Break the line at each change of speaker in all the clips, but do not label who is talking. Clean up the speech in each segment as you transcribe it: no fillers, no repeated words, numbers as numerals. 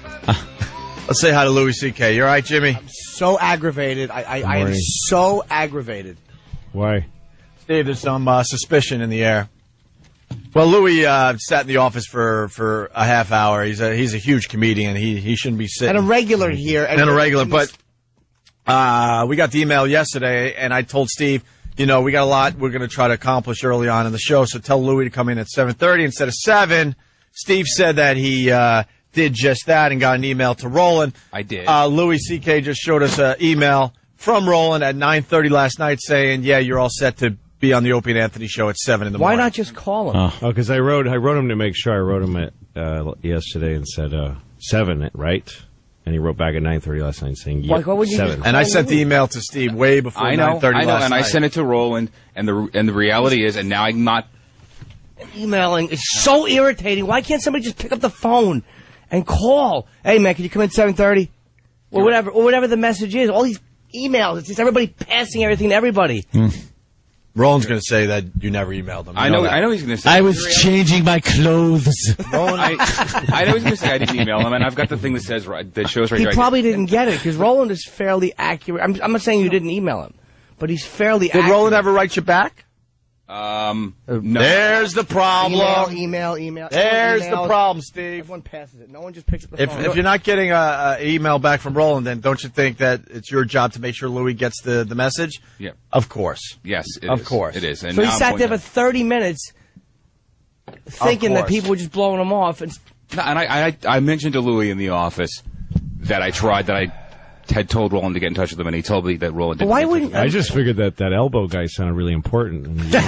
Let's say hi to Louis C.K. You all right, Jimmy?
I'm so aggravated. I am so aggravated.
Why?
Steve, there's some suspicion in the air. Well, Louis sat in the office for a half hour. He's a huge comedian. He shouldn't be sitting.
And a regular here.
And a regular, but we got the email yesterday, and I told Steve, we got a lot we're going to try to accomplish early on in the show, so tell Louis to come in at 7:30 instead of 7. Steve said that he did just that and got an email to Roland.
I did.
Louis C.K. just showed us an email from Roland at 9:30 last night saying, yeah, you're all set to be on the Opie and Anthony show at 7 in the morning.
Why not just call him?
Oh, because I wrote him to make sure. I wrote him at yesterday and said 7, right? And he wrote back at 9:30 last night saying,
why would you
7.
And I sent the email to Steve way before 9:30 last night.
And I sent it to Roland, and the reality is, and now I'm not
emailing. It's so irritating. Why can't somebody just pick up the phone and call? Hey, man, can you come in at 7:30? Or whatever the message is. All these emails, it's just everybody passing everything to everybody.
Roland's going to say that you never emailed him.
I know he's going to say
I was changing my clothes.
Roland, I know he's going to say I didn't email him, and I've got the thing that says that shows right
He
here.
probably didn't get it, because Roland is fairly accurate. I'm not saying you didn't email him, but he's fairly accurate.
Did Roland ever write you back?
No.
There's the problem.
Email.
There's the problem, Steve.
Everyone passes it. No one just picks up the phone.
If you're not getting an email back from Roland, then don't you think that it's your job to make sure Louis gets the message?
Yeah.
Of course.
Yes,
Of course.
It is. And
So he
now I'm
sat there
pointing
for 30 minutes thinking that
course.
people were just blowing him off. And
I mentioned to Louis in the office that I had told Roland to get in touch with him, and he told me that Roland didn't.
Why wouldn't
I just figured that elbow guy sounded really important.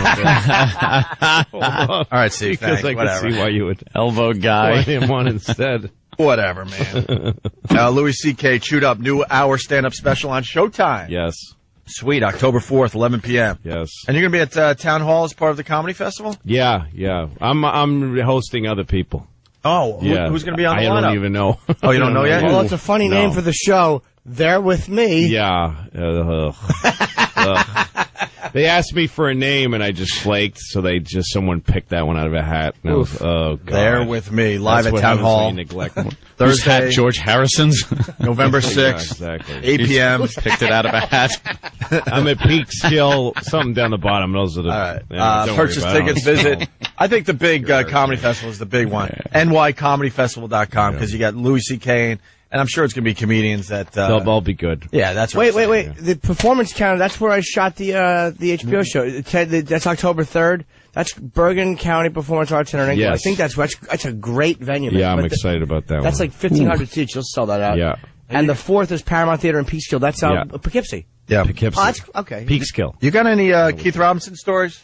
All right, Steve.
Because
Thanks.
I
Whatever.
could see why you would
Elbow
put
guy.
him on instead.
Whatever, man. Louis C.K. chewed up new hour stand-up special on Showtime.
Yes.
Sweet. October 4th, 11 p.m.
Yes.
And you're going to be at Town Hall as part of the comedy festival?
Yeah. I'm hosting other people.
Oh,
Yeah.
who's going to be on the
I
lineup?
don't even know.
Oh, you don't know yet?
Well, it's a funny name for the show. They're with me.
Yeah. They asked me for a name, and I just flaked, so someone picked that one out of a hat. And I was, oh, God.
There with me, live
That's
at
what
Town
happens when
Hall.
you neglect
Who's hat?
Thursday,
George Harrison's.
November
Yeah,
6th,
exactly.
8 p.m.
Picked it out of a hat.
I'm at Peekskill, something down the bottom. Those are the.
All right.
Yeah, don't worry
Purchase
about it.
tickets, visit. I think the big comedy festival is the big one. NYComedyFestival.com, because you got Louis C.K. and I'm sure it's going to be comedians that...
They'll all be good.
Yeah, that's
Wait.
right.
The Performance Counter, that's where I shot the HBO show. That's October 3rd. That's Bergen County Performance Arts Center in England.
Yes.
I think that's a great venue.
Yeah, I'm
But
excited about that
That's
one.
like 1,500 seats. You'll sell that out.
Yeah.
And the 4th is Paramount Theater in Peekskill. That's Poughkeepsie.
Yeah.
Poughkeepsie.
Oh, that's okay.
Peekskill.
You got any Keith Robinson stories?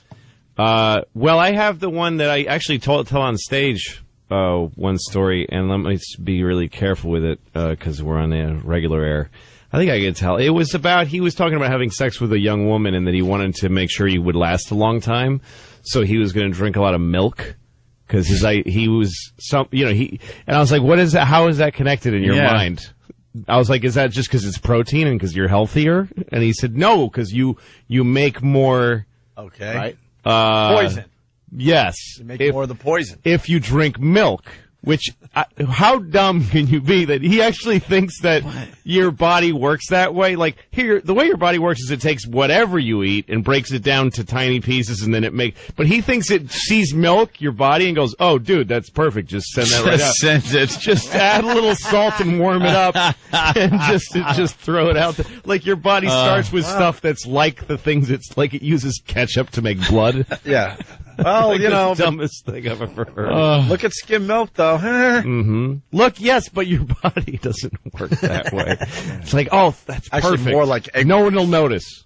Well, I have the one that I actually tell on stage, one story, and let me be really careful with it, because we're on the regular air. I think I can tell. It was about, he was talking about having sex with a young woman and that he wanted to make sure he would last a long time. So he was going to drink a lot of milk. Because he was and I was like, what is that? How is that connected in your mind? I was like, is that just because it's protein and because you're healthier? And he said, no, because you make more.
Okay.
Right.
Poison.
Yes.
You make more of the poison.
If you drink milk, which, how dumb can you be that he actually thinks that your body works that way? Like, the way your body works is it takes whatever you eat and breaks it down to tiny pieces and then but he thinks it sees milk, your body, and goes, oh, dude, that's perfect. Just send that right out.
Send it.
Just add a little salt and warm it up and just throw it out there. Like, your body starts with stuff that's like the things it's like it uses ketchup to make blood.
Yeah. Well,
Like
you know.
the dumbest thing I've ever heard.
Look at skim milk, though.
Mm-hmm. Look, yes, but your body doesn't work that way. It's like, oh, that's
Actually,
perfect.
more like egg.
No one will notice.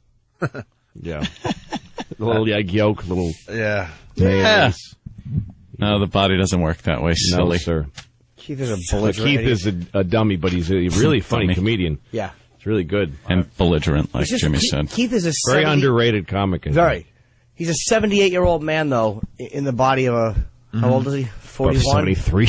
Yeah. The little egg yolk, little
Yeah.
mayonnaise.
No, the body doesn't work that way,
No,
silly.
sir.
Keith is a belligerent
Keith
idiot.
is a dummy, but he's a really funny
Dummy.
comedian.
Yeah.
It's really good.
And belligerent, like
It's just-
Jimmy
Keith-
said.
Keith is a
Very
70
underrated comic. I think.
Very. He's a 78-year-old man, though, in the body of a How old is he? 41?
73.
He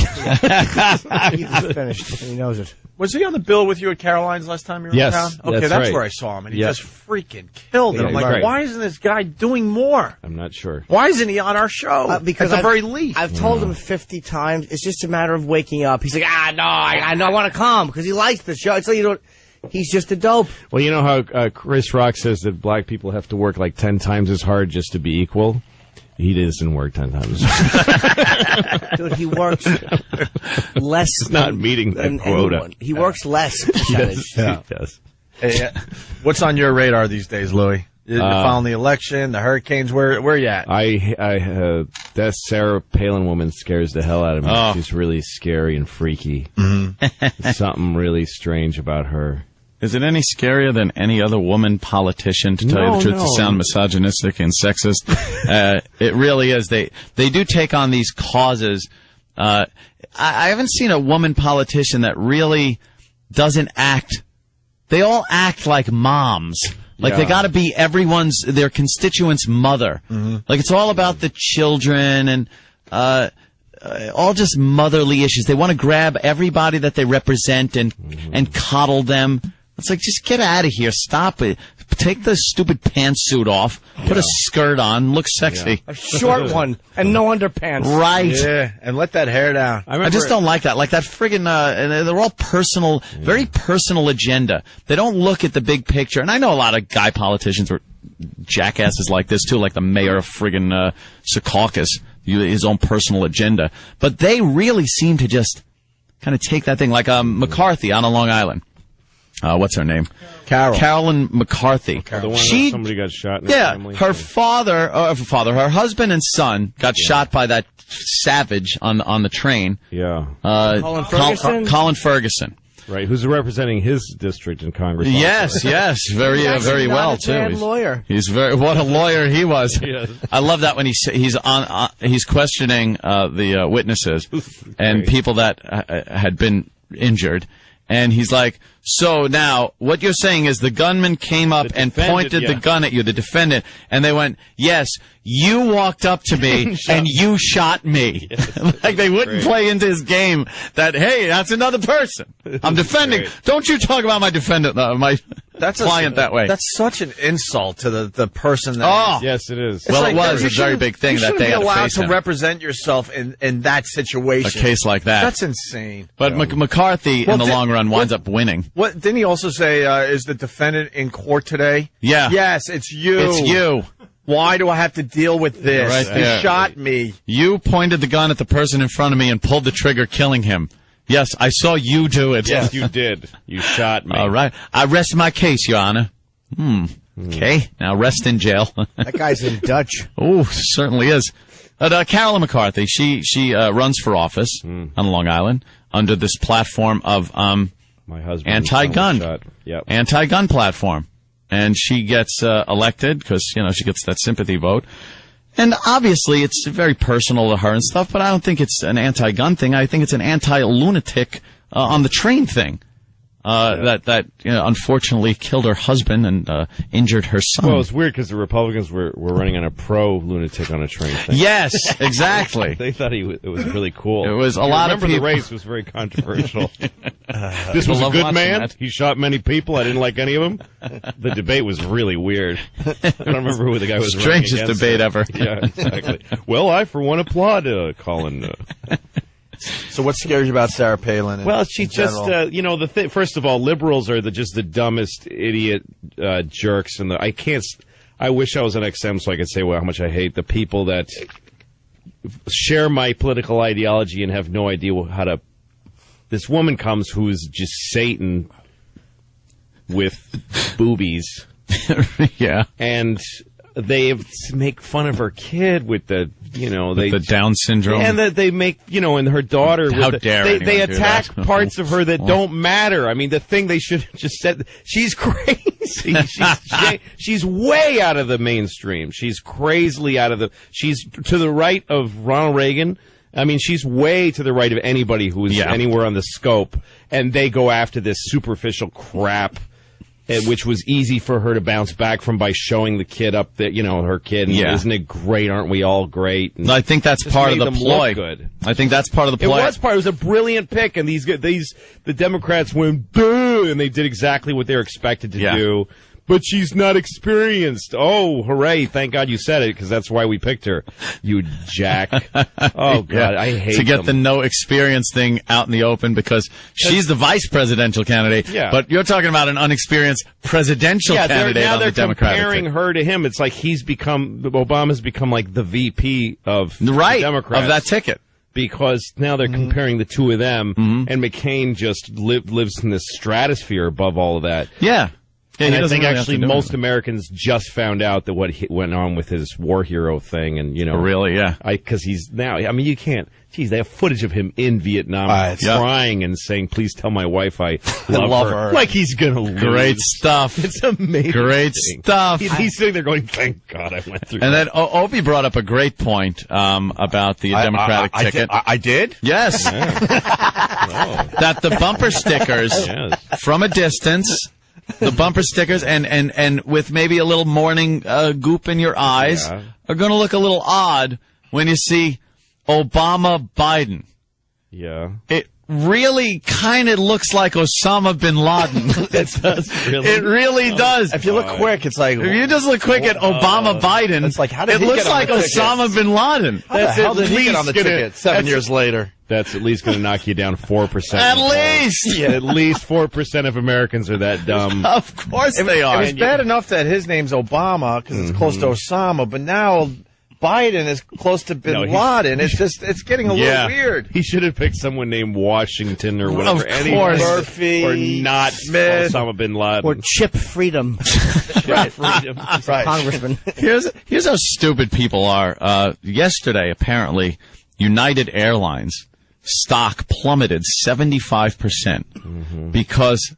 just finished, and he knows it.
Was he on the bill with you at Caroline's last time you were
Yes,
in town? Okay,
that's
that's
right.
where I saw him, and he
Yeah.
just freaking killed it.
Yeah,
I'm like,
right.
why isn't this guy doing more?
I'm not sure.
Why isn't he on our show?
Because
at the
I've-
very least.
I've told him 50 times. It's just a matter of waking up. He's like, no, I know I want to come because he likes the show. It's like, you know, he's just a dope.
Well, you know how Chris Rock says that black people have to work like 10 times as hard just to be equal? He doesn't work 10 times as hard.
Dude, he works less.
He's not meeting that
than
quota.
anyone. He works less percentage.
Yes, he does.
Hey, what's on your radar these days, Louis? You're following the election, the hurricanes. Where you at?
That Sarah Palin woman scares the hell out of me.
Oh.
She's really scary and freaky.
Mm-hmm.
There's something really strange about her.
Is it any scarier than any other woman politician, to tell you the truth,
No.
to sound misogynistic and sexist? It really is. They do take on these causes. I haven't seen a woman politician that really doesn't act. They all act like moms. Like they gotta be their constituents' mother. Like it's all about the children and, all just motherly issues. They want to grab everybody that they represent and coddle them. It's like, just get out of here. Stop it. Take the stupid pantsuit off. Put a skirt on. Look sexy.
A short one and no underpants.
Right.
Yeah, and let that hair down.
I just don't like that. Like that friggin', and they're all personal, very personal agenda. They don't look at the big picture. And I know a lot of guy politicians are jackasses like this too, like the mayor of friggin' Secaucus, his own personal agenda. But they really seem to just kind of take that thing, like McCarthy on Long Island. What's her name? Carolyn McCarthy.
The one where somebody got shot in her family.
Her her husband and son got shot by that savage on the train.
Yeah.
Colin Ferguson?
Colin Ferguson.
Right. Who's representing his district in Congress?
Yes, very
He's
very
not
well
a
too.
bad lawyer.
What a lawyer he was.
Yes.
I love that when he's questioning the witnesses and people that had been injured. And he's like, so now, what you're saying is the gunman came up and pointed the gun at you, the defendant, and they went, yes, you walked up to me and you shot me. Like they wouldn't play into his game that, hey, that's another person. I'm defending. Don't you talk about my defendant, my client that way.
That's such an insult to the person that.
Yes, it is.
Well,
like,
it was
you
a very big thing
you
that they
shouldn't
had
be
to
allowed
face
to
him.
represent yourself in that situation.
A case like that.
That's insane.
But McCarthy, in the long run, winds up winning.
What didn't he also say? Is the defendant in court today?
Yeah.
Yes, it's you.
It's you.
Why do I have to deal with this?
Right
You
there.
shot me.
You pointed the gun at the person in front of me and pulled the trigger, killing him. Yes, I saw you do it.
Yes, you did. You shot me.
All right. I rest my case, Your Honor. Okay. Now rest in jail.
That guy's in Dutch.
Oh, certainly is. Carolyn McCarthy, she runs for office on Long Island under this platform of
My husband.
anti-gun,
shot. Yep.
anti-gun platform. And she gets elected because, she gets that sympathy vote. And obviously it's very personal to her and stuff, but I don't think it's an anti-gun thing. I think it's an anti-lunatic on the train thing. That unfortunately killed her husband and injured her son.
Well, it's weird because the Republicans were running on a pro-lunatic on a train thing.
Yes, exactly.
They thought it was really cool.
It was a
You
lot of
remember
people.
the race was very controversial. This
People
was a
love
good
watching
man.
that.
He shot many people. I didn't like any of them. The debate was really weird. I don't remember who the guy was.
Strangest
running against
debate
him.
ever.
Yeah, exactly. Well, I for one applaud Colin.
So what scares you about Sarah Palin?
Well, she
in
just,
general?
first of all, liberals are just the dumbest idiot jerks. And I wish I was an XM so I could say how much I hate the people that share my political ideology and have no idea how to. This woman comes who is just Satan with boobies.
Yeah.
And they make fun of her kid with the
Down syndrome.
and that they make, and her daughter.
How
with
dare
they
anyone do
attack
that.
parts of her that don't matter. I mean, the thing they should have just said, she's crazy. She's way out of the mainstream. She's crazily out of she's to the right of Ronald Reagan. I mean, she's way to the right of anybody who's anywhere on the scope, and they go after this superficial crap. which was easy for her to bounce back from by showing the kid up that, her kid. And
Yeah.
Isn't it great? Aren't we all great? And
I think that's
just
part of
made
the
them
ploy.
look good.
I think that's part of the
It
ploy.
was part. It was a brilliant pick, and the Democrats went boo, and they did exactly what they were expected to
Yeah.
do. But she's not experienced. Oh, hooray! Thank God you said it, because that's why we picked her. You jack. Oh God,
Yeah.
I hate
to get the
them.
no experience thing out in the open because she's the vice presidential candidate.
Yeah.
But you're talking about an unexperienced presidential candidate
now
on
they're
the Democratic
comparing
ticket.
her to him. It's like Obama's become like the VP of
Right,
the Democrats.
of that ticket.
Because now they're comparing the two of them, and McCain just lives in this stratosphere above all of that.
Yeah. Yeah,
And
he
I
doesn't
think
really have
actually
to do
most
anything.
Americans just found out that what went on with his war hero thing, and
Really, yeah.
because he's now. I mean, you can't. Geez, they have footage of him in Vietnam
Yeah.
crying and saying, "Please tell my wife I love,
love
her."
her.
Like he's gonna lose.
Great stuff.
It's amazing.
Great
thing.
stuff.
He's sitting there going, "Thank God I went through."
And
that."
then Opie brought up a great point about the Democratic ticket.
I did?
Yes. That the bumper stickers
Yes.
from a distance, the bumper stickers and with maybe a little morning goop in your eyes
Yeah.
are going to look a little odd when you see Obama Biden.
Yeah.
It really kind of looks like Osama bin Laden.
It does really.
It really does.
If you look quick, it's like,
If you just look quick at Obama Biden,
it's like, how did
it
he
looks
get on
like
the ticket?
Osama bin Laden.
how the hell did he get on the
least gonna-
ticket 7
that's-
years later?
That's at least going to knock you down 4%.
At least.
At least 4% of Americans are that dumb.
Of course they
It
are.
was bad enough that his name's Obama because it's close to Osama, but now Biden is close to Bin
No,
Laden. It's getting a
Yeah.
little weird.
He should have picked someone named Washington or whatever.
Of course.
Murphy,
Or not
Smith.
Osama bin Laden.
Or Chip Freedom,
Freedom.
Right.
Congressman.
Here's how stupid people are. Yesterday, apparently, United Airlines stock plummeted 75% because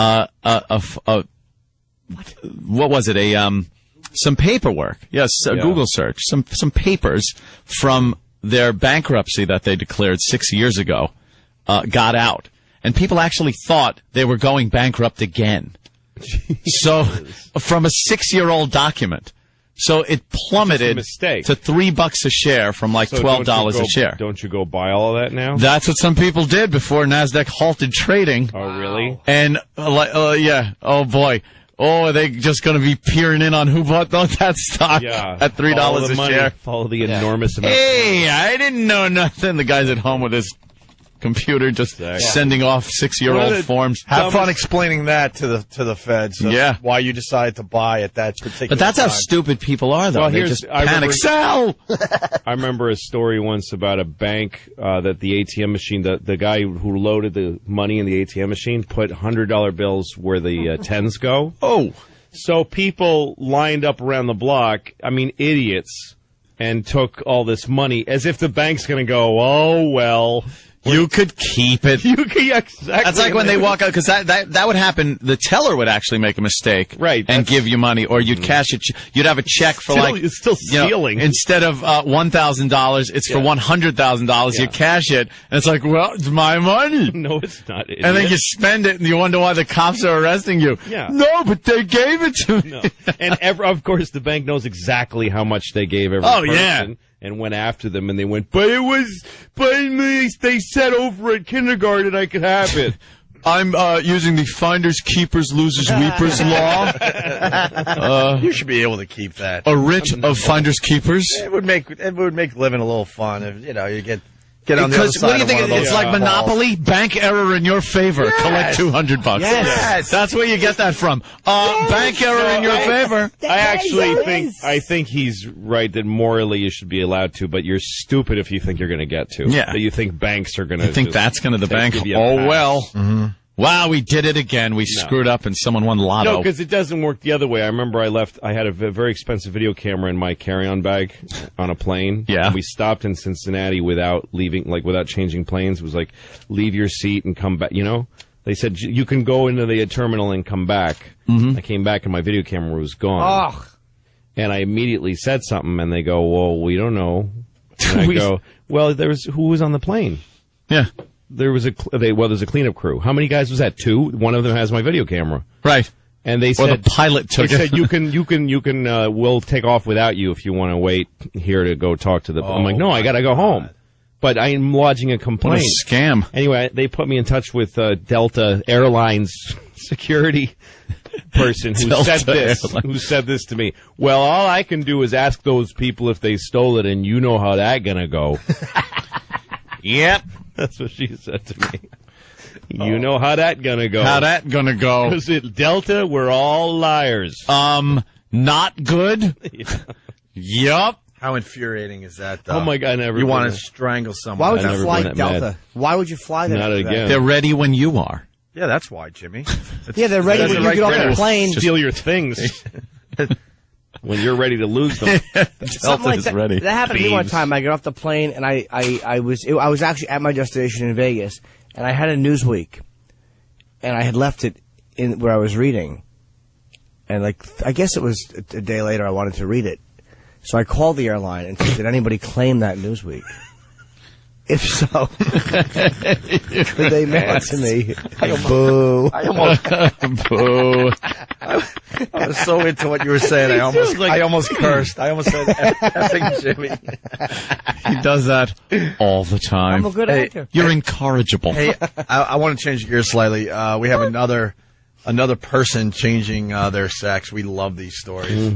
what was it? Some paperwork. Yes, a
Yeah.
Google search. Some papers from their bankruptcy that they declared 6 years ago got out, and people actually thought they were going bankrupt again. So, from a 6-year-old document. So it plummeted
It's a mistake.
to $3 a share from like
So
$12 a share.
Don't you go buy all of that now?
That's what some people did before NASDAQ halted trading.
Oh, really?
And, yeah, oh boy. Oh, are they just going to be peering in on who bought that stock
Yeah.
at $3
Follow the
a
money.
share?
Follow the enormous amount.
Hey, I didn't know nothing. The guy's at home with his computer just sending off 6-year-old
One of the
forms.
Have fun explaining that to the feds. of
Yeah.
why you decided to buy at that particular.
But that's how
time.
stupid people are, though.
Well,
They
here's-
just
I
panic.
remember-
Sell!
I remember a story once about a bank that the ATM machine, the guy who loaded the money in the ATM machine put $100 bills where the tens go.
Oh.
So people lined up around the block, I mean idiots, and took all this money as if the bank's going to go, oh, well.
You could keep it.
You can, yeah, exactly.
That's like when they walk out, because that would happen. The teller would actually make a mistake,
Right,
and
that's-
give you money, or you'd cash it. You'd have a check for
Still-
like
it's still
you know,
stealing.
instead of $1,000, it's for $100,000. You cash it, and it's like, well, it's my money.
No, it's not.
And then you spend it, and you wonder why the cops are arresting you.
Yeah.
No, but they gave it to me.
No. And of course, the bank knows exactly how much they gave every
Oh,
person.
yeah.
And went after them, and they went, but they said over at kindergarten I could have it.
I'm using the finders, keepers, losers, weepers law.
You should be able to keep that.
A writ of finders, keepers.
It would make living a little fun if you get on the other
Because
side
what do you
of
think?
one of those
It's like
balls.
Monopoly. Bank error in your favor. Collect $200.
Yes.
That's where you get that from. Bank error in your favor.
I actually think he's right that morally you should be allowed to, but you're stupid if you think you're going to get to.
Yeah.
That you think banks are going to.
I think that's going to the bank.
give you a
Oh
pass.
well. Wow, we did it again. We screwed up and someone won lotto.
No, because it doesn't work the other way. I remember I had a very expensive video camera in my carry-on bag on a plane.
Yeah.
And we stopped in Cincinnati without changing planes. It was like, leave your seat and come back, They said, you can go into the terminal and come back. I came back and my video camera was gone.
Ugh.
And I immediately said something and they go, well, we don't know. And I go, well, who was on the plane?
Yeah.
There's a cleanup crew. How many guys was that? 2? One of them has my video camera.
Right.
And they
Or
said
the pilot took
they
it.
said you can we'll take off without you if you want to wait here to go talk to the. I'm like, no, I gotta go home. But I'm lodging a
What a
complaint.
scam.
Anyway, they put me in touch with Delta Airlines security person who
Delta
said this to me. Well, all I can do is ask those people if they stole it, and you know how that gonna go. Yep, that's what she said to me. You know how that gonna go.
How that gonna go?
Because at Delta, we're all liars.
Not good? Yup.
How infuriating is that, though?
Oh my God, never.
You
been
want to
there.
strangle someone.
Why would
I've
you
never
fly
been that
Delta?
mad.
Why would you fly there?
Not
after that?
again.
They're ready when you are.
Yeah, that's why, Jimmy.
Yeah, they're ready when you get off the plane.
Steal your things when you're ready to lose them.
Something like
is
that.
ready.
That happened to me one
Beans.
time. I got off the plane and I was actually at my destination in Vegas, and I had a Newsweek, and I had left it in where I was reading, and I guess it was a day later I wanted to read it, so I called the airline and said, "Did anybody claim that Newsweek? If so, could they mail it to me?" Boo!
Boo.
I was so into what you were saying. I almost cursed. I almost said effing Jimmy.
He does that all the time.
I'm a good actor.
You're incorrigible.
Hey, I want to change gears slightly. We have another person changing their sex. We love these stories.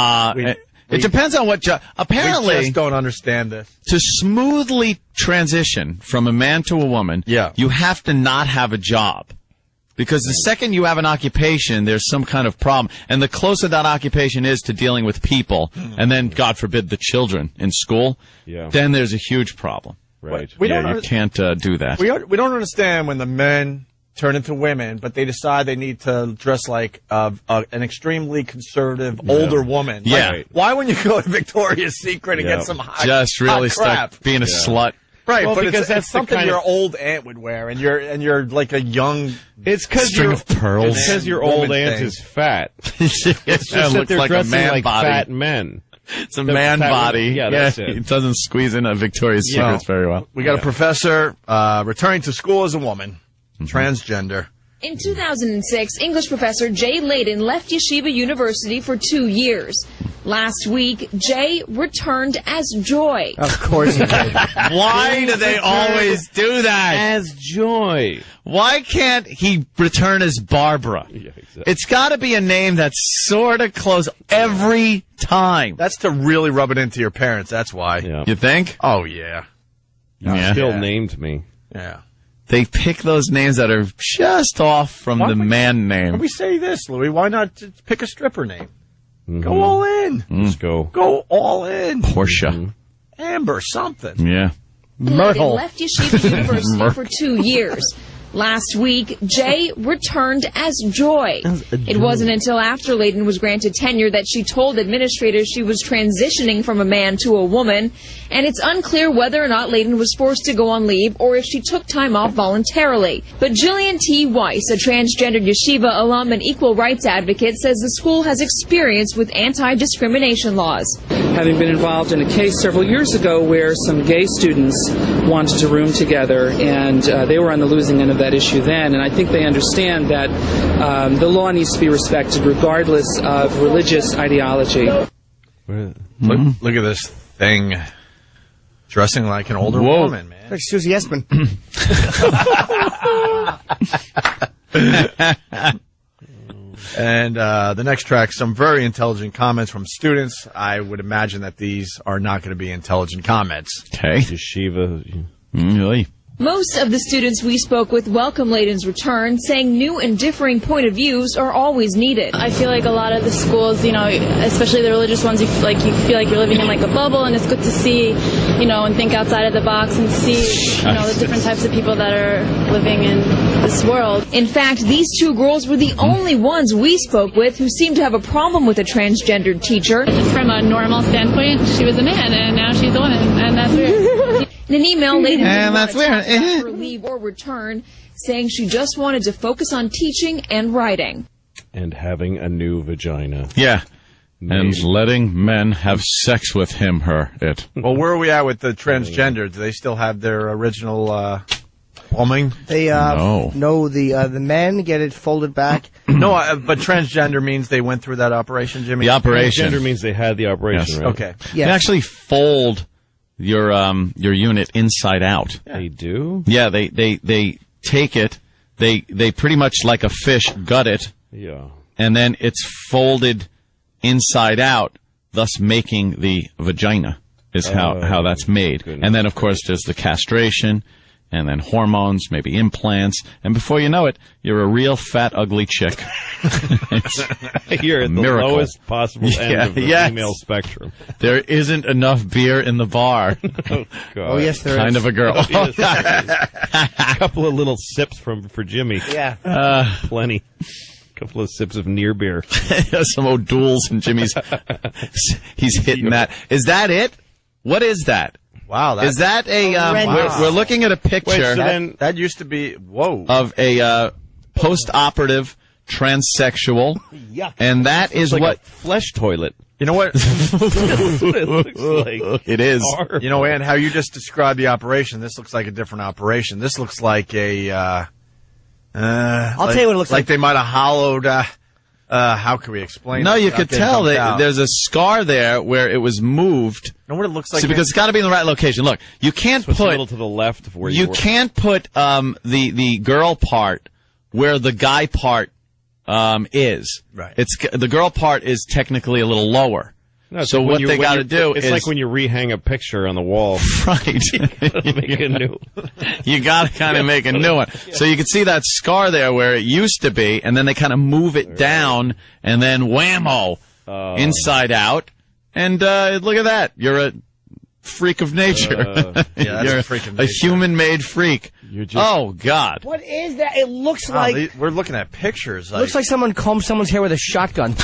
It depends on what job.
We
Apparently,
just don't understand this.
to smoothly transition from a man to a woman, you have to not have a job. Because the second you have an occupation, there's some kind of problem. And the closer that occupation is to dealing with people, and then, God forbid, the children in school, then there's a huge problem.
Right.
You can't do that.
We don't understand when the men turn into women, but they decide they need to dress like an extremely conservative older woman.
Yeah.
Like, why wouldn't you go to Victoria's Secret and get some hot
Just really
hot crap?
stuck being a slut.
Right,
Well,
but
because
it's
that's the
something
kind
your
of-
old aunt would wear, and you're like a young.
It's because
String of pearls.
It's because your
Woman
old aunt
thing.
is fat.
It's
It's just that they're dressing like fat men.
It's a man
fat-
body.
yeah, that's it.
It doesn't squeeze in a Victoria's Secrets very well.
We got a professor returning to school as a woman, transgender.
In 2006, English professor Jay Layden left Yeshiva University for 2 years. Last week, Jay returned as Joy.
Of course he did.
Why do they always do that?
As Joy.
Why can't he return as Barbara?
Yeah, exactly.
It's got to be a name that's sort of close every time.
That's to really rub it into your parents. That's why.
Yeah.
You think?
Oh yeah.
Yeah.
Still named me.
Yeah.
They pick those names that are just off from
Why
the
would-
man name.
Can we say this, Louis? Why not just pick a stripper name? Go all in.
Let's go.
Go all in.
Portia.
Amber, something.
Yeah.
Layden
Myrtle.
left Yeshiva University for 2 years. Last week, Jay returned as Joy. It wasn't until after Layden was granted tenure that she told administrators she was transitioning from a man to a woman, and it's unclear whether or not Layden was forced to go on leave or if she took time off voluntarily. But Jillian T. Weiss, a transgendered yeshiva alum and equal rights advocate, says the school has experience with anti-discrimination laws.
Having been involved in a case several years ago where some gay students wanted to room together, and they were on the losing end of that issue then, and I think they understand that the law needs to be respected regardless of religious ideology.
Look at this thing. Dressing like an older
Whoa.
woman, man.
Like Susie Essman.
And the next track, some very intelligent comments from students. I would imagine that these are not going to be intelligent comments.
Okay.
Yeshiva.
Really?
Most of the students we spoke with welcome Layden's return, saying new and differing point of views are always needed.
I feel like a lot of the schools, especially the religious ones, you feel like you're living in like a bubble, and it's good to see, and think outside of the box and see, the different types of people that are living in this world.
In fact, these two girls were the only ones we spoke with who seemed to have a problem with a transgendered teacher.
From a normal standpoint, she was a man, and now she's a woman, and that's weird.
In an email, Layden didn't want
that's
to talk
weird.
about her leave or return, saying she just wanted to focus on teaching and writing.
And having a new vagina.
Yeah. And
Maybe.
letting men have sex with him, her, it.
Well, where are we at with the transgender? Do they still have their original plumbing?
They no, the men get it folded back.
No, but transgender means they went through that operation, Jimmy.
The operation.
Gender means they had the operation,
Yes.
right?
Okay.
Yes.
They actually fold your unit inside out.
They do?
Yeah, they take it, they pretty much like a fish gut it,
Yeah.
and then it's folded inside out, thus making the vagina is how that's made.
goodness.
And then of course there's the castration, and then hormones, maybe implants, and before you know it, you're a real fat, ugly chick.
You're at the
miracle.
lowest possible end of the
yes.
female spectrum.
There isn't enough beer in the bar.
Oh, God.
Oh yes, there is.
Kind of a girl.
Yes, a couple of little sips for Jimmy.
Yeah.
Plenty. A couple of sips of near beer.
Some O'Douls and Jimmy's. He's hitting that. Is that it? What is that?
Wow.
Is that a?
Horrendous.
We're looking at a picture
Wait, so then
That used to be, whoa.
of a post-operative transsexual,
Yuck.
and that is
like
what
a flesh toilet.
You know what?
That's what it looks like.
it is.
You know, Ann, how you just described the operation, this looks like a different operation. This looks like a,
I'll tell you what it looks like.
they might have hollowed, how can we explain
No,
it
you
without
could
getting
tell
dumped
that
out?
there's a scar there where it was moved.
You know what it looks like?
See, because it's got to be in the right location. Look, you can't
So it's a
put
little to the left of where
you
were.
can't put the girl part where the guy part is.
Right.
It's the girl part is technically a little lower.
No, it's
so
like when
what
you-
they
when
got to
you-
do
it's
is
like when you rehang a picture on the wall.
right.
Make a new.
You got to kind of make a new one. So you can see that scar there where it used to be, and then they kind of move it down, and then whammo, inside out. And look at that. You're a freak of nature.
that's
You're
a freak of
a
nature.
human-made freak.
You're just-
Oh, God.
What is that? It looks
Wow,
like
we're looking at pictures.
looks like someone combed someone's hair with a shotgun.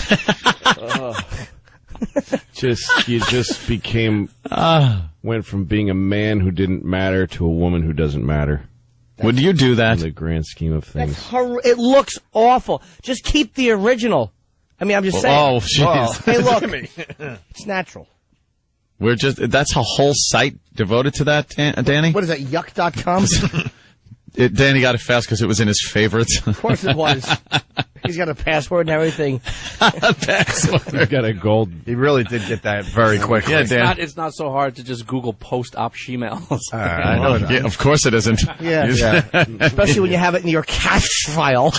You just became went from being a man who didn't matter to a woman who doesn't matter
Would you do that?
in the grand scheme of things.
It looks awful. Just keep the original. I mean, I'm just saying.
Oh, jeez.
Hey, look. It's natural.
We're that's a whole site devoted to that, Danny?
What is that, yuck.com?
Danny got it fast because it was in his favorites.
Of course it was. He's got a password and everything.
You've got a gold.
He really did get that very quickly.
Yeah, Dan.
It's not so hard to just Google post-op shemales.
I know that.
Yeah, of course it isn't.
Yeah. Especially when you have it in your cache file.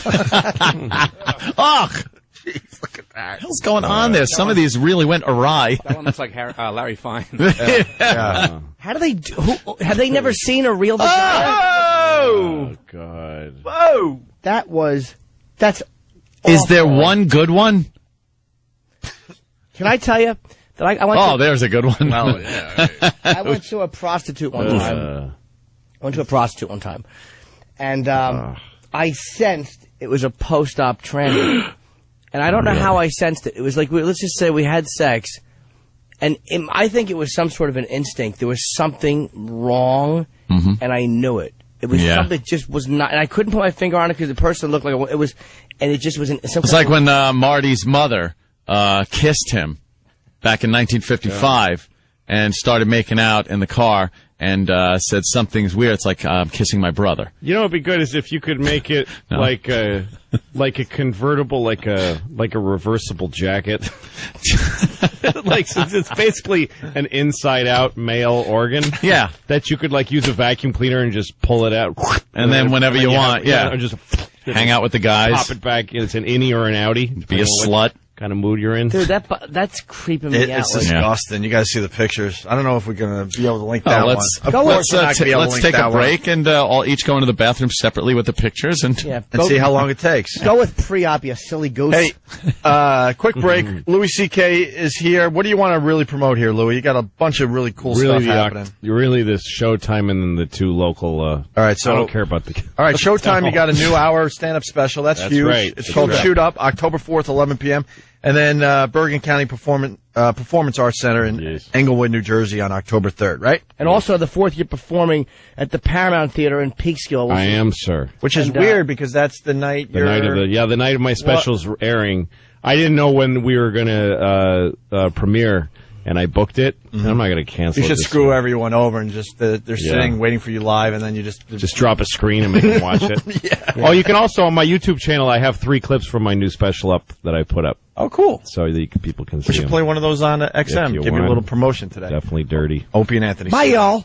Ugh!
Jeez, look at that.
What's going on there? Some of these really went awry.
That one looks like Larry Fine.
Yeah.
How do they do? Have they never seen a real vagina?
Oh God!
Whoa!
That's
Is there
awful.
one good one?
Can I tell you that I went
Oh,
to,
there's a good one.
I went to a prostitute one time. And I sensed it was a post-op tranny. And I don't know how I sensed it. It was like, let's just say we had sex, and I think it was some sort of an instinct. There was something wrong, and I knew it. It was
Yeah.
something that just was not, and I couldn't put my finger on it because the person looked like it was, and it just was.
It's like when Marty's mother kissed him back in 1955 and started making out in the car and said something's weird. It's like I'm kissing my brother.
You know what'd be good is if you could make it like a convertible, like a reversible jacket. Like, since it's basically an inside-out male organ.
Yeah.
That you could like use a vacuum cleaner and just pull it out.
And then whenever you want, yeah.
Or just
Hang out with the guys.
pop it back. It's an innie or an outie.
Be a slut.
Kind of mood you're in.
Dude, that's creeping me out.
It's
Like,
disgusting. You guys see the pictures. I don't know if we're going to be able to link that
let's
one. Of course we're not gonna be able to
let's
link
take
that
a
one.
break and all each go into the bathroom separately with the pictures and
yeah,
And see how long it takes.
Go with pre-op, you silly goose.
Hey, quick break. Louis C.K. is here. What do you want to really promote here, Louis? You got a bunch of really cool stuff happening.
Really, this Showtime and then the two local. All
right, so
I don't care about the.
All right, Showtime, you got a new hour stand-up special. That's huge.
right.
It's called Shoot Up, October 4th, 11 p.m. And then Bergen County Performance Arts Center in Englewood, New Jersey on October 3rd, right?
And also the fourth year performing at the Paramount Theater in Peekskill.
I am, sir.
Which is
And,
weird because that's the night
The night of the night of my special's airing. I didn't know when we were going to premiere, and I booked it. And I'm not going to cancel.
You should
it
screw everyone over and just they're sitting waiting for you live, and then you just
drop a screen and make them watch it.
Yeah.
Oh, you can also on my YouTube channel. I have 3 clips from my new special up that I put up.
Oh, cool.
So that people can see.
We should
them.
play one of those on XM.
you
Give you a
want.
little promotion today.
Definitely dirty.
Opie and Anthony.
Bye, y'all.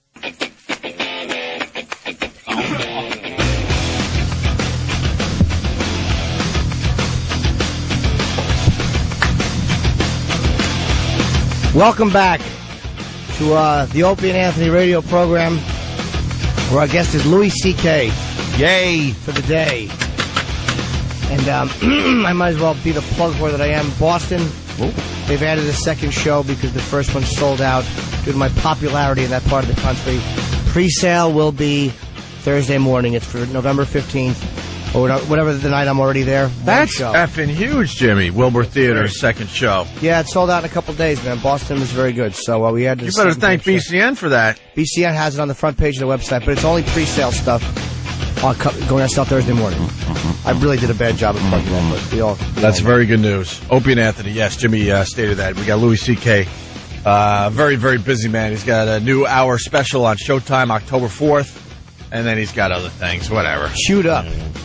Welcome back to the Opie and Anthony radio program, where our guest is Louis C.K. Yay for the day. And I might as well be the plug whore that I am. Boston, they've added a second show because the first one sold out due to my popularity in that part of the country. Pre-sale will be Thursday morning. It's for November 15th. Or whatever the night I'm already there.
That's effing huge, Jimmy. Wilbur Theater's second show.
Yeah, it sold out in a couple of days, man. Boston was very good. So we had to.
You better thank BCN for that.
BCN has it on the front page of the website, but it's only pre-sale stuff going on sale Thursday morning. I really did a bad job of plugging that, but
That's very good news. Opie and Anthony, yes, Jimmy stated that. We got Louis C.K. Very, very busy man. He's got a new hour special on Showtime October 4th, and then he's got other things, whatever.
Shoot up.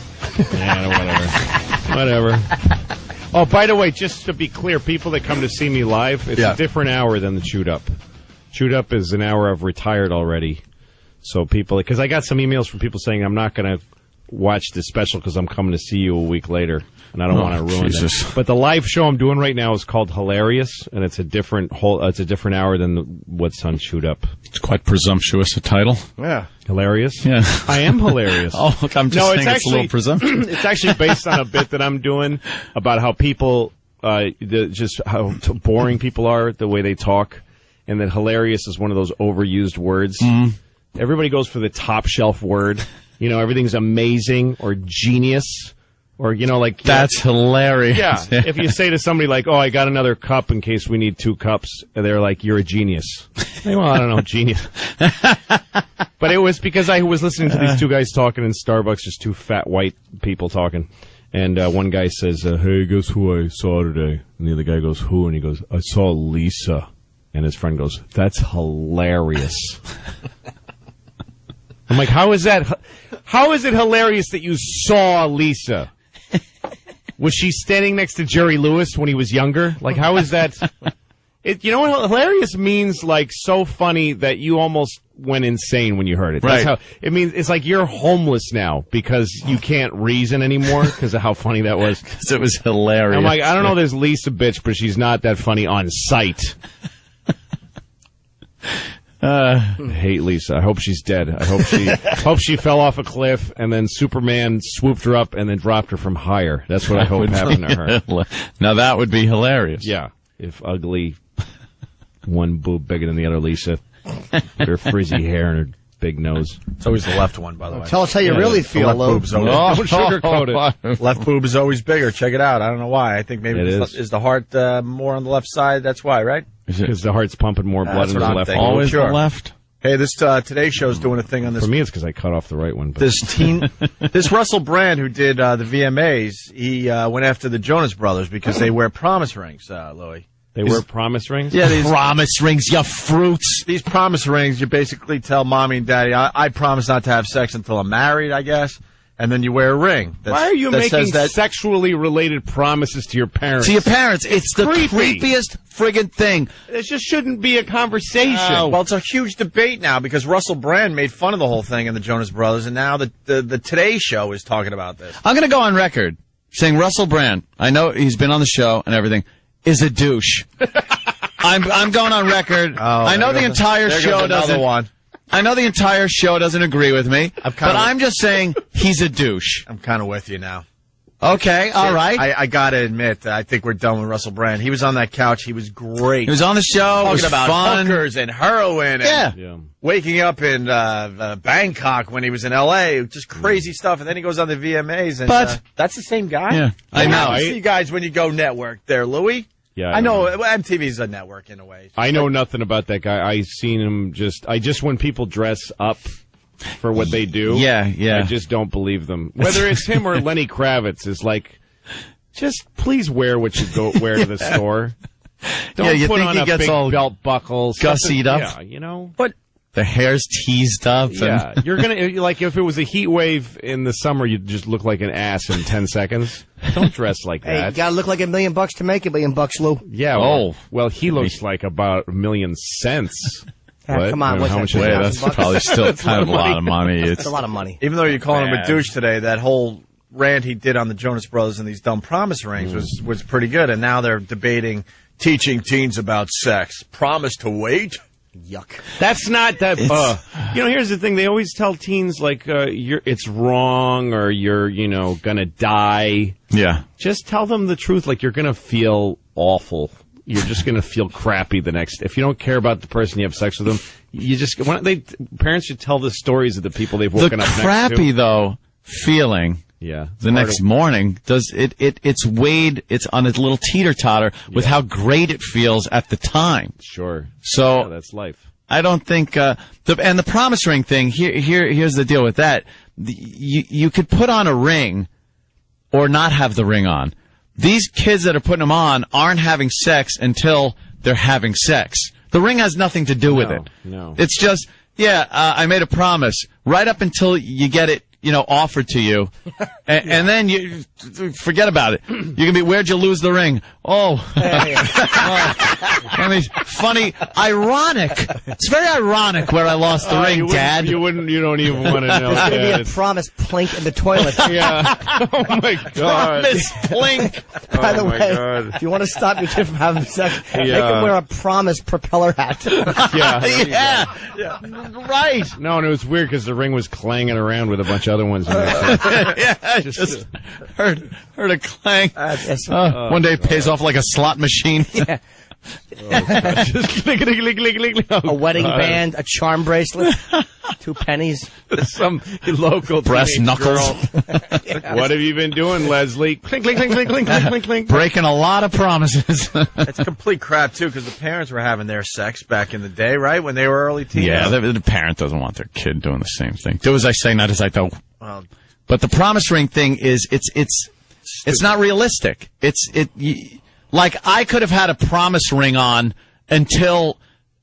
Yeah, whatever. Oh, by the way, just to be clear, people that come to see me live, it's a different hour than the Chewed Up. Chewed Up is an hour I've retired already. So people, because I got some emails from people saying I'm not going to watch this special because I'm coming to see you a week later, and I don't want to ruin it. But the live show I'm doing right now is called Hilarious, and it's a different hour than what's on Chewed Up.
It's quite presumptuous a title.
Yeah.
Hilarious?
Yeah.
I am hilarious.
Oh, look, I'm just saying it's a little presumptuous.
It's actually based on a bit that I'm doing about how people, just how boring people are, the way they talk, and that hilarious is one of those overused words. Everybody goes for the top shelf word. You know, everything's amazing or genius. Or, like...
That's hilarious.
Yeah. If you say to somebody like, oh, I got another cup in case we need 2 cups, and they're like, you're a genius. Well, I don't know, genius. But it was because I was listening to these 2 guys talking in Starbucks, just 2 fat white people talking. And one guy says, hey, guess who I saw today? And the other guy goes, who? And he goes, I saw Lisa. And his friend goes, that's hilarious. I'm like, how is it hilarious that you saw Lisa? Was she standing next to Jerry Lewis when he was younger? Like, how is that? You know what hilarious means? Like, so funny that you almost went insane when you heard it. That's
right.
how it means. It's like you're homeless now because you can't reason anymore because of how funny that was.
Because it was hilarious.
I'm like, I don't know this Lisa bitch, but she's not that funny on sight. I hate Lisa. I hope she's dead. I hope she fell off a cliff and then Superman swooped her up and then dropped her from higher. That's what I hope happened to her.
Now that would be hilarious.
Yeah. If ugly, one boob bigger than the other Lisa, with her frizzy hair and her big nose.
It's always the left one, by the way.
Tell us how you really feel,
left
Lou.
boob's always,
Don't sugarcoat it.
left boob is always bigger. Check it out. I don't know why. I think maybe
It is.
is the heart more on the left side. That's why, right?
Because the heart's pumping more blood
That's
in
what
the
I'm
left.
thinking.
Always
Sure.
the left.
Hey, this Today's Show's doing a thing on this.
For me, it's because I cut off the right one. But.
This Russell Brand who did the VMAs, he went after the Jonas Brothers because they wear promise rings, Louis.
They wear promise rings?
Yeah, these
Promise rings, you fruits.
These promise rings, you basically tell mommy and daddy, I promise not to have sex until I'm married, I guess. And then you wear a ring.
Why are you making sexually related promises to your parents?
To your parents, it's the
Creepy.
creepiest friggin' thing.
It just shouldn't be a conversation.
Well, it's a huge debate now because Russell Brand made fun of the whole thing and the Jonas Brothers, and now the Today Show is talking about this.
I'm going to go on record saying Russell Brand, I know he's been on the show and everything, is a douche. I'm going on record. I know the entire show doesn't. I know the entire show doesn't agree with me, but I'm just saying he's a douche.
I'm kind of with you now.
Okay, all right.
I gotta admit, I think we're done with Russell Brand. He was on that couch. He was great.
He was on the show. It was
talking about
fun.
hookers and heroin. And waking up in Bangkok when he was in L.A. Just crazy stuff. And then he goes on the VMAs. And,
But
that's the same guy?
Yeah, I know.
You see guys when you go network there, Louis.
Yeah,
I know. MTV's a network in a way.
I know nothing about that guy. I seen him just when people dress up for what they do.
Yeah.
I just don't believe them. Whether it's him or Lenny Kravitz is like, just please wear what you wear to the store. Don't
you
put
think
on
he
a
gets
big
all
belt buckle,
gussied up?
Yeah, you know.
But
The hair's teased up.
Yeah,
And
you're gonna like if it was a heat wave in the summer, you'd just look like an ass in 10 seconds. Don't dress like
hey, you
that.
gotta look like $1 million to make $1 million, Lou.
Yeah. Well, he looks like about $1 million cents.
Yeah, come on, what's
how
that,
much?
$2,000?
wait, that's probably still kind of a lot of money.
It's a lot of money.
Even though you're calling him a
Bad.
douche today, that whole rant he did on the Jonas Brothers and these dumb promise rings was pretty good. And now they're debating teaching teens about sex. Promise to wait?
Yuck.
That's not that. Here's the thing: they always tell teens like it's wrong or you're gonna die.
Yeah.
Just tell them the truth. Like you're gonna feel awful. You're just gonna feel crappy the next. If you don't care about the person you have sex with them, you just parents should tell the stories of the people they've woken up next to.
The crappy though feeling.
Yeah.
The next morning it's weighed, it's on a little teeter-totter with how great it feels at the time.
Sure.
So
Yeah, that's life.
I don't think the promise ring thing, here's the deal with that. You could put on a ring or not have the ring on. These kids that are putting them on aren't having sex until they're having sex. The ring has nothing to do with it.
No.
It's just, I made a promise right up until you get it, offered to you, and then you forget about it. You can be, where'd you lose the ring? I mean, funny, ironic. It's very ironic where I lost the ring, Dad.
You don't even want to know.
There's going to be a promise plink in the toilet.
Yeah. Oh my God.
Promise plink.
By the
my
way,
God.
if you want to stop your kid from having sex, make him wear a promise propeller hat.
Yeah.
Right.
No, and it was weird because the ring was clanging around with a bunch of other ones in there.
I just heard a clang. One day it pays off like a slot machine.
Just click, click, click, click, click. Oh,
A wedding
God.
band, a charm bracelet, 2 pennies.
Some local
Brass
teenage
knuckles.
girl. What have you been doing, Leslie? Clink, clink, clink, clink, clink, clink, clink, clink.
Breaking a lot of promises.
It's complete crap, too, because the parents were having their sex back in the day, right? When they were early teens.
Yeah, the parent doesn't want their kid doing the same thing. Do as I say, not as I do.
Well,
But the promise ring thing is, it's not realistic. Like I could have had a promise ring on until,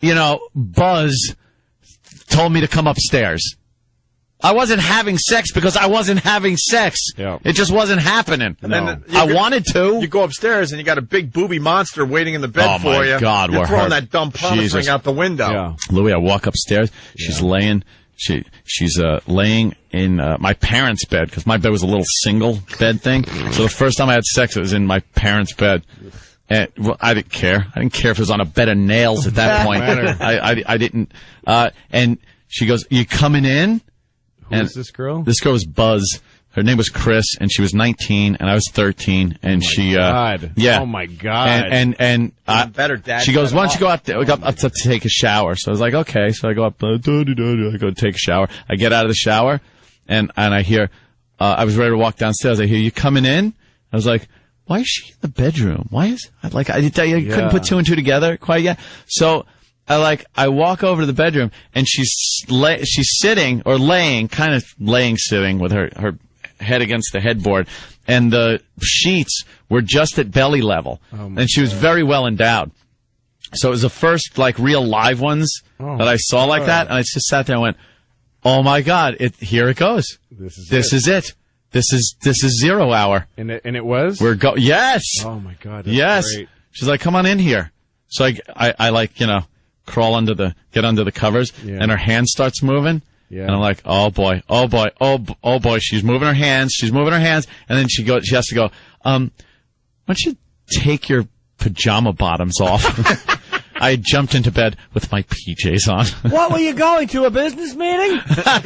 Buzz told me to come upstairs. I wasn't having sex because I wasn't having sex.
Yeah.
It just wasn't happening.
And then
I wanted to.
You go upstairs and you got a big booby monster waiting in the bed for you.
Oh my God,
You're
we're
throwing
hurt.
that dumb promise
Jesus.
ring out the window.
Yeah.
Louis, I walk upstairs. She's laying. She's laying in my parents' bed because my bed was a little single bed thing. So the first time I had sex, it was in my parents' bed. And I didn't care. I didn't care if it was on a bed of nails at that point. I didn't. And she goes, "You coming in?"
Who is this girl?
This girl was Buzz. Her name was Chris, and she was 19, and I was 13, and she,
God.
yeah.
Oh my God.
And
better, Dad.
she goes, "Why don't you go up to take a shower?" So I was like, "Okay." So I go up, I go take a shower. I get out of the shower, and I hear, I was ready to walk downstairs. I hear, "You coming in?" I was like, "Why is she in the bedroom? Why is I couldn't put 2 and 2 together quite yet." So I walk over to the bedroom, and she's sitting or laying, kind of sitting with her head against the headboard, and the sheets were just at belly level, and she was very well endowed. So it was the first real live ones that I saw like that, and I just sat there and went, "Oh my God! Here it goes. This is it. This is 0 hour."
And it was?
Yes.
Oh my God. That's
Yes.
great.
She's like, "Come on in here." So I crawl get under the covers, and her hand starts moving. Yeah. And I'm like, "Oh boy, oh boy, oh boy." She's moving her hands, and then she has to go, "Why don't you take your pajama bottoms off?" I jumped into bed with my PJs on.
What were you going to, a business meeting?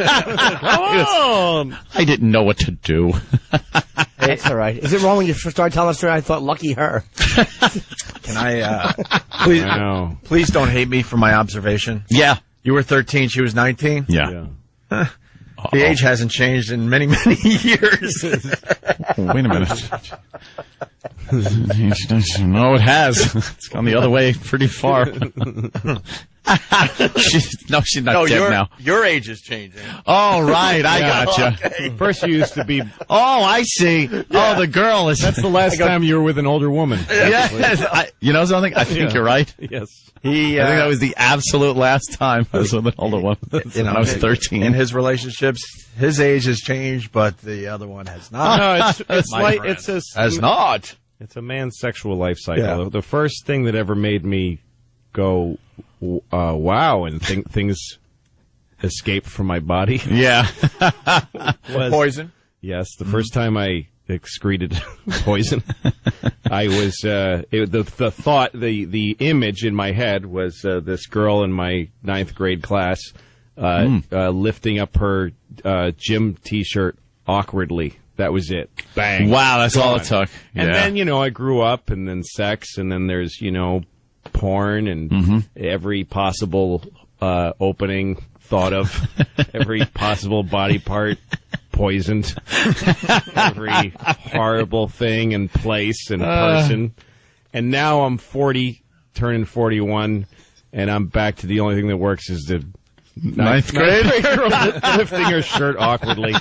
I didn't know what to do.
That's all right. Is it wrong when you start telling us story? I thought, lucky her.
Can I,
Please
don't hate me for my observation?
Yeah.
You were 13, she was 19?
Yeah.
The age hasn't changed in many, many years.
Wait a minute. No, it has. It's gone the other way pretty far. She's not dead now.
Your age is changing.
Oh, right. I gotcha.
Okay.
First you used to be.
Oh, I see. Yeah. Oh, the girl is.
That's the last time you were with an older woman.
Yes. You know something? I think you're right.
Yes.
I think that was the absolute last time I was with an older woman. When I was 13.
In his relationships, his age has changed, but the other one has not.
No, it's like
has not.
It's a man's sexual life cycle.
Yeah.
The first thing that ever made me go, wow, and things escape from my body.
Yeah.
was
poison.
Yes, the first time I excreted poison, I was the image in my head was this girl in my 9th grade class lifting up her gym T-shirt awkwardly. That was it. Bang.
Wow, that's all it took.
And then, I grew up, and then sex, and then there's, porn, and every possible opening thought of, every possible body part poisoned, every horrible thing and place and person. And now I'm 40, turning 41, and I'm back to the only thing that works is the ninth grade girl lifting her shirt awkwardly.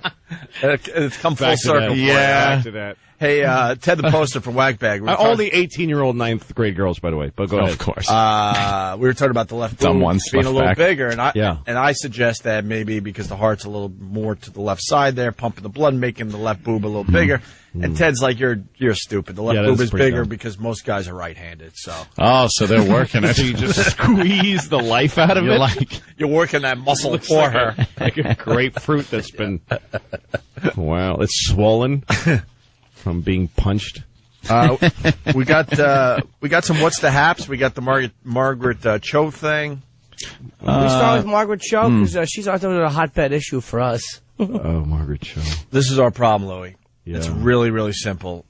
It's come full circle.
Back to that.
Hey, Ted the poster from Wagbag.
All the 18-year-old 9th grade girls, by the way. But go ahead.
Of course.
We were talking about the left
Dumb
boob
ones
being a
left
little
back.
bigger, and I suggest that maybe because the heart's a little more to the left side there, pumping the blood, making the left boob a little bigger. And Ted's like, you're stupid. The left boob is bigger because most guys are right-handed. So
so they're working it.
So you just squeeze the life out of it.
You're working that muscle for her,
like a grapefruit that's been. Wow, it's swollen from being punched.
We got some what's the haps. We got the Margaret Cho thing.
We start with Margaret Cho because she's a hotbed issue for us.
Oh, Margaret Cho.
This is our problem, Louie.
Yeah.
It's really, really simple.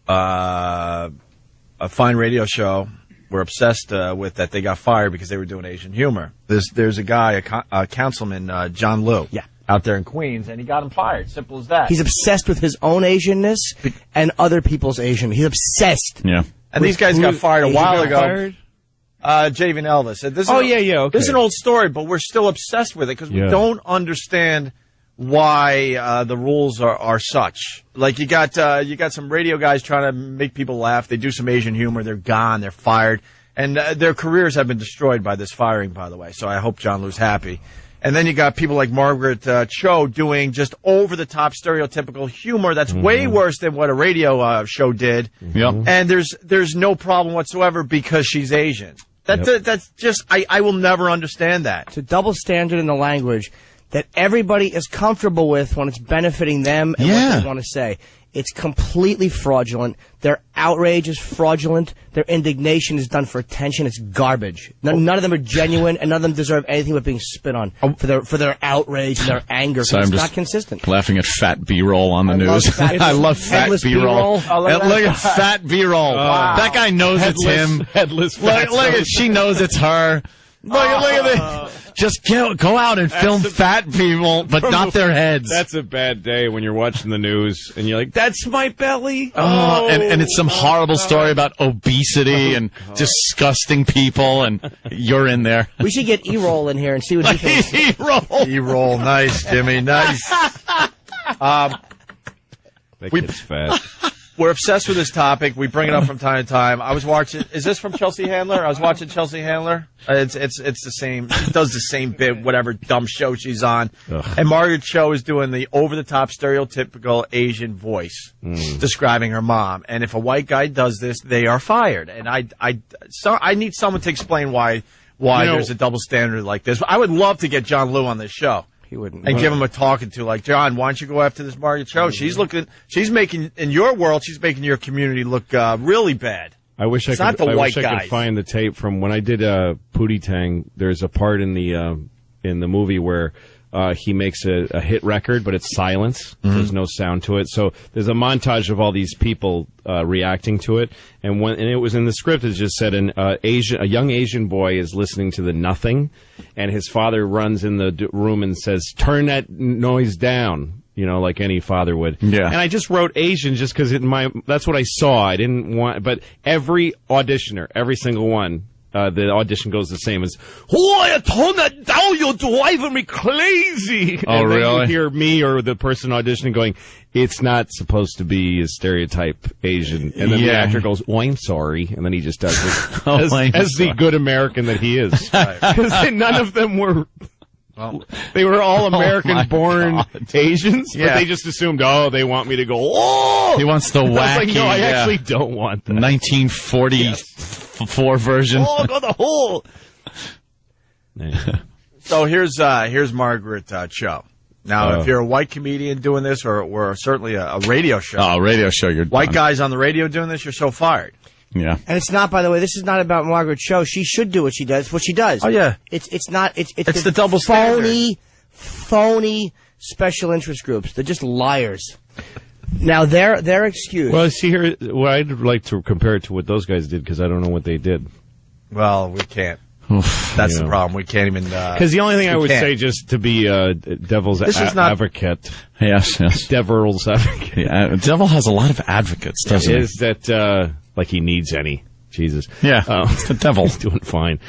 A fine radio show. We're obsessed with that they got fired because they were doing Asian humor. There's a guy, a councilman, John Liu.
Yeah.
Out there in Queens, and he got him fired. Simple as that.
He's obsessed with his own Asianness and other people's Asian. He's obsessed.
Yeah.
And these guys got fired a while ago.
Fired?
Javian Elvis.
Okay.
This is an old story, but we're still obsessed with it because we don't understand why the rules are such. Like you got some radio guys trying to make people laugh. They do some Asian humor. They're gone. They're fired, and their careers have been destroyed by this firing. By the way, so I hope John Liu's happy. And then you got people like Margaret Cho doing just over-the-top stereotypical humor that's way worse than what a radio show did.
Yep.
And there's no problem whatsoever because she's Asian. That's just I will never understand that.
It's a double standard in the language that everybody is comfortable with when it's benefiting them and what they want to say. It's completely fraudulent. Their outrage is fraudulent. Their indignation is done for attention. It's garbage. None of them are genuine, and none of them deserve anything but being spit on for their outrage and their anger.
So
it's
I'm just
not consistent.
Laughing at fat B-roll on the news. I love fat B-roll.
Oh,
Look at fat B-roll.
Wow.
That guy knows it's him.
Headless.
Look at she knows it's her. Look at this. Just go out and film fat people, but not their heads.
That's a bad day when you're watching the news and you're like, that's my belly.
And it's some horrible story about obesity and disgusting people, and you're in there.
We should get E-roll in here and see what he thinks.
E-roll, nice, Jimmy, nice.
That kid's fat.
We're obsessed with this topic. We bring it up from time to time. I was watching. Is this from Chelsea Handler? I was watching Chelsea Handler. It's the same. She does the same bit, whatever dumb show she's on.
Ugh.
And Margaret Cho is doing the over-the-top, stereotypical Asian voice, describing her mom. And if a white guy does this, they are fired. And I need someone to explain why there's a double standard like this. I would love to get John Liu on this show.
He wouldn't.
And give him a talking to, like, John, why don't you go after this Margaret Cho? She's making, in your world, she's making your community look really bad.
I wish I could find the tape from when I did Pootie Tang. There's a part in the movie where he makes a hit record, but it's silence. There's no sound to it. So there's a montage of all these people reacting to it. And it was in the script. It just said a young Asian boy is listening to the Nothing, and his father runs in the room and says, "Turn that noise down." like any father would.
Yeah.
And I just wrote Asian just because that's what I saw. I didn't want, but every auditioner, every single one, the audition goes the same as, "Oh, tone that down, you're driving me crazy."
Oh,
and then
really?
you hear me or the person auditioning going, "It's not supposed to be a stereotype Asian." And then the actor goes, "Oh, I'm sorry." And then he just does it as the good American that he is. Because none of them were... Well, they were all American-born Asians, but they just assumed, they want me to go, "Oh!"
He wants the wacky...
I was like, no, I actually don't want that.
1944 version.
Oh, go the hole!
So here's Margaret Cho. Now, if you're a white comedian doing this, or certainly a radio show.
Oh, radio show, you're
white
done.
guys on the radio doing this, you're so fired.
Yeah.
And it's not, by the way, this is not about Margaret Cho. She should do what she does. What she does.
Oh, yeah.
It's not, it's
the double standard.
Phony special interest groups. They're just liars. Now, their excuse.
Well, see here, I'd like to compare it to what those guys did, because I don't know what they did.
Well, we can't. That's the problem. We can't even...
Because the only thing I would say, just to be devil's advocate...
Yes.
Devil's advocate.
Yeah, Devil has a lot of advocates, doesn't he?
Is that... like he needs any. Jesus.
Yeah, it's the devil.
He's doing fine.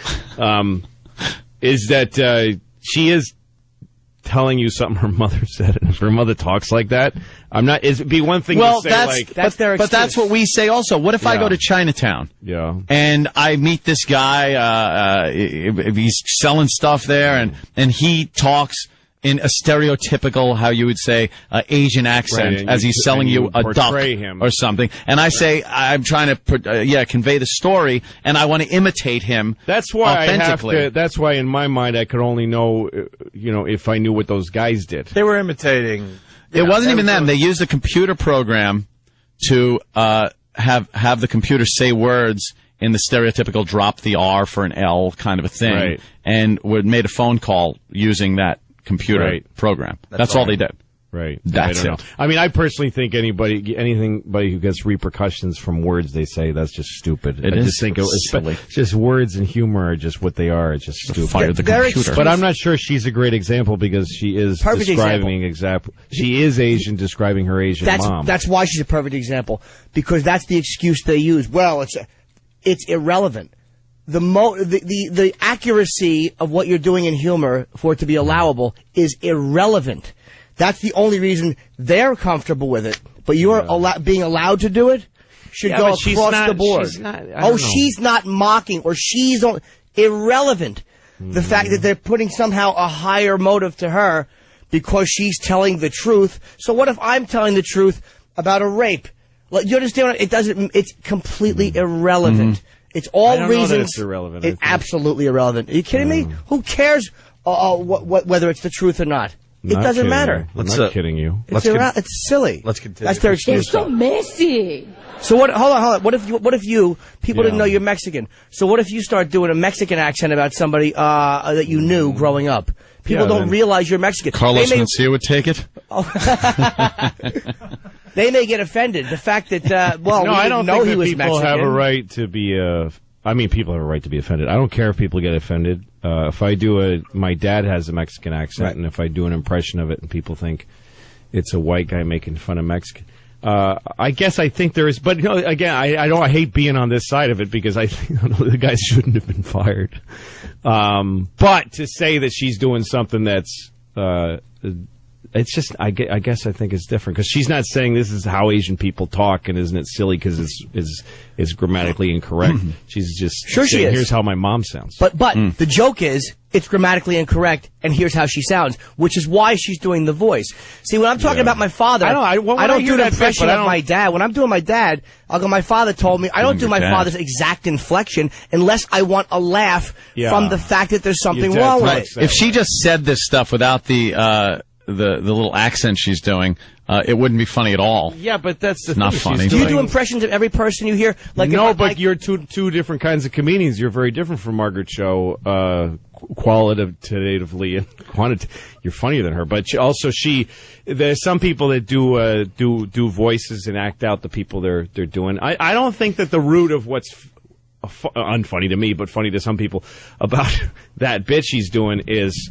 Is that she is telling you something her mother said, and if her mother talks like that, it'd be one thing to say,
that's their excuse.
But that's what we say also. What if I go to Chinatown?
Yeah.
And I meet this guy, if he's selling stuff there, and he talks in a stereotypical, how you would say, Asian accent,
right,
as he's selling you a duck
him.
or something. And I say, I'm trying to, convey the story, and I want to imitate him.
That's why
authentically.
that's why in my mind I could only know, if I knew what those guys did.
They were imitating.
It wasn't even them. They used a computer program to have the computer say words in the stereotypical drop the R for an L kind of a thing,
right.
And made a phone call using that computer program. That's all they did.
Right.
That's it.
I mean, I personally think anybody who gets repercussions from words they say, that's just stupid. I just think
silly.
Just words and humor are just what they are. It's just stupid.
Fire the computer.
But I'm not sure she's a great example, because she is describing example. She is Asian, describing her Asian mom.
That's why she's a perfect example, because that's the excuse they use. Well, it's irrelevant. The accuracy of what you're doing in humor for it to be allowable is irrelevant. That's the only reason they're comfortable with it. But you're being allowed to do it should go across the board. She's not mocking, or she's irrelevant. The fact that they're putting somehow a higher motive to her because she's telling the truth. So what if I'm telling the truth about a rape? You understand? It's completely irrelevant. It's all reasons.
It's irrelevant.
It's absolutely irrelevant. Are you kidding me? Who cares whether it's the truth or not? It doesn't matter.
I'm not kidding you.
It's silly.
Let's continue.
That's their excuse.
It's so messy.
So hold on. What if you people didn't know you're Mexican? So what if you start doing a Mexican accent about somebody that you knew growing up? People don't realize you're Mexican.
Carlos Mencia would take it.
They may get offended. The fact that
I don't
know
think
he was
people
Mexican.
have a right to be. People have a right to be offended. I don't care if people get offended. If I do my dad has a Mexican accent, and if I do an impression of it, and people think it's a white guy making fun of Mexican. I guess I think there is, but again, I hate being on this side of it, because I think the guys shouldn't have been fired. But to say that she's doing something that's, it's just, I guess I think it's different, because she's not saying this is how Asian people talk, and isn't it silly because it's grammatically incorrect. She's just saying, here's how my mom sounds.
But the joke is, it's grammatically incorrect, and here's how she sounds, which is why she's doing the voice. See, when I'm talking about my father, I don't do the impression of my dad. When I'm doing my dad, I'll go, my father told me, I don't do my father's exact inflection unless I want a laugh from the fact that there's something wrong with it.
If she just said this stuff without the little accent she's doing, it wouldn't be funny at all.
Yeah, but that's
not funny.
Do you do impressions of every person you hear?
But you're two different kinds of comedians. You're very different from Margaret Cho, qualitatively and quantitatively. You're funnier than her, but there's some people that do voices and act out the people they're doing. I don't think that the root of what's unfunny to me, but funny to some people about that bit she's doing is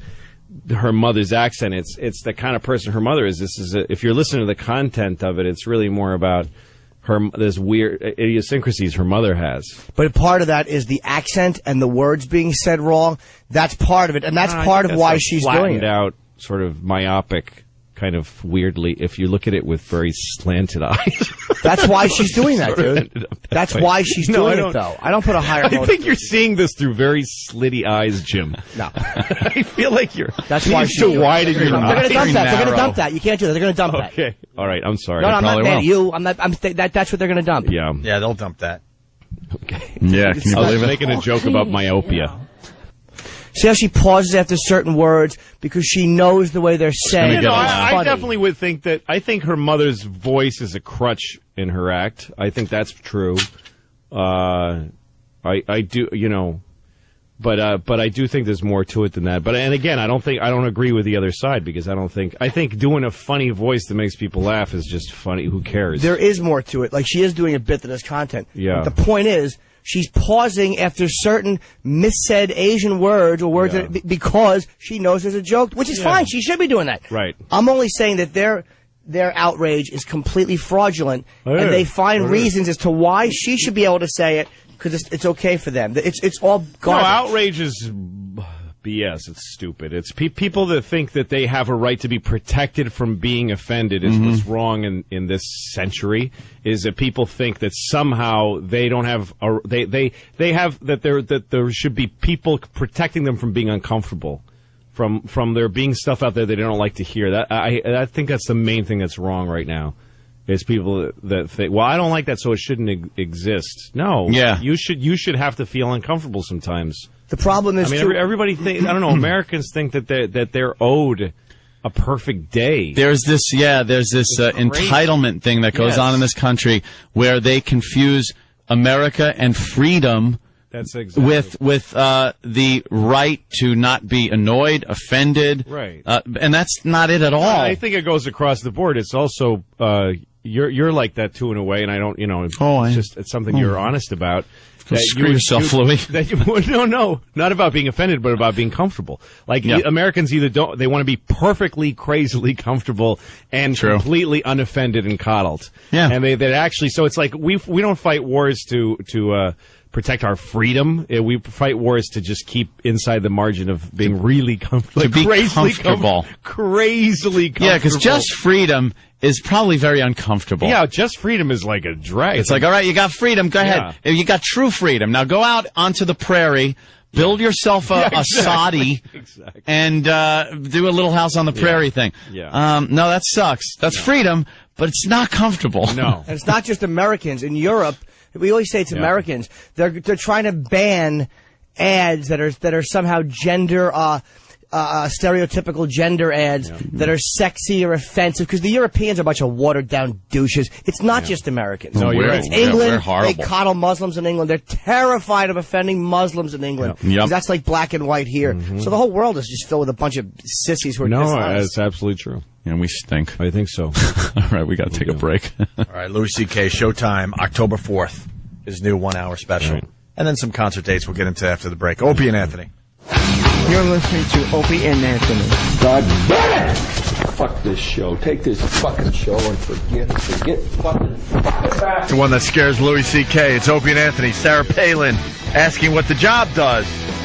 her mother's accent. It's the kind of person her mother is. If you're listening to the content of it, it's really more about this weird idiosyncrasies her mother has.
But part of that is the accent and the words being said wrong. That's part of it, and that's part of why she's doing it.
Out, sort of myopic, kind of weirdly, if you look at it with very slanted eyes.
That's why she's doing that, dude. That's why she's doing it, though. I don't put a higher
I think you're seeing this through very slitty eyes, Jim.
No.
I feel like you're...
That's why she's doing
widen your
They're going to dump that. They're going to dump that. You can't do that. They're going to dump that.
Okay. All right. I'm sorry.
No, I'm not mad at you. That's what they're going to dump.
Yeah.
Yeah, they'll dump that.
Okay.
Yeah, can you
I was
believe it?
making a joke about myopia.
See how she pauses after certain words because she knows the way they're said.
I definitely would think that. I think her mother's voice is a crutch in her act. I think that's true. I do, but I do think there's more to it than that. And again, I don't agree with the other side because I think doing a funny voice that makes people laugh is just funny. Who cares?
There is more to it. Like she is doing a bit that is content.
Yeah.
But the point is, she's pausing after certain missaid Asian words or words because she knows there's a joke, which is fine. She should be doing that.
Right.
I'm only saying that their outrage is completely fraudulent, and they find reasons as to why she should be able to say it because it's okay for them. It's all garbage.
No, outrage is BS. It's stupid. It's people that think that they have a right to be protected from being offended is what's wrong in this century. Is that people think that somehow they don't have they have that there should be people protecting them from being uncomfortable, from there being stuff out there they don't like to hear. That I think that's the main thing that's wrong right now. Is people that think, well, I don't like that, so it shouldn't exist. No, you should have to feel uncomfortable sometimes.
The problem is,
everybody think. I don't know. Americans think that they're owed a perfect day.
There's this entitlement thing that goes on in this country where they confuse America and freedom.
That's exactly
with the right to not be annoyed, offended,
right?
And that's not it at all.
I think it goes across the board. It's also you're like that too in a way, and I don't. It's something you're honest about.
Screw yourself, Louis.
No, not about being offended, but about being comfortable. Like Americans either they want to be perfectly, crazily comfortable and completely unoffended and coddled.
Yeah,
and they actually. So it's like we don't fight wars to protect our freedom. We fight wars to just keep inside the margin of being really comfortable.
To be comfortable.
Crazily comfortable.
Yeah, because just freedom is probably very uncomfortable.
Yeah, just freedom is like a drag.
It's like, all right, you got freedom, go ahead. You got true freedom. Now go out onto the prairie, build yourself a soddy, and do a little house on the prairie thing.
Yeah.
No, that sucks. That's freedom, but it's not comfortable.
No.
And it's not just Americans. In Europe, we always say it's Americans. They're trying to ban ads that are somehow gender stereotypical gender ads that are sexy or offensive because the Europeans are a bunch of watered down douches. It's not just Americans.
No, you're right.
It's England.
We're horrible.
They coddle Muslims in England. They're terrified of offending Muslims in England.
Yep.
That's like black and white here. So the whole world is just filled with a bunch of sissies who are dishonest.
That's absolutely true.
And we stink.
I think so.
All right, we got to take a break.
All right, Louis C.K. Showtime, October 4th, his new 1 hour special.
Right.
And then some concert dates we'll get into after the break. Opie and Anthony.
You're listening to Opie and Anthony.
God damn it! Fuck this show. Take this fucking show and forget fucking
The one that scares Louis C.K. It's Opie and Anthony. Sarah Palin asking what the job does.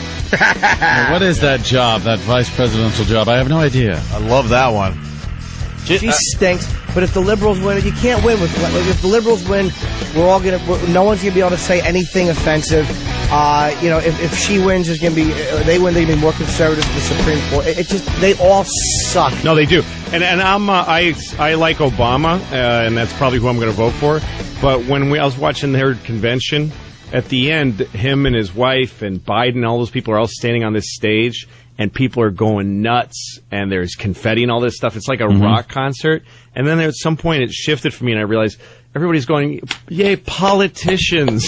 What is that job, that vice presidential job? I have no idea.
I love that one.
She stinks, but if the liberals win, you can't win with. If the liberals win, no one's gonna be able to say anything offensive. If she wins, there's gonna be they win. They're gonna be more conservative than the Supreme Court. They all suck.
No, they do. And I'm I like Obama, and that's probably who I'm going to vote for. But when I was watching their convention, at the end, him and his wife and Biden, all those people are all standing on this stage. And people are going nuts, and there's confetti and all this stuff. It's like a rock concert. And then at some point, it shifted for me, and I realized everybody's going, yay, politicians.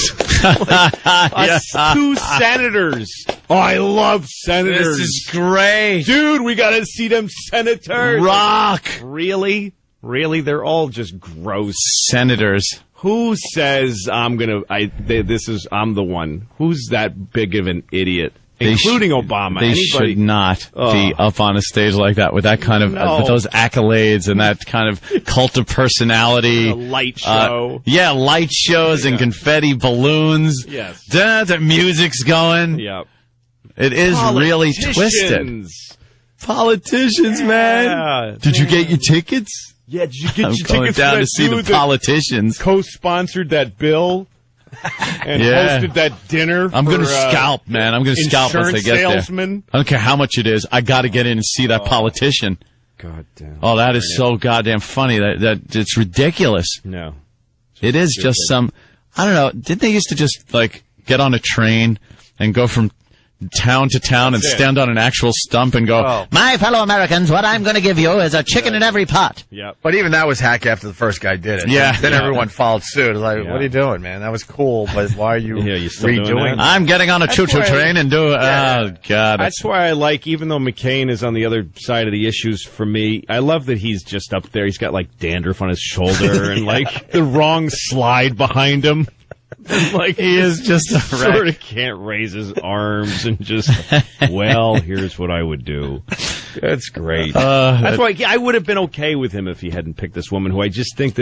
Two senators. Oh, I love senators.
This is great.
Dude, we got to see them senators.
Rock.
Really? Really? They're all just gross.
Senators.
Who says I'm the one? Who's that big of an idiot? including Obama.
They
Anybody-
should not be up on a stage like that with that kind of
No.
with those accolades and that kind of cult of personality.
A light show.
Yeah, light shows and confetti balloons.
Yes.
The music's going.
Yeah.
It is really twisted. Politicians, man. Did you get your tickets?
Yeah, did you get
I'm
your
going
tickets
down
for
to
that
see the
dude that
politicians.
co-sponsored that bill and
Yeah.
hosted that dinner?
I'm going to
for,
scalp, man. I'm going to scalp once they
insurance
get
salesman?
there. I don't care how much it is. I got to get in and see that politician.
God damn.
Oh, that is so goddamn funny. That it's ridiculous.
No.
It is just some, I don't know, didn't they used to just, like, get on a train and go from town to town and stand on an actual stump and go, my fellow Americans, what I'm going to give you is a chicken in every pot.
Yeah.
But even that was hack after the first guy did it.
Yeah.
Then everyone followed suit. It was like,
Yeah.
what are you doing, man? That was cool, but why are you,
you still doing
redoing
that?
I'm getting on a choo-choo
why-
train and do, oh, God.
That's why I like, even though McCain is on the other side of the issues for me, I love that he's just up there. He's got, like, dandruff on his shoulder and, like, the wrong slide behind him. Like,
he is just a
sort
wreck.
of can't raise his arms and just, well, here's what I would do. That's great. That's why I would have been okay with him if he hadn't picked this woman who I just think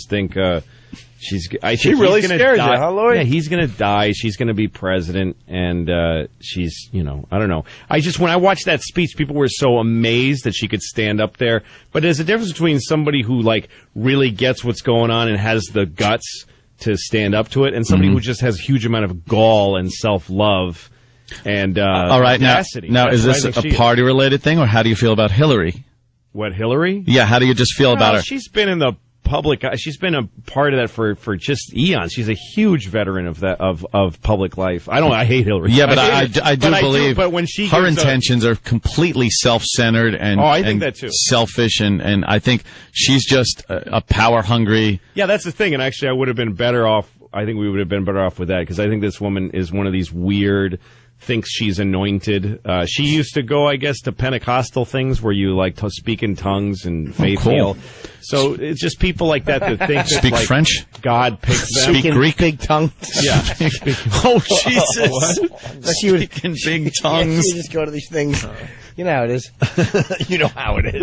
she's.
She really
he's gonna
scares you,
die.
huh, Louis?
Yeah, he's going to die. She's going to be president, and she's, I don't know. When I watched that speech, people were so amazed that she could stand up there. But there's a difference between somebody who like really gets what's going on and has the guts to stand up to it, and somebody who just has a huge amount of gall and self-love and
All right,
audacity.
now
That's
is
what I
this
think
a
she is.
party-related thing, or how do you feel about Hillary?
What, Hillary?
Yeah, how do you just feel about her?
She's been in the public. She's been a part of that for just eons. She's a huge veteran of that of public life. I hate Hillary.
Yeah, but
hate
I
her.
do
But
believe
but when she
her
gives a-
intentions are completely self-centered and,
I think
and
that too.
selfish, and I think she's just a power-hungry.
Yeah, that's the thing. And actually, I would have been better off. I think we would have been better off with that, because I think this woman is one of these weird, thinks she's anointed. She used to go, I guess, to Pentecostal things where you like to speak in tongues and faith
cool.
heal. So it's just people like that that think
Speak
that, like,
French?
God picked them.
Speak Greek?
Big tongue.
Yeah.
Oh, Jesus.
She would,
Speaking big
yeah,
tongues.
you just go to these things. You know how it is.
You know how it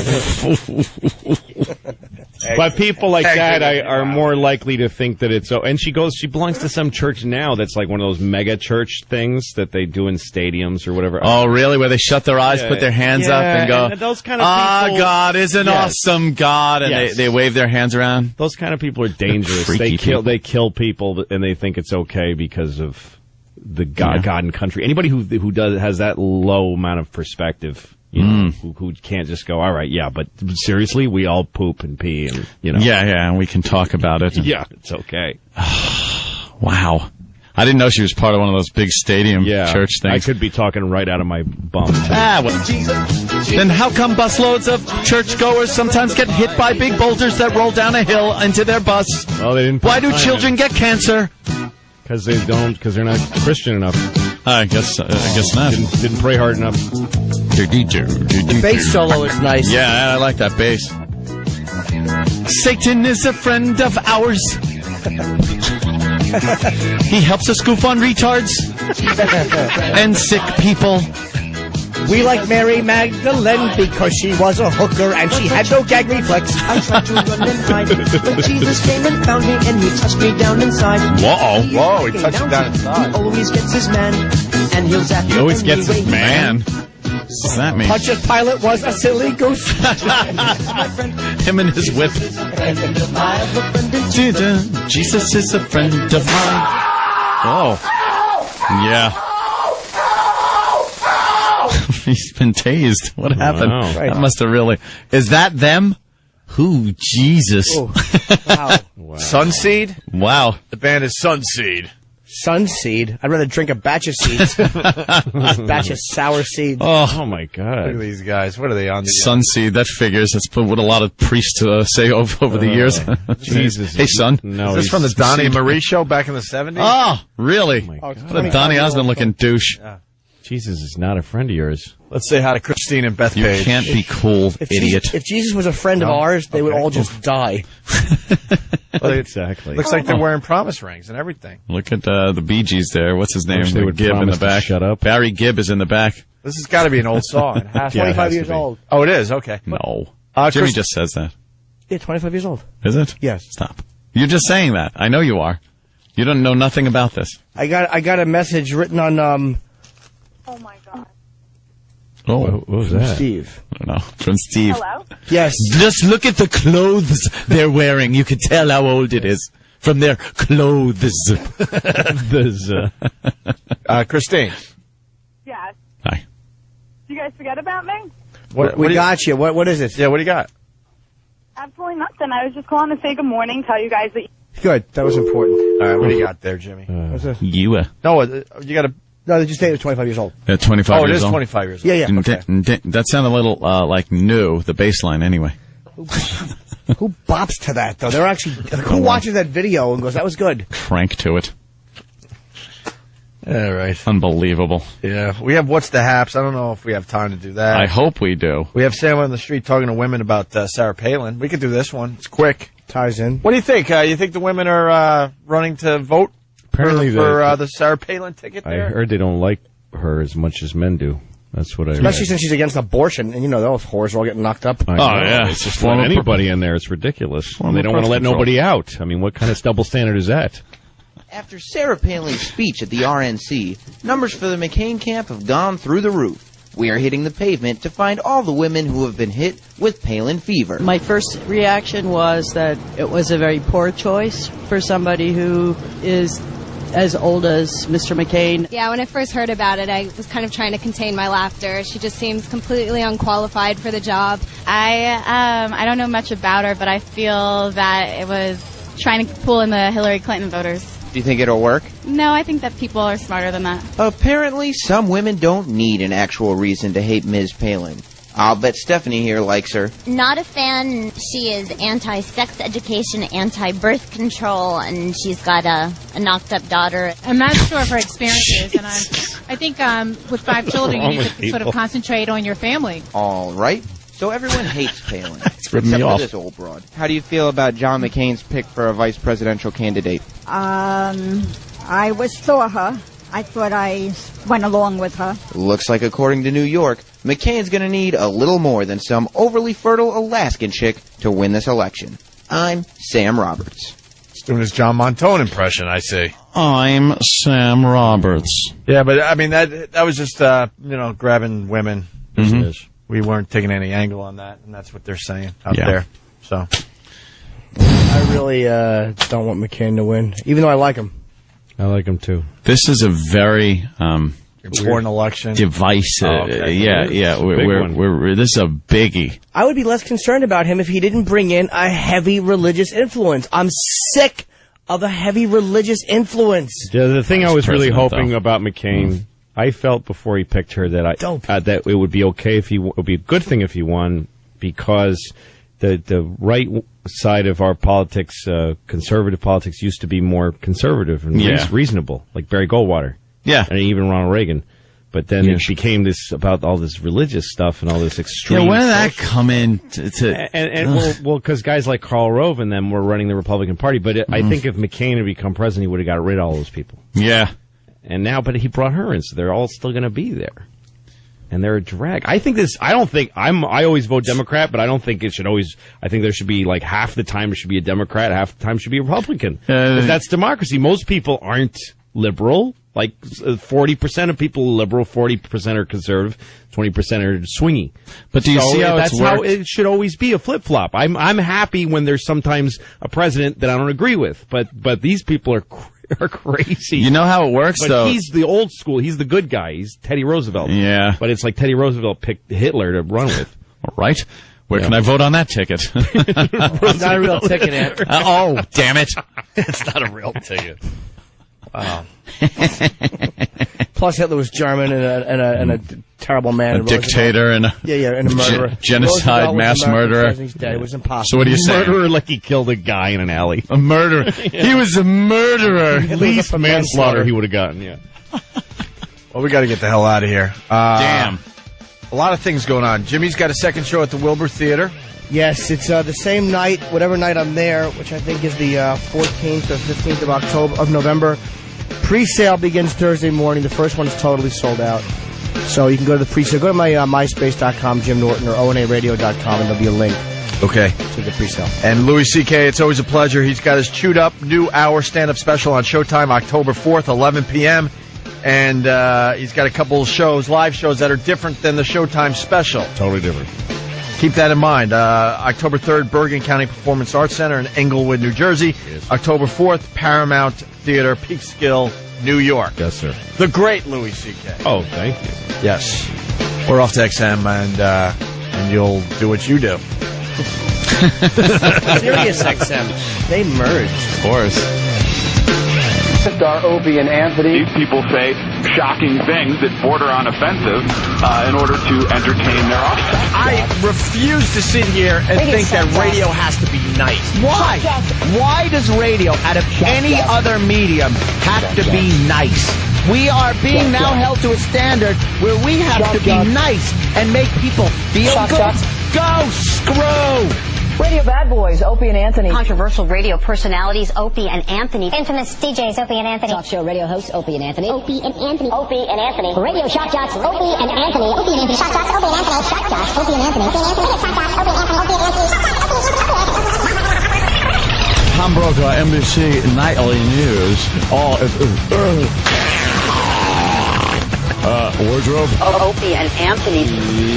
is.
But people like that are more likely to think that it's. And she belongs to some church now that's like one of those mega church things that they do in stadiums or whatever.
Oh, really? Where they shut their eyes,
Yeah.
put their hands
Yeah,
up, and go,
and those kind of people-
God is an
Yes.
awesome God, and
Yes.
they wave their hands around.
Those kind of people are dangerous.
Freaky people.
They kill people, and they think it's okay because of the God and country. Anybody who has that low amount of perspective, who can't just go, all right, yeah, but seriously, we all poop and pee, and
Yeah, and we can talk about it.
yeah, it's okay.
Wow. I didn't know she was part of one of those big stadium church
I
things.
could be talking right out of my bum.
Then how come busloads of churchgoers sometimes get hit by big boulders that roll down a hill into their bus?
Well, they didn't.
Why do children get cancer?
Because they don't. Because they're not Christian enough.
I guess not.
Didn't pray hard enough.
The bass solo is nice.
Yeah, I like that bass. Satan is a friend of ours. He helps us goof on retards and sick people.
We like Mary Magdalene because she was a hooker and she had no gag reflex.
I tried to run and hide, but Jesus came and found me and he touched me down inside.
Whoa, he touched you down inside.
He always gets his man, and he'll zap you.
He always gets his
anyway.
man. What's that mean?
Pontius Pilate was a silly goose.
Him and his whip. Jesus is a friend of mine. Oh. Yeah. He's been tased. What happened?
Wow.
Right.
That must have really... Is that them? Who? Jesus.
Oh, wow.
Sunseed?
Wow.
The band is Sunseed.
Sunseed. I'd rather drink a batch of seeds. A batch of sour seeds.
Oh my
Look
God.
at these guys. What are they on?
Sunseed, that figures. That's what a lot of priests say over the years.
Jesus.
Hey, son.
No,
Is this
he's
from the Donnie and Marie show back in the 70s?
Oh, really?
my
What a Donny Osmond looking douche.
Jesus is not a friend of yours.
Let's say hi to Christine and Bethpage.
You can't be cool, idiot.
If Jesus was a friend of ours, they would all just die.
Exactly.
Looks like they're wearing promise rings and everything.
Look at the Bee Gees there. What's his name?
They would
Gibb in the
promise to
back.
shut up.
Barry Gibb is in the back.
This has got to be an old song. It has to be.
25 years old.
Oh, it is? Okay.
No.
Chris-
Jimmy just says that.
Yeah, 25 years old.
Is it?
Yes.
Stop. You're just saying that. I know you are. You don't know nothing about this.
I got a message written on
Oh my God.
Oh,
what was that?
Steve.
I don't know. From Steve.
Hello?
Yes.
Just look at the clothes they're wearing. You can tell how old it is from their clothes.
Christine.
Yes.
Hi.
Did you guys forget about me?
We got you. What is it?
Yeah, what do you got?
Absolutely nothing. I was just calling to say good morning, tell you guys that.
Good. That was important.
All right, what do you got there, Jimmy?
What's this?
You.
No, you got to...
No, they just say it was 25 years old.
25
Oh, it
years
is
old?
25 years old.
Yeah, yeah.
Okay.
That sounded a little like new, the bass line, anyway.
Who bops to that, though? They're actually... Who watches that video and goes, that was good?
Crank to it.
All right.
Unbelievable.
Yeah, we have What's the Haps. I don't know if we have time to do that.
I hope we do.
We have Sam on the street talking to women about Sarah Palin. We could do this one. It's quick.
Ties in.
What do you think? You think the women are running to vote
Apparently
for the Sarah Palin ticket
I
there?
heard they don't like her as much as men do. That's what I
Especially
read.
since she's against abortion, and you know those whores are all getting knocked up.
I know.
yeah.
It's just let anybody in there. It's ridiculous. They don't want to let nobody out. I mean, what kind of double standard is that?
After Sarah Palin's speech at the RNC, numbers for the McCain camp have gone through the roof. We are hitting the pavement to find all the women who have been hit with Palin fever.
My first reaction was that it was a very poor choice for somebody who is as old as Mr. McCain.
Yeah, when I first heard about it, I was kind of trying to contain my laughter. She just seems completely unqualified for the job.
I don't know much about her, but I feel that it was trying to pull in the Hillary Clinton voters.
Do you think it'll work?
No, I think that people are smarter than that.
Apparently, some women don't need an actual reason to hate Ms. Palin. I'll bet Stephanie here likes her.
Not a fan. She is anti-sex education, anti-birth control, and she's got a knocked-up daughter.
I'm not sure of her experiences, and I think with 5 children, you need to sort of concentrate on your family.
All right. So everyone hates Palin.
ripping me
except
off.
for this old broad. How do you feel about John McCain's pick for a vice presidential candidate?
I saw her. I thought I went along with her.
Looks like, according to New York, McCain's going to need a little more than some overly fertile Alaskan chick to win this election. I'm Sam Roberts.
He's doing his John Montone impression, I see.
I'm Sam Roberts.
Yeah, but I mean that was just grabbing women.
Mhm.
We weren't taking any angle on that, and that's what they're saying out
Yeah.
there. So
I really don't want McCain to win, even though I like him.
I like him too.
This is a very
important election.
Divisive.
Oh, okay.
Yeah. This is a biggie.
I would be less concerned about him if he didn't bring in a heavy religious influence. I'm sick of a heavy religious influence.
The thing I was really
president,
hoping
though.
about McCain, I felt before he picked her that that it would be okay if it would be a good thing if he won, because the right side of our politics, conservative politics, used to be more conservative and reasonable, like Barry Goldwater, and even Ronald Reagan. But then it became this about all this religious stuff and all this extreme.
Yeah, where did that come in?
Well, because guys like Karl Rove and them were running the Republican Party. But I think if McCain had become president, he would have got rid of all those people.
Yeah.
And now, but he brought her in, so they're all still going to be there. And they're a drag. I always vote Democrat, but I don't think it should always, I think there should be like half the time it should be a Democrat, half the time it should be a Republican. 'Cause that's democracy. Most people aren't liberal. Like 40% of people are liberal, 40% are conservative, 20% are swingy.
But do you see how
that's
it's
how
worked?
it should always be, a flip flop. I'm happy when there's sometimes a president that I don't agree with, but these people are crazy.
You know how it works,
but
though?
He's the old school. He's the good guy. He's Teddy Roosevelt.
Yeah.
But it's like Teddy Roosevelt picked Hitler to run with.
All right. Where can I vote on that ticket?
It's not a real ticket, Ed.
Oh, damn it.
It's not a real ticket. Wow.
Plus, Hitler was German and a terrible man.
A dictator and a
and a murderer.
Genocide,
Roosevelt was
mass
American
murderer.
president. He's dead. It was impossible.
So what are you saying?
Murderer, like he killed a guy in an alley.
A murderer. He was a murderer.
At least manslaughter he would have gotten, yeah.
Well, we got to get the hell out of here.
Damn.
A lot of things going on. Jimmy's got a second show at the Wilbur Theater.
Yes, it's the same night, whatever night I'm there, which I think is the 14th or 15th of November. Pre-sale begins Thursday morning. The first one is totally sold out. So you can go to the pre-sale. Go to my myspace.com, Jim Norton, or onaradio.com, and there'll be a link.
Okay.
To the pre-sale.
And Louis C.K., it's always a pleasure. He's got his chewed up new hour stand-up special on Showtime October 4th, 11 p.m., and he's got a couple of shows, live shows, that are different than the Showtime special.
Totally different.
Keep that in mind. October 3rd, Bergen County Performance Arts Center in Englewood, New Jersey. Yes. October 4th, Paramount Theater, Peekskill, New York.
Yes, sir.
The great Louis C.K.
Oh, thank you.
Yes. We're off to XM, and you'll do what you do.
Sirius XM. They merged.
Of course.
Star Opie and Anthony.
These people say shocking things that border on offensive in order to entertain their audience.
I refuse to sit here and think that radio has to be nice.
Why? Why does radio, out of any other medium, have to be nice? We are being now held to a standard where we have to be nice and make people feel good. Go screw!
Radio bad boys, Opie and Anthony.
Controversial radio personalities, Opie and Anthony. Infamous DJs, Opie and Anthony.
Talk show radio hosts, Opie and Anthony.
Opie and Anthony. Opie and Anthony.
Radio shock jocks, Opie and Anthony.
Opie and Anthony. Shock jocks, Opie and Anthony. Shock jocks, Opie and Anthony. Opie and Anthony. Shock jocks, Opie and Anthony. Opie and Anthony.
Tom Brokaw, NBC Nightly News. Wardrobe.
Opie and Anthony.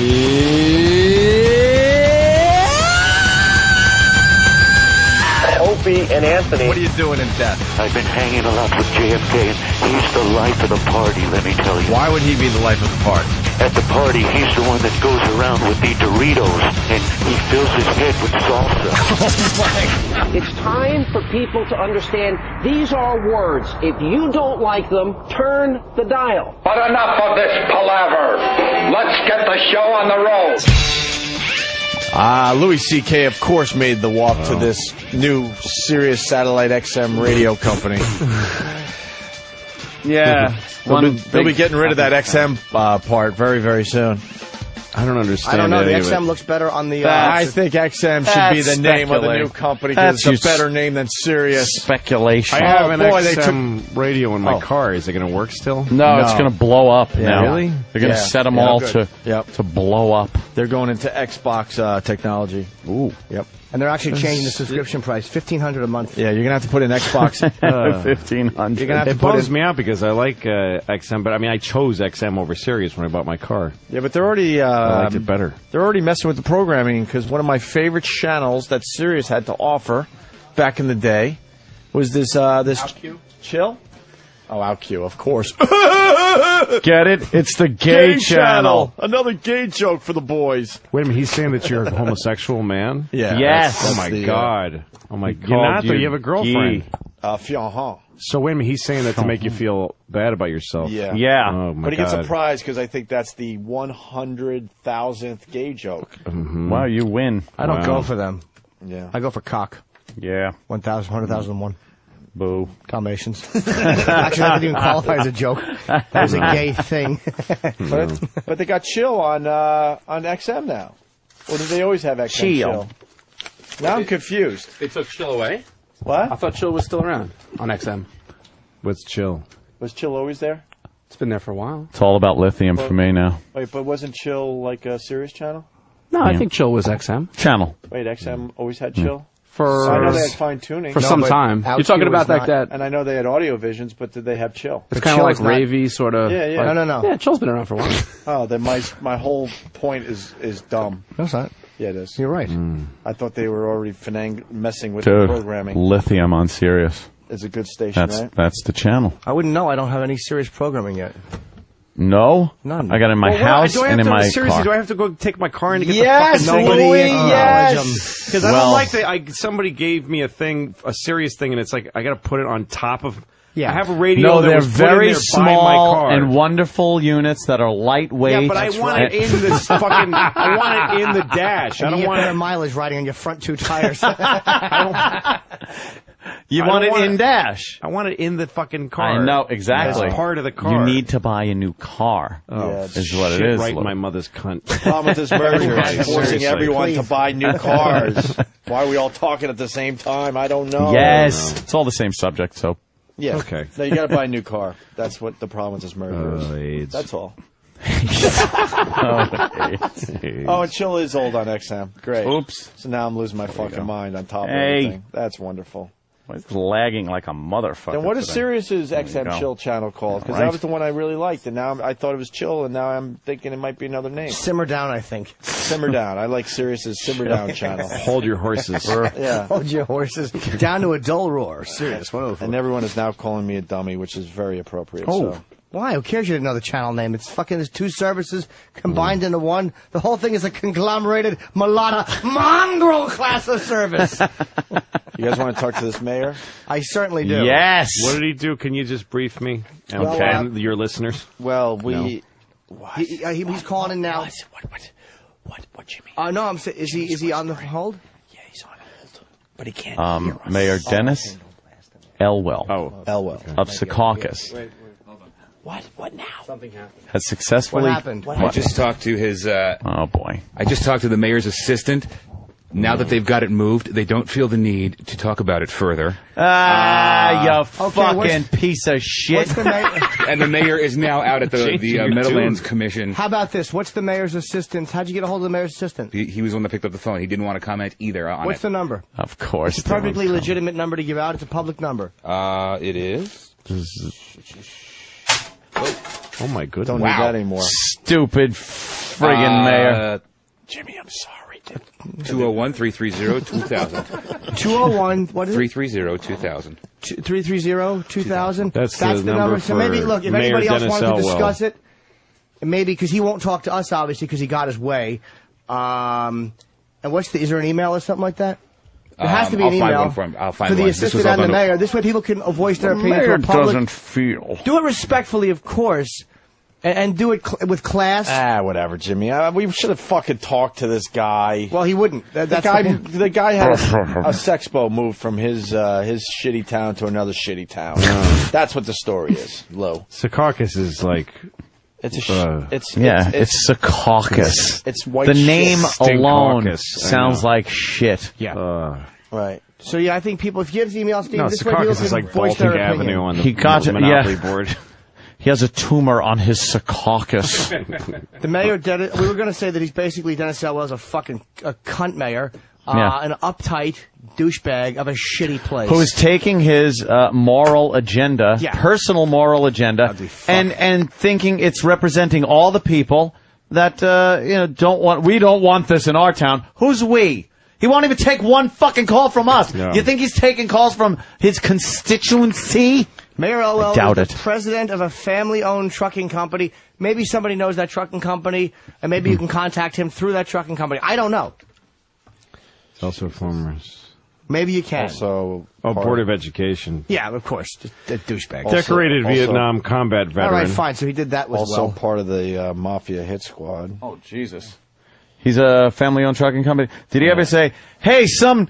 Opie and Anthony.
What are you doing in death?
I've been hanging a lot with JFK, and he's the life of the party, let me tell you.
Why would he be the life of the party?
At the party, he's the one that goes around with the Doritos, and he fills his head with salsa.
It's time for people to understand these are words. If you don't like them, turn the dial.
But enough of this palaver. Let's get the show on the road.
Louis C.K., of course, made the walk to this new Sirius Satellite XM radio company. Yeah. They'll be getting rid of that XM part very, very soon.
I don't understand.
I don't know. The
any of
XM
it.
looks better on the.
I think XM should be the name of the new company because it's a better name than Sirius.
Speculation.
I have an XM radio in my car. Is it going to work still?
No, it's going to blow up now.
Really?
They're going to set them all to blow up.
They're going into Xbox technology.
Ooh.
Yep.
And they're actually changing the subscription price, $1,500 a month.
Yeah, you're gonna have to put in Xbox.
$1,500.
It bums me out because I like XM, but I mean I chose XM over Sirius when I bought my car.
Yeah, but they're already
I liked it better.
They're already messing with the programming because one of my favorite channels that Sirius had to offer back in the day was this Chill. Oh, OutQ, of course.
Get it? It's the gay channel.
Another gay joke for the boys.
Wait a minute, he's saying that you're a homosexual man?
Yeah.
Yes.
Oh my God. Oh my God. You're not, though. You have a girlfriend.
Fiancé.
So wait a minute, he's saying that to make you feel bad about yourself.
Yeah.
Yeah.
Oh my
But he gets
God.
a prize because I think that's the 100,000th gay joke.
Mm-hmm.
Wow, you win.
I don't go for them.
Yeah.
I go for cock.
Yeah.
1,000, 100,001.
Boo.
Combinations. Actually, that didn't even qualify as a joke. That was a gay thing.
But they got Chill on XM now. Or did they always have XM Chill? Now I'm confused.
They took Chill away?
What?
I thought Chill was still around on XM.
What's Chill?
Was Chill always there?
It's been there for a while.
It's all about lithium for me now.
Wait, but wasn't Chill like a Sirius channel?
No, I think Chill was XM.
Channel.
Wait, XM always had Chill?
For
I know they had fine tuning.
For some time. You're talking about like that.
And I know they had audio visions, but did they have Chill?
It's kind of like Ravey, sort of.
Yeah, yeah.
Like,
No.
Yeah, Chill's been around for a while.
Oh, then my whole point is dumb.
No, it's not.
Yeah, it is.
You're right.
I thought they were already messing with the programming.
Lithium on Sirius.
It's a good station, right?
That's the channel.
I wouldn't know. I don't have any serious programming yet.
No?
None.
I got it in my house and in my car.
Do I have to go take my car in to get
Yes,
the fucking
Louis, yes!
Because I don't like that. Somebody gave me a serious thing, and it's like I got to put it on top of.
Yeah.
I have a radio.
No,
that
they're
was put in
very
there by
small
my car.
and wonderful units that are lightweight.
Yeah, but I want it in this fucking. I want it in the dash. I
And
don't
you get
want
better
it.
mileage riding on your front two tires.
You want it in dash.
I want it in the fucking car.
I know, exactly.
As part of the car.
You need to buy a new car.
Oh,
is what
shit
it is.
Right in my mother's cunt.
The problem with this merger is forcing
Seriously.
everyone to buy new cars. Why are we all talking at the same time? I don't know.
Yes. It's all the same subject, so.
Yeah.
Okay.
No, you got to buy a new car. That's what the problem with this merger is.
AIDS.
That's all.
AIDS.
Oh, and Chill is old on XM. Great.
Oops.
So now I'm losing my fucking mind on top of
Hey.
everything. That's wonderful.
It's lagging like a motherfucker.
Then what is
today.
Sirius's
There you
XM
go.
Chill channel called? Because
Right.
that was the one I really liked, and now I thought it was Chill, and now I'm thinking it might be another name.
Simmer Down, I think.
Simmer Down. I like Sirius's Simmer Down channel.
Hold your horses.
Yeah.
Hold your horses down to a dull roar. Serious.
And everyone is now calling me a dummy, which is very appropriate.
Oh.
So.
Why? Who cares you didn't know the channel name? It's fucking, there's two services combined into one. The whole thing is a conglomerated, mulata, mongrel class of service.
You guys want to talk to this mayor?
I certainly do.
Yes.
What did he do? Can you just brief me? And,
Well,
and your listeners?
Well, we...
He's calling in now.
What, Jimmy?
No, is he on the hold?
Yeah, he's on hold. But he can't
Mayor Dennis Elwell.
Elwell.
Of Secaucus.
What now?
Something happened.
Has successfully.
What happened?
I just talked to his.
Oh boy.
I just talked to the mayor's assistant. Now that they've got it moved, they don't feel the need to talk about it further.
You fucking piece of shit.
What's the mayor?
And the mayor is now out at the Meadowlands Commission.
How about this? What's the mayor's assistant? How'd you get a hold of the mayor's assistant?
He was the one that picked up the phone. He didn't want to comment either on
What's
it.
the number?
Of course.
It's a perfectly legitimate number to give out. It's a public number.
It is.
Oh my goodness.
Don't need that anymore.
Stupid friggin' mayor.
Jimmy, I'm sorry.
201-330-2000.
201, what is it?
330-2000.
330-2000?
That's the number
So maybe,
for
look, if
Mayor
anybody else
Dennis
wanted to
Elwell.
discuss it, and maybe, because he won't talk to us, obviously, because he got his way. And is there an email or something like that? There has to be an
I'll
email
find one for him. I'll find
for the
one. This was
assistant
all
and the
done-
mayor. This way people can voice their opinion to
Mayor
a public.
doesn't feel.
Do it respectfully, of course, and do it with class.
Whatever, Jimmy. We should have fucking talked to this guy.
Well, he wouldn't.
The guy had a sexpo moved from his shitty town to another shitty town. That's what the story is, Lou.
Secaucus is like...
It's a
It's Secaucus.
It's white
The
shit.
name alone
Stinkaucus. I
sounds
know.
like shit.
Yeah.
Right.
So, yeah, I think people, if you get his email, Steve,
No,
this way people
Secaucus is
can
like
voice their
Baltic
opinion.
Avenue on the
He got it,
Monopoly
yeah.
board.
He has a tumor on his Secaucus.
The mayor, we were going to say that he's basically, Dennis Elwell's a fucking cunt mayor,
Yeah.
an uptight douchebag of a shitty place.
Who is taking his moral agenda, personal moral agenda, and thinking it's representing all the people that we don't want this in our town. Who's we? He won't even take one fucking call from us.
No.
You think he's taking calls from his constituency?
Mayor Elwell
doubt
is
it.
the president of a family-owned trucking company. Maybe somebody knows that trucking company, and maybe you can contact him through that trucking company. I don't know.
It's also former...
Maybe you can.
Also,
Board of Education.
Yeah, of course. Just a douchebag.
Decorated Vietnam combat veteran.
All right, fine. So he did that as
Also
well.
part of the Mafia hit squad.
Oh, Jesus. He's a family-owned trucking company. Did he ever say, hey, some...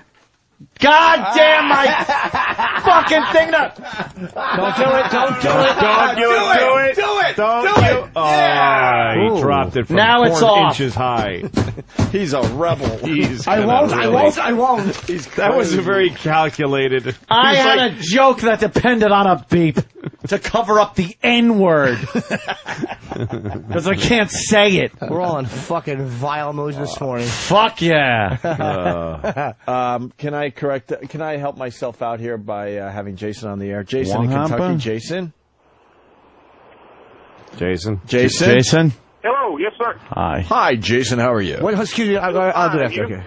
God damn my fucking thing up!
Don't do it. Don't do it.
Don't do it.
Do it.
Don't
do
you?
it.
Ah, he dropped it from
Now it's
4
off.
inches high.
He's a rebel.
I won't.
That was a very calculated.
I
He's
had
like,
a joke that depended on a beep to cover up the N-word. Because I can't say it.
We're all in fucking vile moods this morning.
Fuck yeah.
Can I help myself out here by having Jason on the air? Jason in
What
Kentucky.
happened?
Jason?
Jason?
Hello, yes, sir.
Hi.
Hi, Jason. How are you?
Wait, excuse me. I'll do that after. Okay.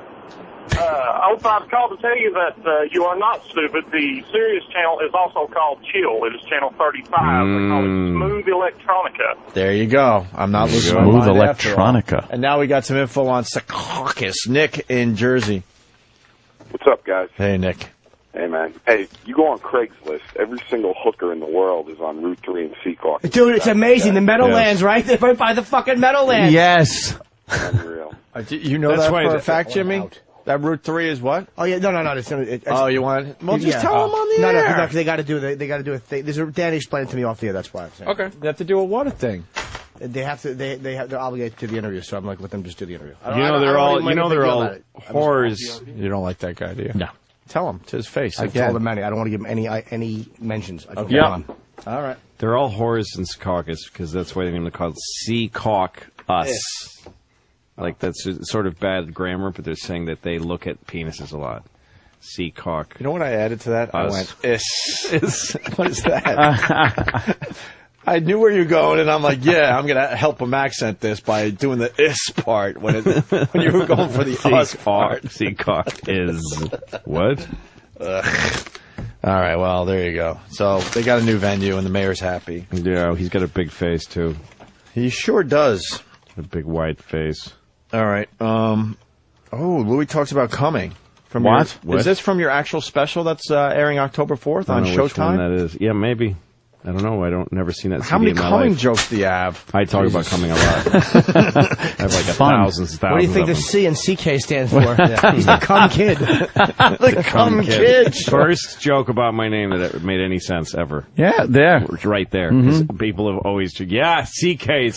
I've called to tell you that you are not stupid. The Sirius channel is also called Chill. It is channel 35. They call it Smooth Electronica.
There you go. I'm not losing my
Smooth
mind after all.
Electronica.
And now we got some info on Secaucus. Nick in Jersey.
What's up, guys?
Hey, Nick.
Hey, man. Hey, you go on Craigslist. Every single hooker in the world is on Route 3 in Secaucus.
Dude, it's amazing. The Meadowlands, right? They're right by the fucking Meadowlands.
Yes.
Unreal.
You know
That's
that
why
for a
the-
fact, Jimmy? That Route 3 is what?
Oh yeah, no.
Oh, you want it? Well, just tell them on the
No,
air.
because they got to do a thing. Danny explained it to me off the air. That's why I'm saying.
Okay. They have to do a what thing?
They have to. They're obligated to the interview. So I'm like, let them just do the interview.
They're all whores.
You don't like that guy, do you?
No.
Tell him to his face.
I've told him many. I don't want to give him any mentions.
Okay. All right.
They're all whores in Secaucus because that's why they're going to call it Secaucus. Like, that's sort of bad grammar, but they're saying that they look at penises a lot. Seacock.
You know what I added to that?
Us.
I went, what is that? I knew where you're going, and I'm like, yeah, I'm going to help him accent this by doing the is part when you were going for the us part.
Seacock is what?
Ugh. All right, well, there you go. So they got a new venue, and the mayor's happy.
Yeah, he's got a big face, too.
He sure does.
A big white face.
All right. Louis talks about coming. From
what?
Is this from your actual special that's airing October 4th on Showtime?
Which one that is. Yeah, maybe. I don't know. I don't never seen that.
How
CD
many
in my
coming
life.
jokes do you have?
I talk about coming a lot. I have like thousands and thousands.
What do you think the
of them.
C and CK stands for? He's the cum kid.
The cum kid.
First joke about my name that made any sense ever.
Yeah, there.
It's right there. 'Cause people have always, CK.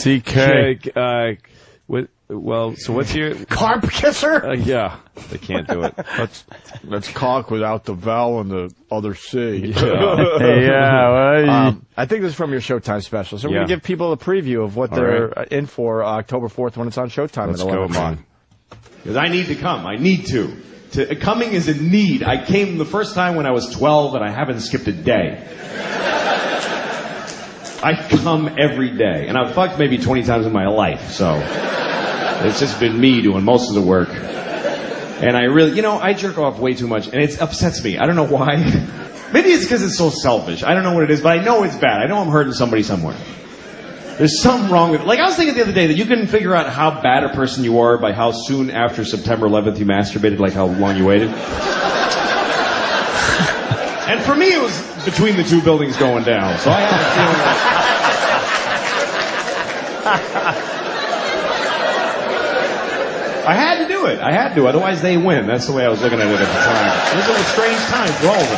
Well, so what's your...
Carp kisser?
Yeah, they can't do it.
That's cock without the vowel and the other C.
Yeah.
I think this is from your Showtime special. So we're
Yeah.
going to give people a preview of what
All
they're
right.
in for October 4th when it's on Showtime
Let's
at 11
go,
o'clock.
man.
Because I need to come. I need to. Coming is a need. I came the first time when I was 12, and I haven't skipped a day. I come every day. And I've fucked maybe 20 times in my life, so... It's just been me doing most of the work. And I really, I jerk off way too much, and it upsets me. I don't know why. Maybe it's because it's so selfish. I don't know what it is, but I know it's bad. I know I'm hurting somebody somewhere. There's something wrong with it. Like, I was thinking the other day that you can figure out how bad a person you are by how soon after September 11th you masturbated, like how long you waited. And for me, it was between the two buildings going down. So I have a feeling I had to do it. I had to. Otherwise, they win. That's the way I was looking at it at the time. It was a strange time for all of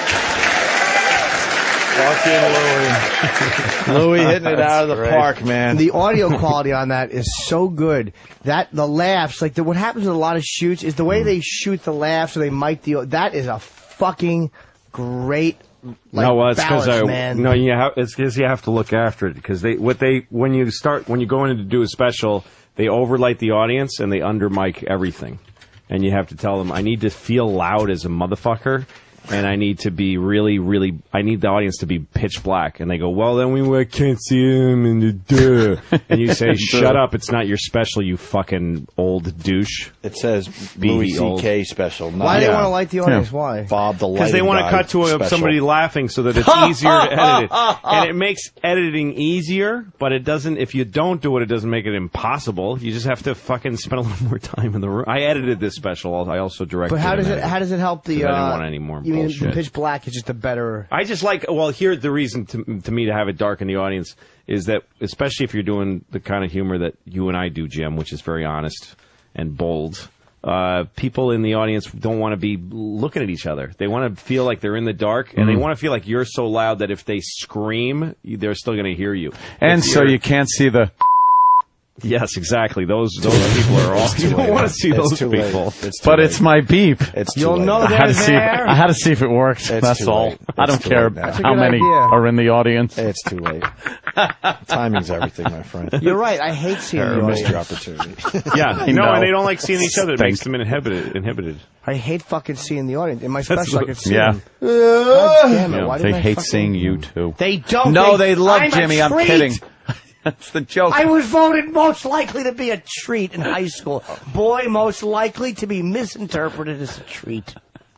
us.
Louis hitting it out of the park, man.
The audio quality on that is so good. That the laughs, what happens with a lot of shoots is the way they shoot the laughs or they mic that is a fucking great.
No, well, it's because
man.
No, it's because you have to look after it because when you go in to do a special. They overlight the audience and they under mic everything. And you have to tell them, I need to feel loud as a motherfucker. And I need to be really, really, I need the audience to be pitch black. And they go, well, then we can't see him and duh. And you say, shut up, it's not your special, you fucking old douche.
It says Louis C.K. special.
Why do they want to light the audience? Why?
Bob the Lighting
Because they want to cut to somebody laughing so that it's easier to edit it. And it makes editing easier, but it doesn't, if you don't do it, it doesn't make it impossible. You just have to fucking spend a little more time in the room. I edited this special, I also directed it.
But how does it help the...
I didn't want any more bullshit.
Pitch black is just a better...
I just here's the reason to me to have it dark in the audience is that, especially if you're doing the kind of humor that you and I do, Jim, which is very honest and bold, people in the audience don't want to be looking at each other. They want to feel like they're in the dark, and they want to feel like you're so loud that if they scream, they're still going to hear you.
And so you can't see the...
Yes, exactly. Those people are awesome. You don't want to see those people.
It's my beep.
You'll know
I had
they're
to see if it worked. That's all. I don't care how many
idea.
are in the audience.
It's too late. Timing's everything, my friend.
You're right. I hate seeing
You
the
missed your
audience.
opportunity.
Yeah, and they don't like seeing each other. It makes them inhibited.
I hate fucking seeing the audience. In my special, I could see
Yeah.
them. God damn it.
Yeah,
Why
they
didn't I
hate
fucking...
seeing you too.
They don't.
No, they love
I'm
Jimmy. I'm kidding. That's the joke.
I was voted most likely to be a treat in high school. Boy, most likely to be misinterpreted as a treat.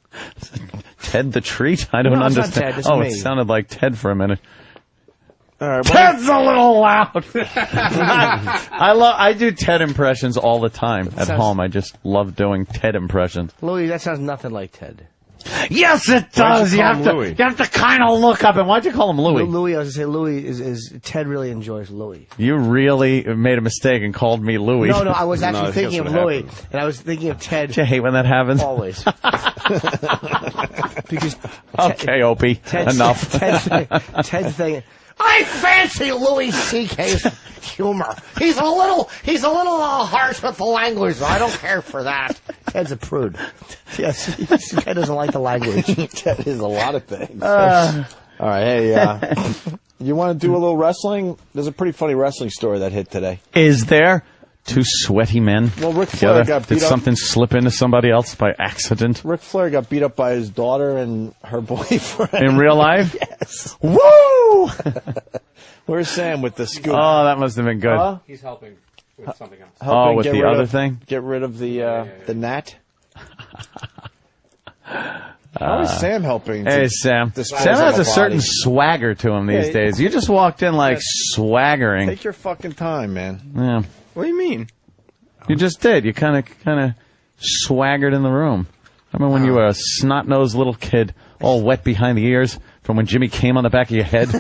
Ted the treat? I don't
No, it's not
understand.
Ted, it's
Oh,
me.
it sounded like Ted for a minute.
All right,
Ted's a little loud. I do Ted impressions all the time at home. I just love doing Ted impressions.
Louis, that sounds nothing like Ted.
Yes, it does. You have to kind of look up. And why'd you call him Louis?
Louis, I was going to say Louis is Ted really enjoys Louis.
You really made a mistake and called me Louis.
No, I was actually thinking of Louis, and I was thinking of Ted.
Do you hate when that happens?
Always. Because
okay, Opie, enough.
Ted's thing. I fancy Louis C.K.'s humor. He's a little harsh with the language, so I don't care for that. Ted's a prude. Yes, Ted doesn't like the language.
Ted is a lot of things. All right, hey, you want to do a little wrestling? There's a pretty funny wrestling story that hit today.
Is there? Two sweaty men
Well, Ric Flair got beat
Did something slip into somebody else by accident?
Ric Flair got beat up by his daughter and her boyfriend.
In real life?
Yes.
Woo!
Where's Sam with the scoop?
Oh, that must have been good.
He's helping with something else.
Oh, with the other thing?
Get rid of the gnat? How is Sam helping?
Hey, Sam. Sam has a certain swagger to him these days. You just walked in like swaggering.
Take your fucking time, man.
Yeah.
What do you mean?
You just did. You kind of swaggered in the room. I remember when you were a snot-nosed little kid, all wet behind the ears from when Jimmy came on the back of your head.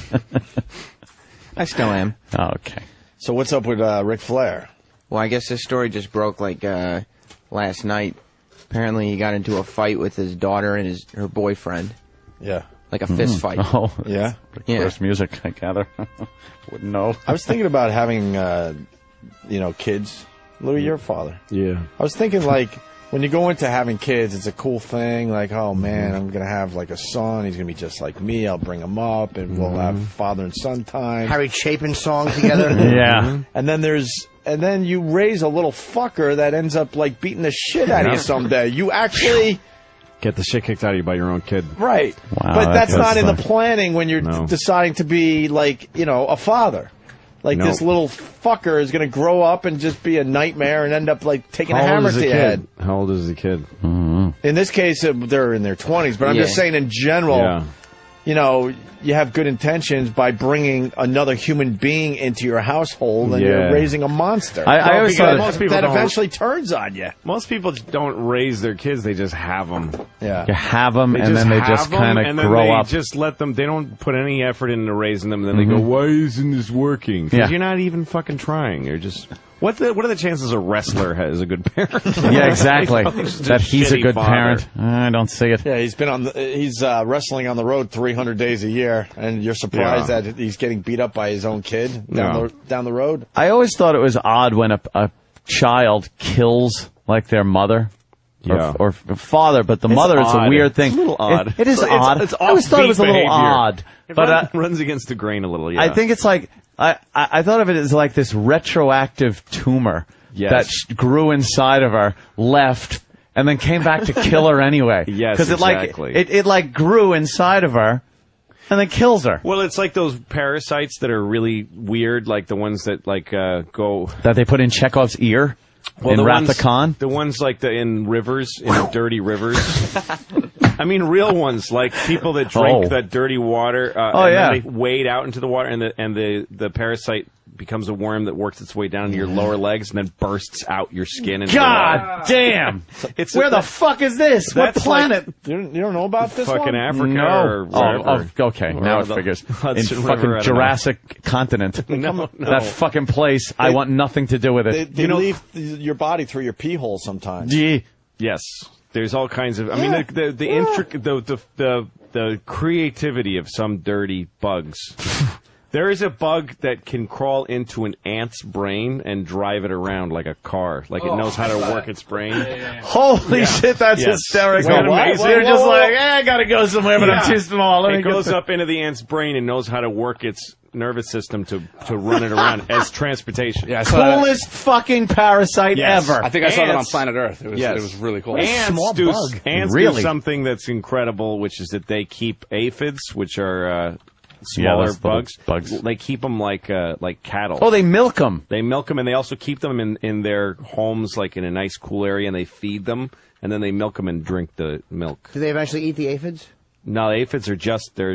I still am.
Oh, okay.
So what's up with Ric Flair?
Well, I guess this story just broke like last night. Apparently, he got into a fight with his daughter and her boyfriend.
Yeah.
Like a fist fight.
Oh,
yeah.
First music, I gather. Wouldn't know.
I was thinking about having, kids. Louis, your father.
Yeah.
I was thinking, like, when you go into having kids, it's a cool thing. Like, oh, man, I'm going to have, like, a son. He's going to be just like me. I'll bring him up, and we'll have father and son time.
Harry Chapin song together.
Yeah.
And then you raise a little fucker that ends up, like, beating the shit out of you someday. You actually...
Get the shit kicked out of you by your own kid.
Right.
Wow,
but that's not in the
fun.
planning when you're deciding to be, like, a father. Like, this little fucker is going to grow up and just be a nightmare and end up, like, taking a hammer to your head.
How old is the kid?
Mm-hmm.
In this case, they're in their 20s, but I'm just saying in general, you have good intentions by bringing another human being into your household and you're raising a monster.
I always thought
most people
that eventually turns on you.
Most people don't raise their kids; they just have them.
Yeah,
you have them, and then they just kind of grow up.
Just let them. They don't put any effort into raising them. And then they go, "Why isn't this working?" Because you're not even fucking trying. You're just. What are the chances a wrestler has a good parent?
Yeah, exactly. That he's a good parent. I don't see it.
Yeah, he's wrestling on the road 300 days a year, and you're surprised that he's getting beat up by his own kid down the road.
I always thought it was odd when a child kills like their mother. Or father, but the mother is a weird thing.
It's a little odd.
It is odd. I always thought it was a little odd.
But runs against the grain a little,
I think it's like, I thought of it as like this retroactive tumor that grew inside of her, left, and then came back to kill her anyway.
Yes,
because it like grew inside of her, and then kills her.
Well, it's like those parasites that are really weird, like the ones that go
that they put in Chekhov's ear.
Well,
in Wrath of Khan?
The ones like in rivers, in dirty rivers. I mean, real ones, like people that drink that dirty water. Then they wade out into the water, and the parasite becomes a worm that works its way down into your lower legs and then bursts out your skin. And
God damn! Where the fuck is this? What planet?
You don't know about this
fucking
one?
Africa or
wherever. Okay, now it figures. In fucking Jurassic continent.
No.
That fucking place, I want nothing to do with it.
They leave your body through your pee hole sometimes.
Yes. There's all kinds of. I mean, the intricate, the creativity of some dirty bugs. There is a bug that can crawl into an ant's brain and drive it around like a car. Like it knows how to work its brain.
Holy shit, that's hysterical. You're just like, I gotta go somewhere, but I'm too small.
It goes up into the ant's brain and knows how to work its nervous system to run it around as transportation.
Yeah, coolest fucking parasite ever.
I think I saw that on Planet Earth. It was really cool.
Ants do something that's incredible, which is that they keep aphids, which are smaller bugs. They keep them like cattle.
Oh, they milk them.
They milk them, and they also keep them in their homes, like in a nice, cool area, and they feed them, and then they milk them and drink the milk.
Do they eventually eat the aphids?
No, the aphids are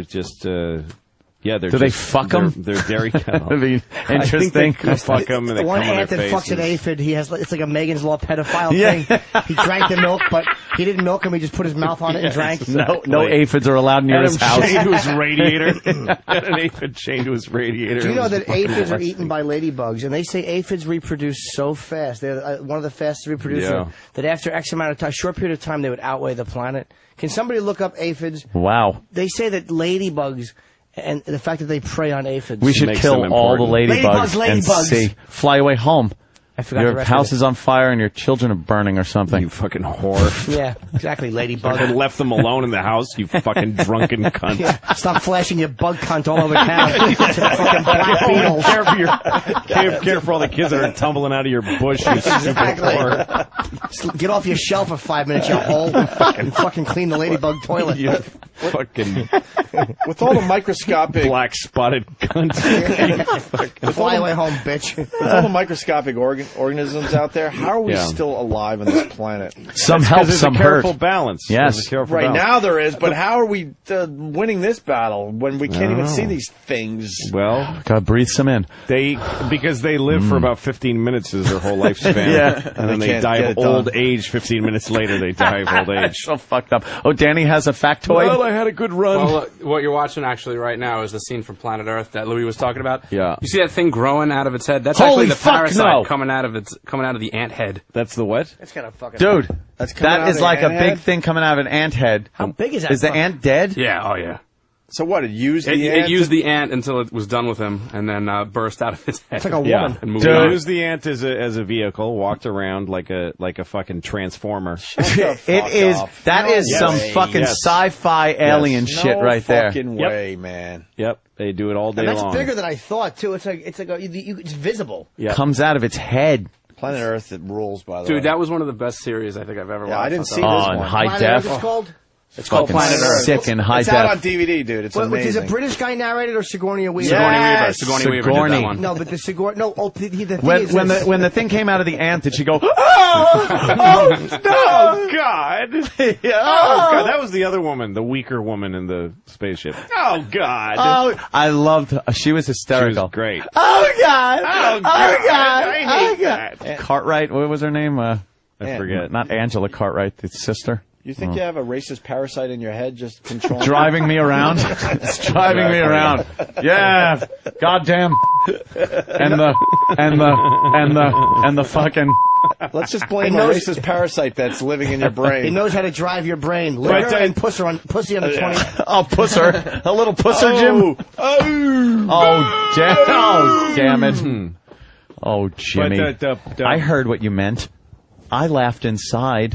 do they fuck them?
They're dairy cattle.
That'd be interesting.
They fuck them, and they
one
come on
ant
their
that fucks
faces.
an aphid, it's like a Megan's Law pedophile thing. He drank the milk, but He didn't milk him. He just put his mouth on it and drank.
No aphids are allowed near his house.
Chained to his radiator. Had an aphid chained to his radiator.
Do you know that aphids are eaten by ladybugs? And they say aphids reproduce so fast. They're one of the fastest reproducers.
Yeah.
That after X amount of time, short period of time, they would outweigh the planet. Can somebody look up aphids?
Wow.
They say that ladybugs and the fact that they prey on aphids.
We should kill all the ladybugs and see. Fly away home.
I forgot the
Your
rest
house
of it.
is on fire and your children are burning or something.
You fucking whore.
Yeah, exactly, ladybug.
And left them alone in the house, you fucking drunken cunt.
Yeah, stop flashing your bug cunt all over town. Fucking black beetles.
Care for all the kids that are tumbling out of your bush, you stupid whore.
Get off your shelf for 5 minutes, you hole. And fucking clean the ladybug toilet.
You fucking...
With all the microscopic...
black spotted cunt.
Fly away home, bitch.
With all the microscopic organisms out there, how are we still alive on this planet?
Some help, some hurt.
Careful balance.
Yes.
There's a careful
Right
balance.
now there is, but how are we winning this battle when we can't even see these things?
Well,
God, breathe some in.
Because they live for about 15 minutes is their whole lifespan.
Yeah.
And then they die of old age 15 minutes later. They die of old age.
So fucked up. Oh, Danny has a factoid.
Well, I had a good run.
Well, what you're watching actually right now is the scene from Planet Earth that Louis was talking about.
Yeah.
You see that thing growing out of its head? That's
Holy
actually the
fuck,
parasite
no.
coming out of the ant head.
That's the what?
That's kind of fucking...
Dude,
That's coming out
that
of
is
the
like a
ant
big
head?
thing coming out of an ant head.
How big is that?
Is the
fuck?
ant dead?
Yeah, oh yeah.
So what? It used the
It
ant?
used the ant until it was done with him, and then burst out of its head.
It's like a
Yeah.
woman.
And moved
Dude.
on.
Used the ant as a vehicle, walked around like a fucking transformer.
It is. That is
No
some
way.
fucking
Yes.
sci-fi alien shit
No
right there.
fucking way, man.
Yep, they do it all day
And that's
long.
bigger than I thought, too. It's like it's visible.
Yep.
Comes out of its head.
Planet Earth, it rules, by the way.
Dude, that was one of the best series I think I've ever watched.
I didn't see
Oh,
this
in
one.
high
Planet Earth
def.
it's called?
It's called
Fucking
Planet Earth.
sick in high
It's out on
def.
DVD, dude. It's
Does
amazing.
a British guy narrate it or Sigourney Weaver?
Yes.
Sigourney Weaver did
Sigourney.
that one.
No, but the Sigourney... No, the thing
When
is...
the thing came out of the ant, did she go?
Oh God! Oh God! That was the other woman, the weaker woman in the spaceship. Oh God!
Oh, I loved her. She was
she
hysterical.
was great.
Oh God!
Oh, God. I hate that.
Cartwright. What was her name? I
Ant.
forget. Not Angela Cartwright, the sister.
You think you have a racist parasite in your head just controlling?
Driving me around. It's driving me around. Yeah. Goddamn. And the fucking.
Let's just blame a racist parasite that's living in your brain.
He knows how to drive your brain. Liver and pussy on the 20.
Oh, pusser. A little pusser, Jim. Oh, damn it. Oh, Jimmy.
But,
I heard what you meant. I laughed inside.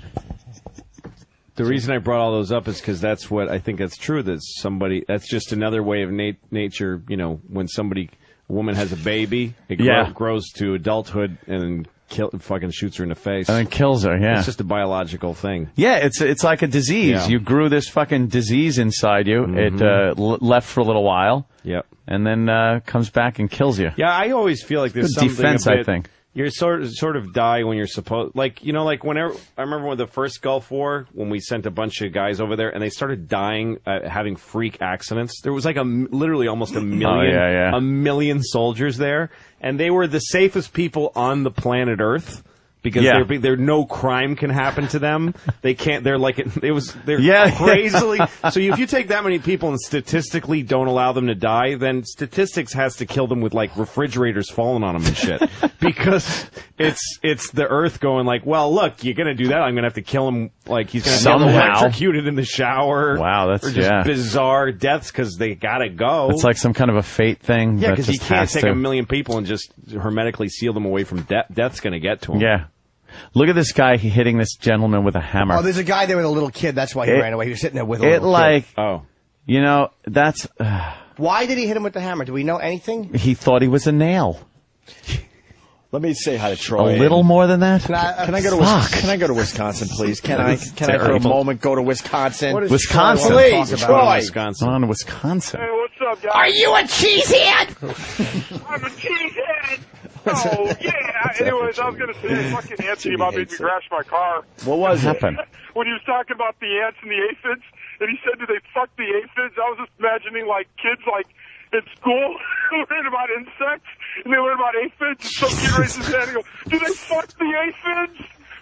The reason I brought all those up is because that's what I think that's true. That somebody, that's just another way of nature. You know, when a woman has a baby, it grows to adulthood and fucking shoots her in the face.
And then kills her, yeah.
It's just a biological thing.
Yeah, it's like a disease.
Yeah.
You grew this fucking disease inside you.
Mhm.
It left for a little while.
Yep.
And then comes back and kills you.
Yeah, I always feel like there's
Good
something
defense,
a bit,
I think.
You're sort of die when you're supposed, like whenever I remember when the first Gulf War, when we sent a bunch of guys over there and they started dying, having freak accidents. There was like literally almost a million, a million soldiers there, and they were the safest people on the planet Earth. Because they're no crime can happen to them. They can't. They're like they're crazily. So if you take that many people and statistically don't allow them to die, then statistics has to kill them with like refrigerators falling on them and shit. Because it's the Earth going like, well, look, you're gonna do that. I'm gonna have to kill him. Like he's gonna get electrocuted in the shower.
Wow, that's
or just bizarre deaths because they gotta go.
It's like some kind of a fate thing.
Yeah,
that
because you
just
can't
has
take
to.
a million people and just hermetically seal them away from death. Death's going to get to them.
Yeah. Look at this guy hitting this gentleman with a hammer.
Oh, there's a guy there with a little kid. That's why he ran away. He was sitting there with a
it
little
like,
kid.
Oh.
You know, that's...
Why did he hit him with the hammer? Do we know anything?
he thought he was a nail.
Let me say hi to Troy.
A little more than that?
Can I go to Can I go to Wisconsin, please? Can I for a moment go to Wisconsin?
What is Wisconsin?
Please, Troy.
Wisconsin. On Wisconsin.
Hey, what's up, guys?
Are you a cheesehead?
I'm a cheesehead. Oh, yeah. Anyways, I was going to say, fucking Anthony about made me crash my car.
What was
it?
When he was talking about the ants and the aphids, and he said, do they fuck the aphids? I was just imagining, like, kids, like, in school learn about insects, and they learn about aphids, and some kid raises his hand and goes, do they fuck the aphids?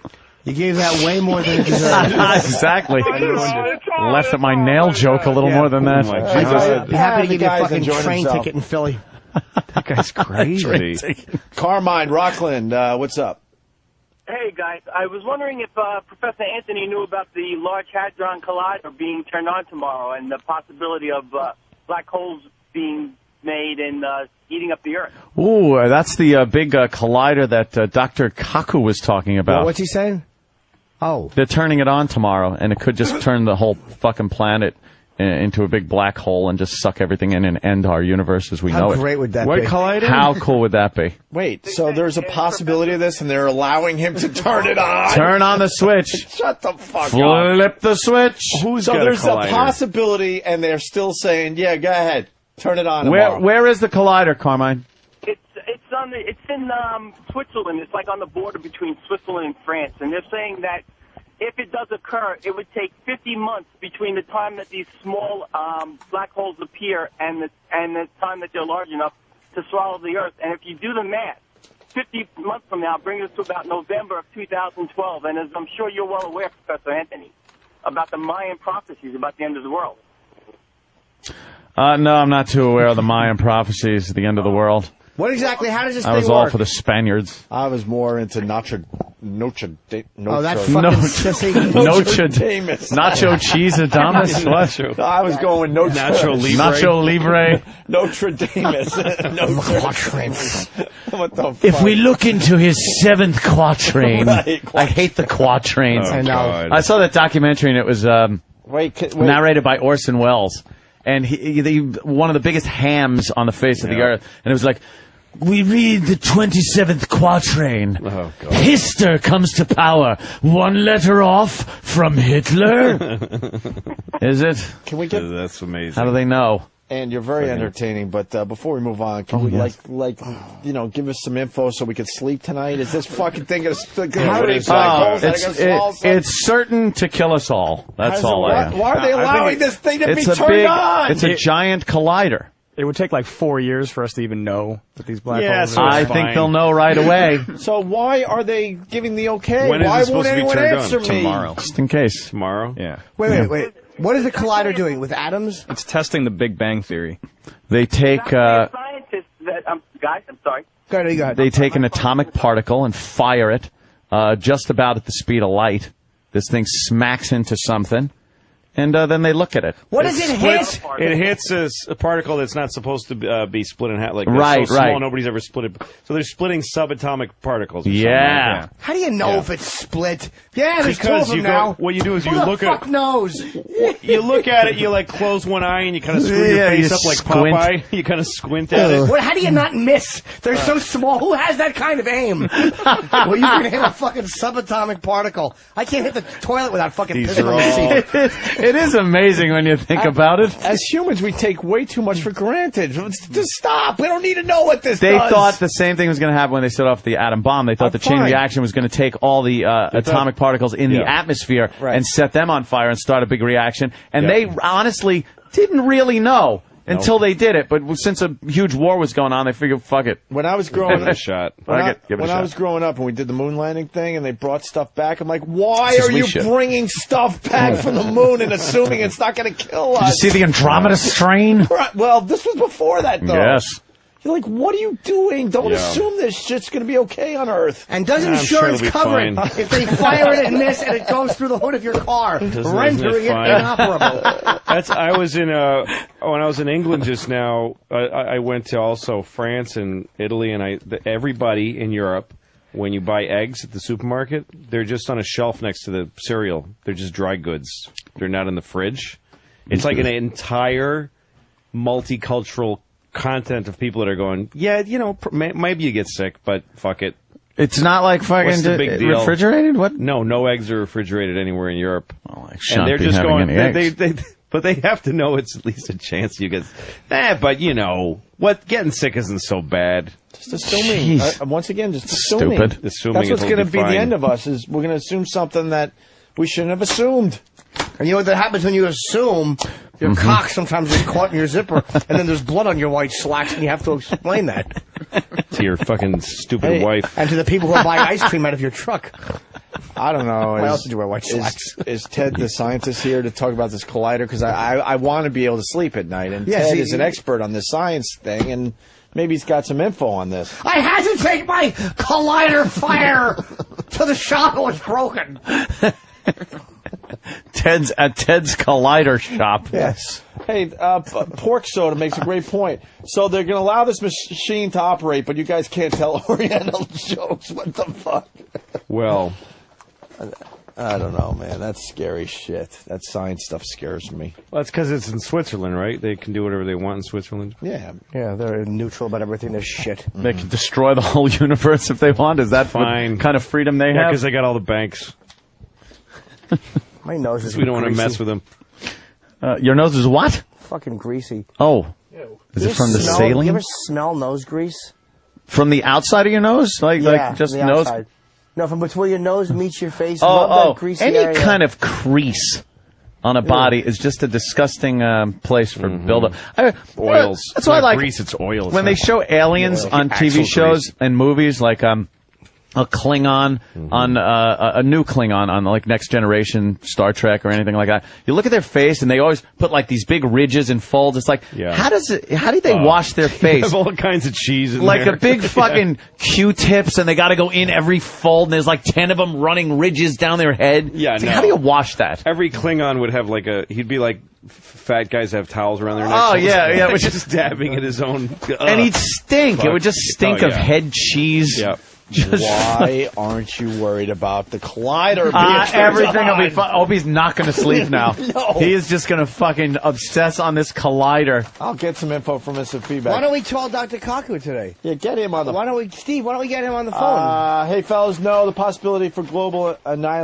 You gave that way more than it deserved.
Exactly. Left at my nail joke a little more than that.
I'd be happy to give you a fucking train ticket in Philly.
That guy's crazy. Carmine, Rockland, what's up?
Hey, guys. I was wondering if Professor Anthony knew about the Large Hadron Collider being turned on tomorrow and the possibility of black holes being made and eating up the Earth.
Ooh, that's the big collider that Dr. Kaku was talking about.
What's he saying? Oh.
They're turning it on tomorrow, and it could just turn the whole fucking planet into a big black hole and just suck everything in and end our universe as we know it.
How great would that
What
be?
collider?
How cool would that be?
Wait, so there's a possibility of this, and they're allowing him to turn it on?
Turn on the switch.
Shut the fuck up.
Flip the switch.
So there's a possibility, and they're still saying, yeah, go ahead. Turn it on tomorrow.
Where is the collider, Carmine?
It's in Switzerland. It's like on the border between Switzerland and France, and they're saying that if it does occur, it would take 50 months between the time that these small black holes appear and the time that they're large enough to swallow the Earth. And if you do the math, 50 months from now brings us to about November of 2012. And as I'm sure you're well aware, Professor Anthony, about the Mayan prophecies about the end of the world.
No, I'm not too aware of the Mayan prophecies at the end of the world.
What exactly? How does this
I
thing
was
work?
all for the Spaniards.
I was more into Notre
Oh, that fucking sissy.
Nacho cheese Adamus? What?
I was going
Nacho Libre.
Notre Dame. What the fuck?
If we look into his seventh quatrain,
Right,
I hate the quatrains.
Oh, God.
I saw that documentary and it was
wait.
narrated by Orson Welles. And he one of the biggest hams on the face of the earth. And it was like, we read the 27th quatrain.
Oh, God.
Hister comes to power. One letter off from Hitler. Is it?
Can we get?
That's amazing.
How do they know?
And you're very entertaining, but before we move on, can we give us some info so we can sleep tonight? Is this fucking thing going to
it's certain to kill us all. That's all I am.
Why are they allowing this thing to be turned on?
It's a giant collider.
It would take like 4 years for us to even know that these black holes
I think they'll know right away.
So why are they giving the okay?
When is
why
it supposed
won't
to be
anyone
turned
answer
on?
me?
Tomorrow.
Just in case.
Tomorrow?
Yeah.
Wait. What is the collider doing with atoms?
It's testing the Big Bang Theory.
They take
Scientists that guys, I'm sorry.
Go ahead.
They take an atomic particle and fire it just about at the speed of light. This thing smacks into something, and then they look at it.
What does it hit?
It hits a particle that's not supposed to be split in half. Like
Right,
so small,
right.
nobody's ever split it. So they're splitting subatomic particles. Or
Yeah.
something like
How do you know if it's split? Yeah, there's two of
Because
them
you go,
now.
what you do is
Who
you
the
look
fuck
at
knows?
you look at it, you like close one eye and you kind of screw your
Yeah,
face
you
up like
squint.
Popeye. You kind of squint at it.
How do you not miss? They're so small. Who has that kind of aim? Well, you can hit a fucking subatomic particle. I can't hit the toilet without fucking pissing on the seat.
It is amazing when you think about it.
As humans, we take way too much for granted. Just stop. We don't need to know what this
They
does.
thought the same thing was going to happen when they set off the atom bomb. They thought the chain
fine.
reaction was going to take all the atomic particles in the atmosphere and set them on fire and start a big reaction. And they honestly didn't really know until they did it. But since a huge war was going on, they figured, fuck it.
When I was growing up,
Give it a
I
shot.
was growing up and we did the moon landing thing and they brought stuff back, I'm like, why
Just
are
we
you
should.
bringing stuff back from the moon and assuming it's not going to kill us?
Did you see the Andromeda strain?
Right. Well, this was before that, though.
Yes.
You're like, what are you doing? Don't assume this shit's going to be okay on Earth.
And doesn't
I'm sure
insurance
it'll be
cover it
fine.
if they fire it and miss and it goes through the hood of your car, rendering it
fine?
inoperable?
I was in when I was in England just now. I went to also France and Italy, and everybody in Europe, when you buy eggs at the supermarket, they're just on a shelf next to the cereal. They're just dry goods. They're not in the fridge. It's like an entire multicultural content of people that are going, yeah, you know, maybe you get sick, but fuck it.
It's not like fucking
What's the big deal?
refrigerated? What?
No eggs are refrigerated anywhere in Europe.
Well, I
And
shan't
they're
be
just
having
going,
any eggs.
but they have to know it's at least a chance you get. But you know what? Getting sick isn't so bad.
Just assuming. Once again, just assuming.
Stupid.
Assuming
That's what's
it'll
going to be
fine.
the end of us. Is we're going to assume something that we shouldn't have assumed.
And you know what that happens when you assume your cock sometimes gets caught in your zipper, and then there's blood on your white slacks, and you have to explain that.
To your fucking stupid wife.
And to the people who buy ice cream out of your truck.
I don't know.
Why else did you wear white slacks?
Is Ted the scientist here to talk about this collider? Because I want to be able to sleep at night, and Ted is an expert on this science thing, and maybe he's got some info on this.
I had to take my collider fire to the shop. It was broken.
Ted's collider shop.
Yes. Hey, Pork Soda makes a great point. So they're going to allow this machine to operate, but you guys can't tell Oriental jokes. What the fuck?
Well,
I don't know, man. That's scary shit. That science stuff scares me.
well, that's because it's in Switzerland, right? They can do whatever they want in Switzerland.
Yeah.
Yeah, they're neutral about everything. They're shit.
They can destroy the whole universe if they want. Is that
Fine.
what kind of freedom they
Yeah,
have?
because they got all the banks.
My nose is
We don't want to
greasy.
mess with them.
Your nose is what?
Fucking greasy.
Oh. Is it from the saline?
You ever smell nose grease?
From the outside of your nose? Like just
the
nose?
outside. No, from between your nose meets your face. Rub that greasy
Any
area.
kind of crease on a body is just a disgusting place for buildup.
Oils.
That's why I
Not
like
grease, it's oils.
when they show aliens on TV shows and movies, like a Klingon on a new Klingon on like Next Generation, Star Trek, or anything like that. You look at their face, and they always put like these big ridges and folds. It's like, how do they wash their face?
They have all kinds of cheese in
Like
there.
a big fucking Q-tips, and they got to go in every fold, and there's like 10 of them running ridges down their head.
Yeah,
It's like,
no.
how do you wash that?
Every Klingon would have like he'd be like fat guys have towels around their necks.
Oh, yeah,
Which just dabbing at his own.
And he'd stink.
Fuck.
It would just stink
Oh,
of
yeah.
head cheese.
Yeah.
Why aren't you worried about the collider being
Everything will be fine. Opie's not going to sleep now.
No.
He is just going to fucking obsess on this collider.
I'll get some info from us and feedback.
Why don't we call Dr. Kaku today?
Yeah, get him on the
Why don't we get him on the phone?
Hey, fellas, no, the possibility for global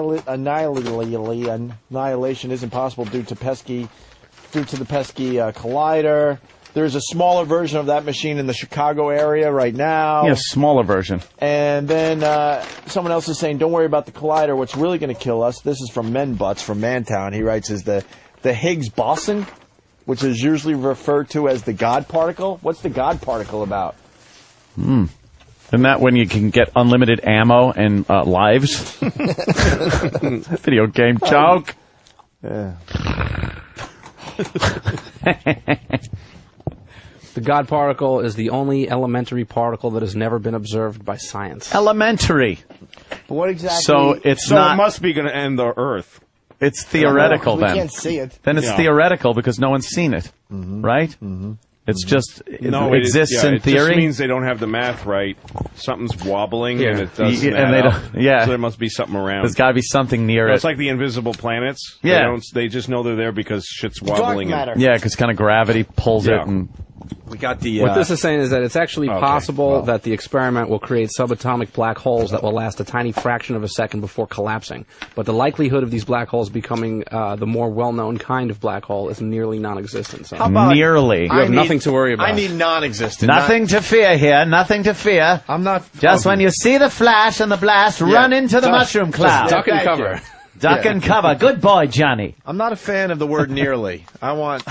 annihilation isn't possible due to the pesky collider. There's a smaller version of that machine in the Chicago area right now.
Yeah, smaller version.
And then someone else is saying, don't worry about the collider. What's really going to kill us, this is from Men Butts from Mantown. He writes, is the Higgs boson, which is usually referred to as the God particle. What's the God particle about?
Isn't that when you can get unlimited ammo and lives? Video game joke.
Yeah.
The God particle is the only elementary particle that has never been observed by science.
Elementary.
But what exactly?
So it's
So
not.
it must be going to end the Earth.
It's theoretical
we
then.
can't see it.
Then it's
Yeah.
theoretical because no one's seen it, right? Mm-hmm. It's just it
No,
exists in
it
theory.
just means they don't have the math right. Something's wobbling and it doesn't
Yeah, and
add
they
up.
don't- yeah.
So there must be something around.
There's got to be something near it.
It's like the invisible planets.
Yeah.
They just know they're there because shit's
Dark
wobbling.
matter.
Yeah, because kind of gravity pulls
Yeah.
it, and
We got the...
What this is saying is that it's actually
Okay,
possible
well.
that the experiment will create subatomic black holes that will last a tiny fraction of a second before collapsing. But the likelihood of these black holes becoming the more well-known kind of black hole is nearly non-existent. So
How about-
nearly.
you have nothing to worry about.
I need non-existent.
Nothing to fear here. Nothing to fear.
I'm not...
Just when you see the flash and the blast, run into the mushroom cloud.
duck and
thank
cover.
Duck and cover. Good boy, Johnny.
I'm not a fan of the word nearly. I want...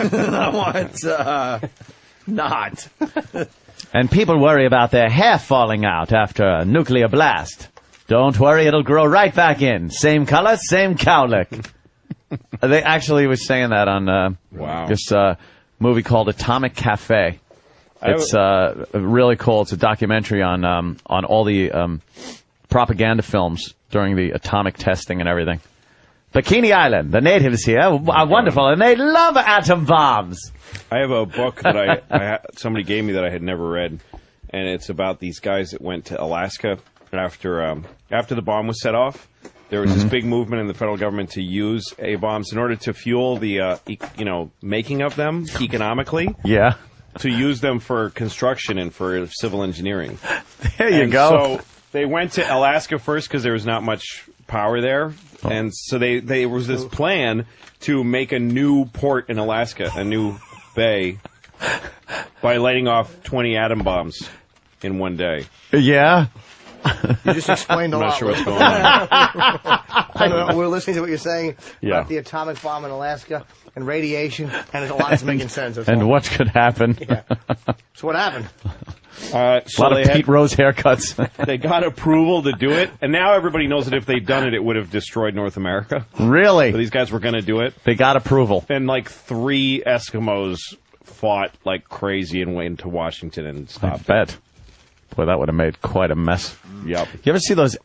not.
And people worry about their hair falling out after a nuclear blast. Don't worry, it'll grow right back in. Same color, same cowlick. They actually was saying that on
Wow.
this movie called Atomic Cafe. It's really cool. It's a documentary on all the propaganda films during the atomic testing and everything. Bikini Island, the natives here are wonderful, and they love atom bombs.
I have a book that somebody gave me that I had never read, and it's about these guys that went to Alaska after the bomb was set off. There was this big movement in the federal government to use A-bombs in order to fuel the making of them economically.
Yeah.
To use them for construction and for civil engineering.
There you go.
So they went to Alaska first because there was not much power there. And so there was this plan to make a new port in Alaska, a new bay, by lighting off 20 atom bombs in one day.
Yeah.
You just explained a
I'm
lot.
not sure what's going on.
I don't know. We're listening to what you're saying
Yeah.
about the atomic bomb in Alaska and radiation, and a lot's making sense. That's
And
all.
what could happen?
Yeah. So what happened?
A lot of Pete Rose haircuts.
They got approval to do it, and now everybody knows that if they'd done it, it would have destroyed North America.
Really?
So these guys were going to do it.
They got approval.
And like 3 Eskimos fought like crazy and went into Washington and stopped.
I bet. Boy, that would have made quite a mess.
Yep.
You ever see those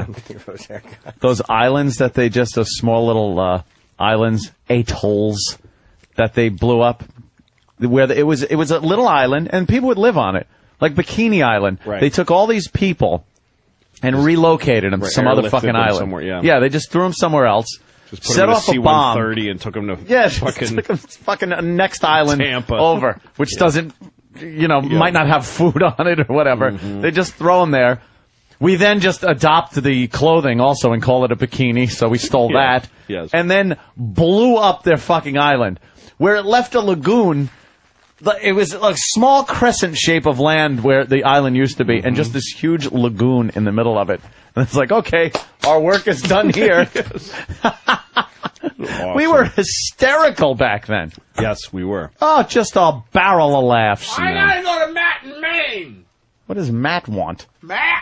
islands that they just, those small little islands, atolls that they blew up? Where it was a little island and people would live on it, like Bikini Island.
Right.
They took all these people and relocated them to some other fucking island.
Somewhere,
yeah, they just threw them somewhere else.
Just put
set
them in
off a bomb.
C-130 and took them to
fucking next island
Tampa.
over, which doesn't, might not have food on it or whatever.
Mm-hmm.
They just throw them there. We then just adopt the clothing also and call it a bikini, so we stole that.
Yes.
And then blew up their fucking island, where it left a lagoon. It was a small crescent shape of land where the island used to be, and just this huge lagoon in the middle of it. And it's like, okay, our work is done here.
Awesome.
We were hysterical back then.
Yes, we were.
Oh, just a barrel of laughs.
I gotta go to Matt in Maine.
What does Matt want?
Matt.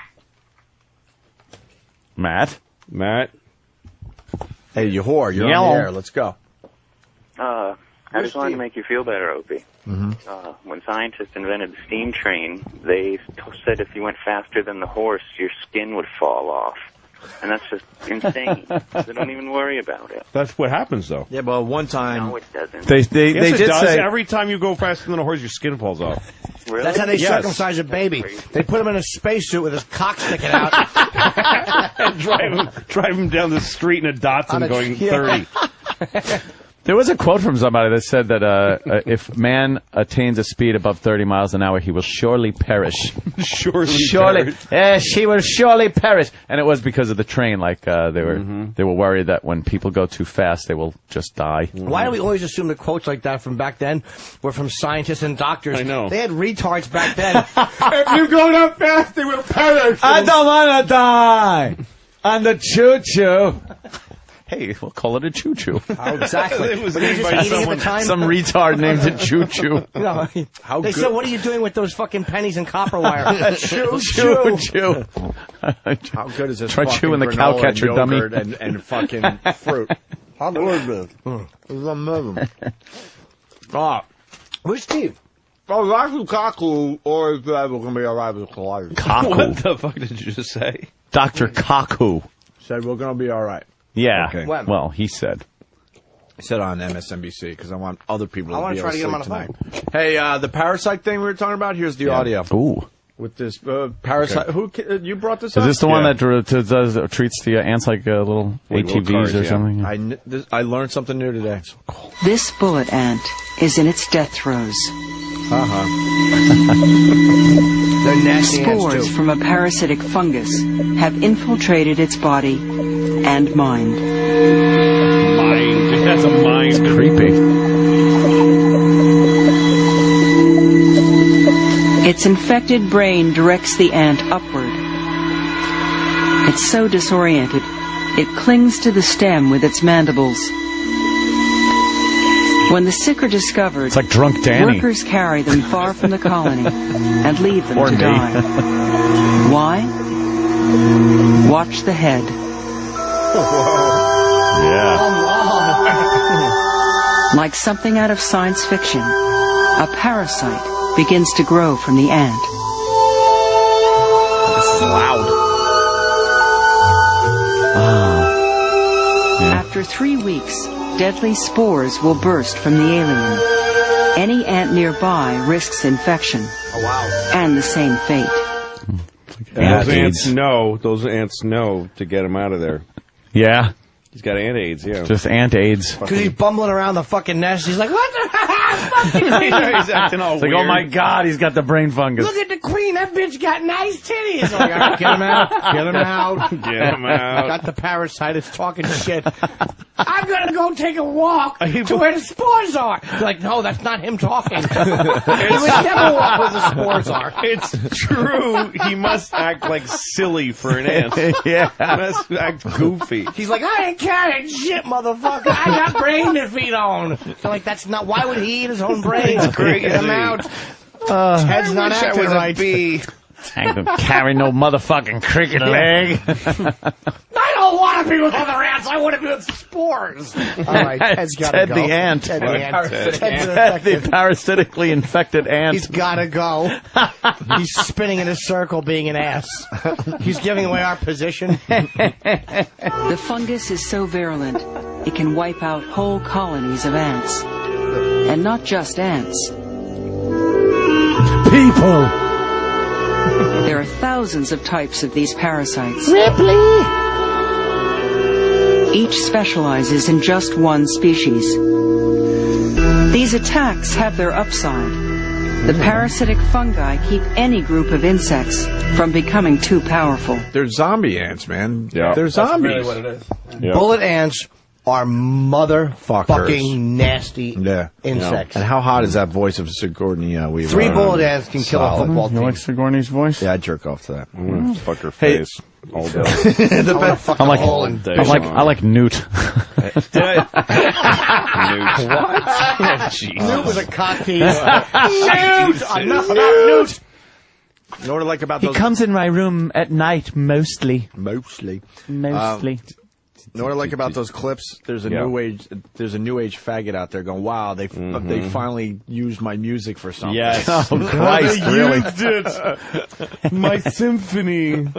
Matt.
Hey, you whore. You're
Yellow.
on the air. Let's go.
I just wanted to make you feel better, Opie.
Mm-hmm.
When scientists invented the steam train, they said if you went faster than the horse, your skin would fall off. And that's just insane. They don't even worry about it.
That's what happens, though.
Yeah, but one time...
No, it doesn't.
They
Yes,
did
it does.
say...
Every time you go faster than a horse, your skin falls off.
Really?
That's how they
Yes.
circumcise a baby. They put him in a spacesuit with his cock sticking out.
And drive him down the street in a Datsun going 30.
There was a quote from somebody that said that if man attains a speed above 30 miles an hour, he will surely perish.
Surely
perish. She will surely perish. And it was because of the train. Like they were worried that when people go too fast, they will just die.
Why do we always assume that quotes like that from back then were from scientists and doctors?
I know.
They had retards back then.
If you go that fast, they will perish.
I don't want to die on the choo-choo. Hey, we'll call it a choo-choo.
Oh, exactly.
It was
But he was
named
just
by
eating at
someone-
the time.
Some retard named it choo-choo.
How
They
good?
said, what are you doing with those fucking pennies and copper wire?
Choo-choo.
How good is this
Try
fucking
chewing the
granola
cowcatcher,
and
dummy.
yogurt and fucking fruit? How good is this? It's amazing.
Where's Steve?
Oh, actually, Kaku, or is that going to be all right with Clyde?
Kaku.
What the fuck did you just say?
Dr. Kaku.
Said we're going to be all right.
Yeah.
Okay.
When?
Well, he said.
I said on MSNBC because I want other people to
I wanna
be
try
able
to
to
get him on
sleep
the
tonight. Hey, the parasite thing we were talking about, here's the audio.
Ooh.
With this parasite.
Okay.
You brought this
Is
up?
this the one that treats the ants like little ATVs
cars,
or
yeah.
something?
I learned something new today.
This bullet ant is in its death throes.
They're nasty ants,
Spores
too.
from a parasitic fungus have infiltrated its body and mind.
Mind. That's a mind.
It's creepy.
Its infected brain directs the ant upward. It's so disoriented, it clings to the stem with its mandibles. When the sick are discovered,
It's like Drunk Danny.
workers carry them far from the colony and leave them
Or
to
me.
die. Why? Watch the head.
Yeah.
Like something out of science fiction, a parasite begins to grow from the ant.
This is loud.
After 3 weeks, deadly spores will burst from the alien. Any ant nearby risks infection.
Oh, wow.
And the same fate.
Those ants know to get him out of there.
Yeah.
He's got ant AIDS, yeah.
Just ant AIDS.
Because he's bumbling around the fucking nest. He's like, what the fucking
He's acting all
It's like,
weird.
oh my God, he's got the brain fungus.
Look at the queen. That bitch got nice titties. I'm like, all right, get him out. Get him out.
Get him out.
Got the parasite. It's talking shit. I'm going to go take a walk to where the spores are. You're like, no, that's not him talking. He would never walk where the spores are.
It's true. He must act like silly for an ant.
Yeah.
He must act goofy.
He's like, I ain't carrying shit, motherfucker. I got brain to feed on. So like, that's not, why would he eat his own brain?
It's crazy.
Get him out. Ted's not acting right.
I ain't gonna carry no motherfucking cricket leg.
I don't want to be with other ants. I want to be with spores. All right, Ted's got to
Ted
go.
the ant.
Ted the ant.
Ted the parasitically infected ant.
He's got to go. He's spinning in a circle being an ass. He's giving away our position.
The fungus is so virulent, it can wipe out whole colonies of ants. And not just ants.
People!
There are thousands of types of these parasites.
Ripley!
Each specializes in just one species. These attacks have their upside. The parasitic fungi keep any group of insects from becoming too powerful.
They're zombie ants, man.
Yeah.
They're zombies.
That's really what it is.
Yeah.
Bullet ants are fucking nasty insects.
And how hot is that voice of Sigourney Weaver?
3 bullet ants can kill a football team.
You like Sigourney's voice?
Yeah, I jerk off to that.
Fuck her face all day.
I like Newt.
Newt was a cock tease. Newt! Enough about Newt!
You know what I like about
He
those?
comes in my room at night, mostly.
Mostly.
You
know what I like about those clips? There's a new age faggot out there going, "Wow, they finally used my music for something."
Yes.
Oh Christ, really?
Used it. My symphony.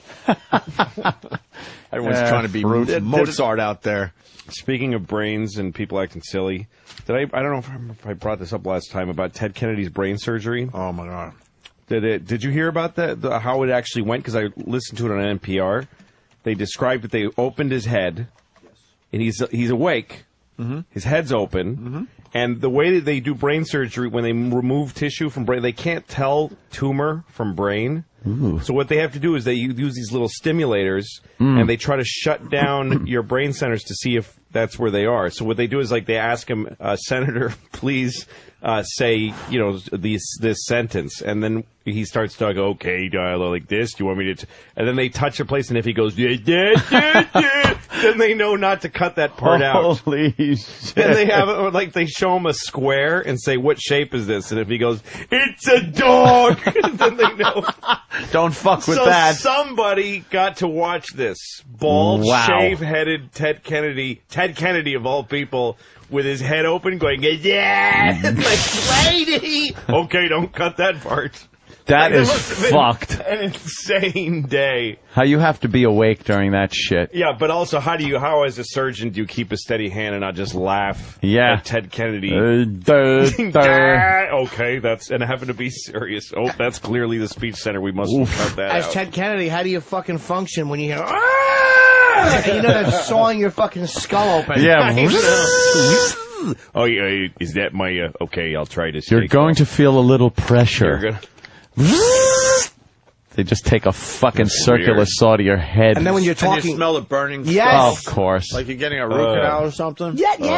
Everyone's trying to be Mozart out there.
Speaking of brains and people acting silly, I don't know if I brought this up last time about Ted Kennedy's brain surgery.
Oh my God!
Did you hear about that? How it actually went? Because I listened to it on NPR. They described that they opened his head, and he's awake. Mm-hmm. His head's open, and the way that they do brain surgery, when they remove tissue from brain, they can't tell tumor from brain. Ooh. So what they have to do is they use these little stimulators, and they try to shut down your brain centers to see if that's where they are. So what they do is they ask him, Senator, please say, this sentence, and then he starts to go, okay, like this. Do you want me to? And then they touch a place, and if he goes, then they know not to cut that part out.
Holy shit!
And they have it, they show him a square and say, what shape is this? And if he goes, it's a dog, then they know.
Don't fuck with that.
So somebody got to watch this bald, shave-headed Ted Kennedy of all people, with his head open, going, yeah, lady. Okay, don't cut that part.
That is fucked.
An insane day.
How you have to be awake during that shit.
Yeah, but also, how as a surgeon do you keep a steady hand and not just laugh at Ted Kennedy? Okay, and having to be serious. Oh, that's clearly the speech center. We must cut that
As
out.
Ted Kennedy, how do you fucking function when you hear, and you know that's sawing your fucking skull open?
Yeah.
Oh, yeah, is that my, okay, I'll try to
You're going to feel a little pressure.
You're gonna...
They just take a fucking circular saw to your head.
And then when you're
And
talking,
you smell the burning
Yes.
stuff.
Oh, of course.
Like you're getting a root canal or something?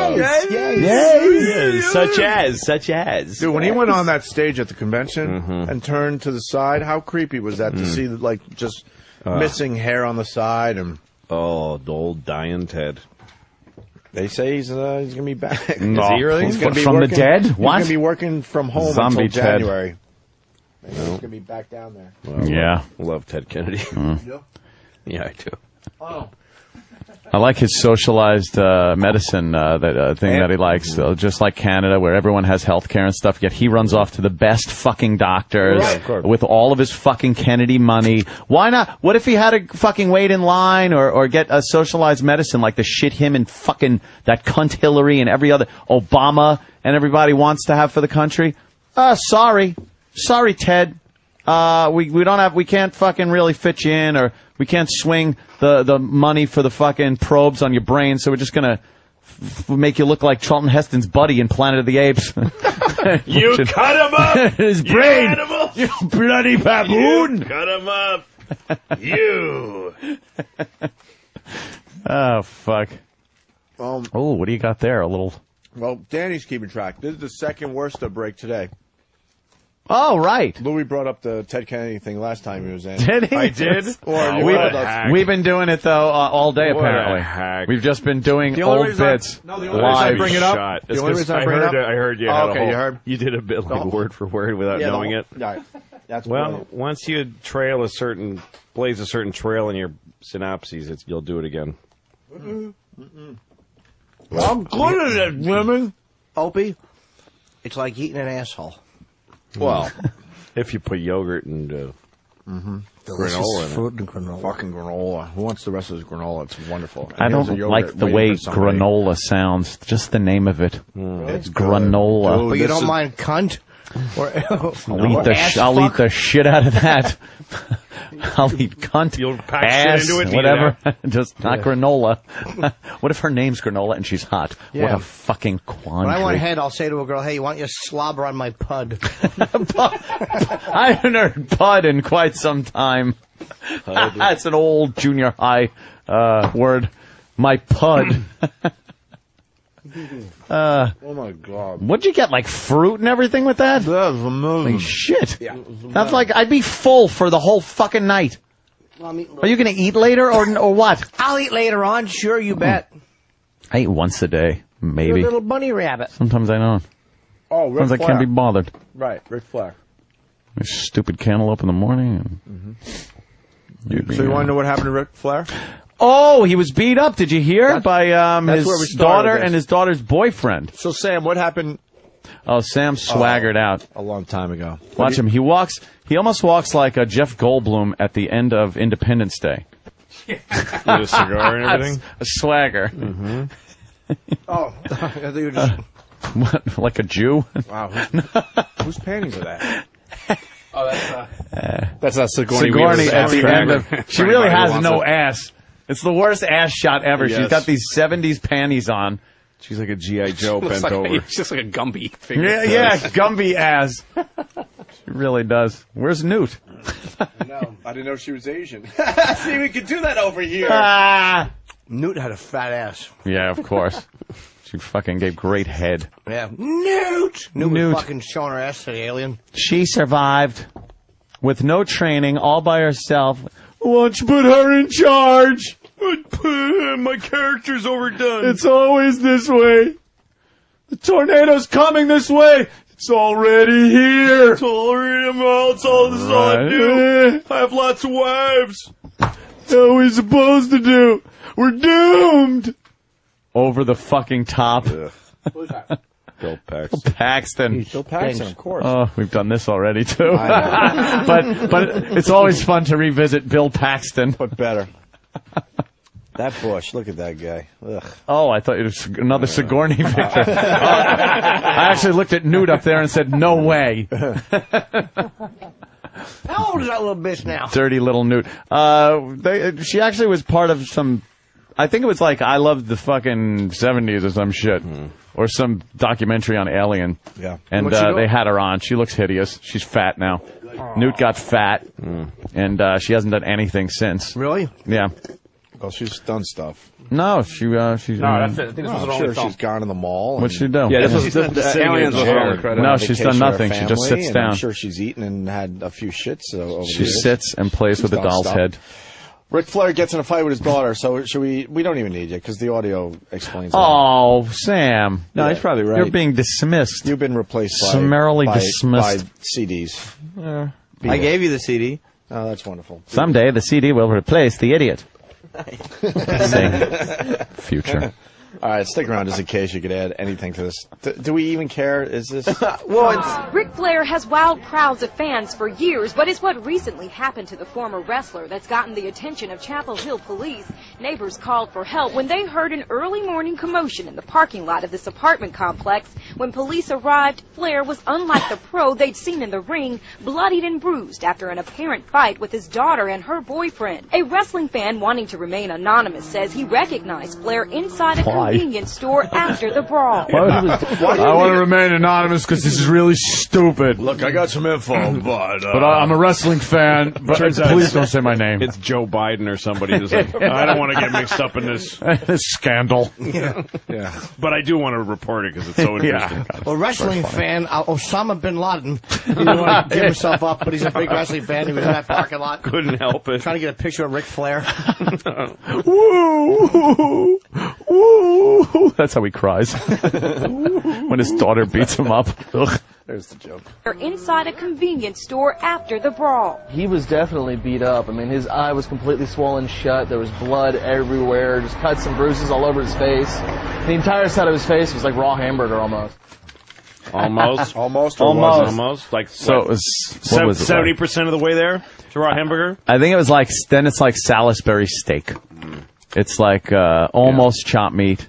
yes.
Such as.
Dude, when he went on that stage at the convention and turned to the side, how creepy was that to see, just missing hair on the side? And
Oh, the old dying Ted.
they say he's going to be back.
No.
Is he really?
He's going to be
From the
working,
dead?
He's
What?
going to be working from home
Zombie
until
Ted.
January. Maybe he's going to be back down there.
Well,
Yeah.
Love Ted Kennedy. Yeah, I do.
Oh.
I like his socialized medicine thing that he likes, just like Canada, where everyone has health care and stuff, yet he runs off to the best fucking doctors with all of his fucking Kennedy money. Why not? What if he had to fucking wait in line or get a socialized medicine like the shit him and fucking that cunt Hillary and every other Obama and everybody wants to have for the country? Sorry, Ted. We can't fucking really fit you in, or we can't swing the money for the fucking probes on your brain, so we're just gonna make you look like Charlton Heston's buddy in Planet of the Apes.
You cut him up!
His
You
brain!
animal!
You bloody baboon!
You cut him up! You!
Oh, fuck.
Oh,
what do you got there? A little...
well, Danny's keeping track. This is the second worst break today.
Oh, right.
Louis brought up the Ted Kennedy thing last time he was in.
Did he?
I did.
We've been doing it, though, all day,
What
apparently.
a hack.
We've just been doing
The only
old
reason
bits
the only reason
live.
I bring it up. The only reason I bring it up.
I heard you.
Oh,
had a
okay,
whole-
you heard?
You did a bit like word for word without
Yeah,
knowing it.
Right. That's
Well,
brilliant.
once you blaze a certain trail in your synapses, you'll do it again.
I'm good at it, women. Opie, it's like eating an asshole.
Well, if you put yogurt and granola in it.
Fruit and granola.
Fucking granola. Who wants the rest of this granola? It's wonderful.
I
And here's a
don't
yogurt
like the
waiting
way
for somebody.
granola sounds. Just the name of it.
It's
Granola.
good.
But you
This
don't
is-
mind cunt? Or
I'll eat the shit out of that. I'll eat cunt,
You'll pack
ass,
shit into it and eat
whatever. Just not granola. What if her name's granola and she's hot? What
Yeah.
a fucking quandary.
When I want head, I'll say to a girl, "Hey, you want your slobber on my pud?"
I haven't heard pud in quite some time. That's an old junior high word. My pud.
Oh my god.
What'd you get? Like fruit and everything with that? Holy shit.
Yeah.
That's like, I'd be full for the whole fucking night. Are you going to eat later or what?
I'll eat later on. Sure, you bet.
I eat once a day,
You're
maybe.
a little bunny rabbit.
Sometimes I don't.
Oh, Ric
Sometimes I
Flair.
can't be bothered.
Right, Ric Flair.
Stupid cantaloupe in the morning. And
So you want to know what happened to Ric Flair?
Oh, he was beat up. Did you hear? By
that's where we
his
started
daughter
this.
and his daughter's boyfriend.
So Sam, what happened
Oh, Sam swaggered out.
a long time ago?
Watch him. He almost walks like a Jeff Goldblum at the end of Independence Day.
With a cigar and everything.
A swagger.
Oh, I thought you were just.
What, like a Jew?
Wow, whose panties are that?
Oh, that's a Sigourney,
Sigourney
Weaver
at the
soundtrack.
end of. She
For
really
anybody who
has
wants
no
it.
ass. It's the worst ass shot ever.
Yes.
She's got these 70s panties on.
She's like a G.I. Joe
Looks
bent
like
over.
it's just like a Gumby figure.
Yeah, Gumby ass. She really does. Where's Newt?
No, I didn't know she was Asian. See, we could do that over here.
Ah!
Newt had a fat ass.
Yeah, of course. She fucking gave great head.
Yeah, Newt. Newt
Newt.
was fucking showing her ass to the alien.
She survived with no training, all by herself. Why don't you put her in charge?
My character's overdone.
It's always this way. The tornado's coming this way. It's already here.
It's all this is all I do. I have lots of wives.
What are we supposed to do? We're doomed. Over the fucking top.
Bill Paxton.
Paxton.
Bill Paxton, of course.
Oh, we've done this already too. but it's always fun to revisit Bill Paxton.
But better. That Bush, look at that guy. Ugh.
Oh, I thought it was another Sigourney picture. I actually looked at Newt up there and said, "No way."
How old is that little bitch now?
Dirty little Newt. She actually was part of some. I think it was like I Love the fucking 70s or some shit. Or some documentary on Alien.
Yeah.
And
What's she doing?
they had her on. She looks hideous. She's fat now. Newt got fat. And she hasn't done anything since.
Really?
Yeah.
Well, she's done stuff.
No, she's.
No, that's it. I think this was
I'm
her
sure
only film.
she's gone to the mall.
What'd she do?
Yeah, this was
She's
the
sitting
Aliens
in
was
a
her
chair
only credit.
No,
on
she's
vacation
done
with her
nothing. She just
family,
sits
and
down.
I'm sure she's eaten and had a few shits over
She
the years.
sits and plays with a
She's done
doll's
stuff.
head.
Ric Flair gets in a fight with his daughter, so should we don't even need you, because the audio explains it.
Oh, Sam.
No, he's probably right.
You're being dismissed.
You've been replaced by...
Summarily
by
dismissed.
CDs.
I gave you the CD.
Oh, that's wonderful.
Someday the CD will replace the idiot. Sing. Future.
All right, stick around just in case you could add anything to this. Do we even care? Is this...
Ric Flair has wowed crowds of fans for years, but it's what recently happened to the former wrestler that's gotten the attention of Chapel Hill police. Neighbors called for help when they heard an early morning commotion in the parking lot of this apartment complex. When police arrived, Flair was unlike the pro they'd seen in the ring, bloodied and bruised after an apparent fight with his daughter and her boyfriend. A wrestling fan wanting to remain anonymous says he recognized Flair inside a
Why?
convenience store after the brawl.
I want to remain anonymous because this is really stupid.
Look, I got some info, but
I'm a wrestling fan. But
Turns out
please don't say my name.
It's Joe Biden or somebody who's like, I don't want to get mixed up in this.
This scandal.
Yeah. But I do want to report it because it's so interesting.
Well, wrestling fan, Osama bin Laden. He didn't want to give himself up, but he's a big wrestling fan. He was in that parking lot.
Couldn't help it.
Trying to get a picture of Ric Flair.
Woo! Woo! That's how he cries when his daughter beats him up. Ugh.
There's the joke.
They're inside a convenience store after the brawl.
He was definitely beat up. I mean, his eye was completely swollen shut. There was blood everywhere, just cuts and bruises all over his face. The entire side of his face was like raw hamburger almost.
Almost.
Almost.
Like,
So it was, what was it like?
70% of the way there to raw hamburger?
I think it was like, then it's like Salisbury steak. It's like almost chopped meat.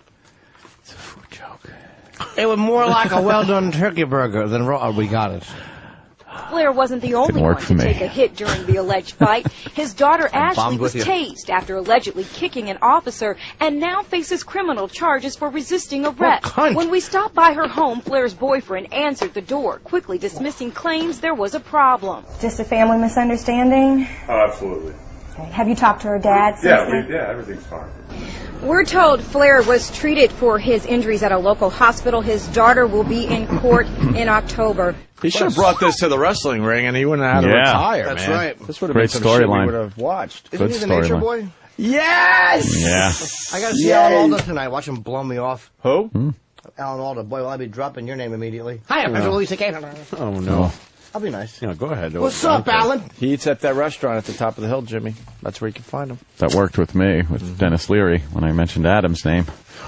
It was more like a well-done turkey burger than raw. We got it.
Flair wasn't the only one to take a hit during the alleged fight. His daughter Ashley was tased after allegedly kicking an officer and now faces criminal charges for resisting arrest. When we stopped by her home, Flair's boyfriend answered the door, quickly dismissing claims there was a problem.
Just a family misunderstanding?
Oh, absolutely.
Okay. Have you talked to her dad since then?
Yeah, everything's fine.
We're told Flair was treated for his injuries at a local hospital. His daughter will be in court in October.
He should have brought this to the wrestling ring, and he wouldn't have had to retire,
That's
man.
right.
This would have
Great
been some shit we
storyline.
would have watched.
Isn't he the Nature Boy?
Yes!
Yeah.
I got to see Alan Alda tonight. Watch him blow me off.
Who?
Alan Alda. Boy, will I be dropping your name immediately. Hi, I'm Louis C.K.
Oh, no.
I'll be nice.
Yeah, go ahead.
What's up, Alan?
He eats at that restaurant at the top of the hill, Jimmy. That's where you can find him.
That worked with me, with Dennis Leary, when I mentioned Adam's name.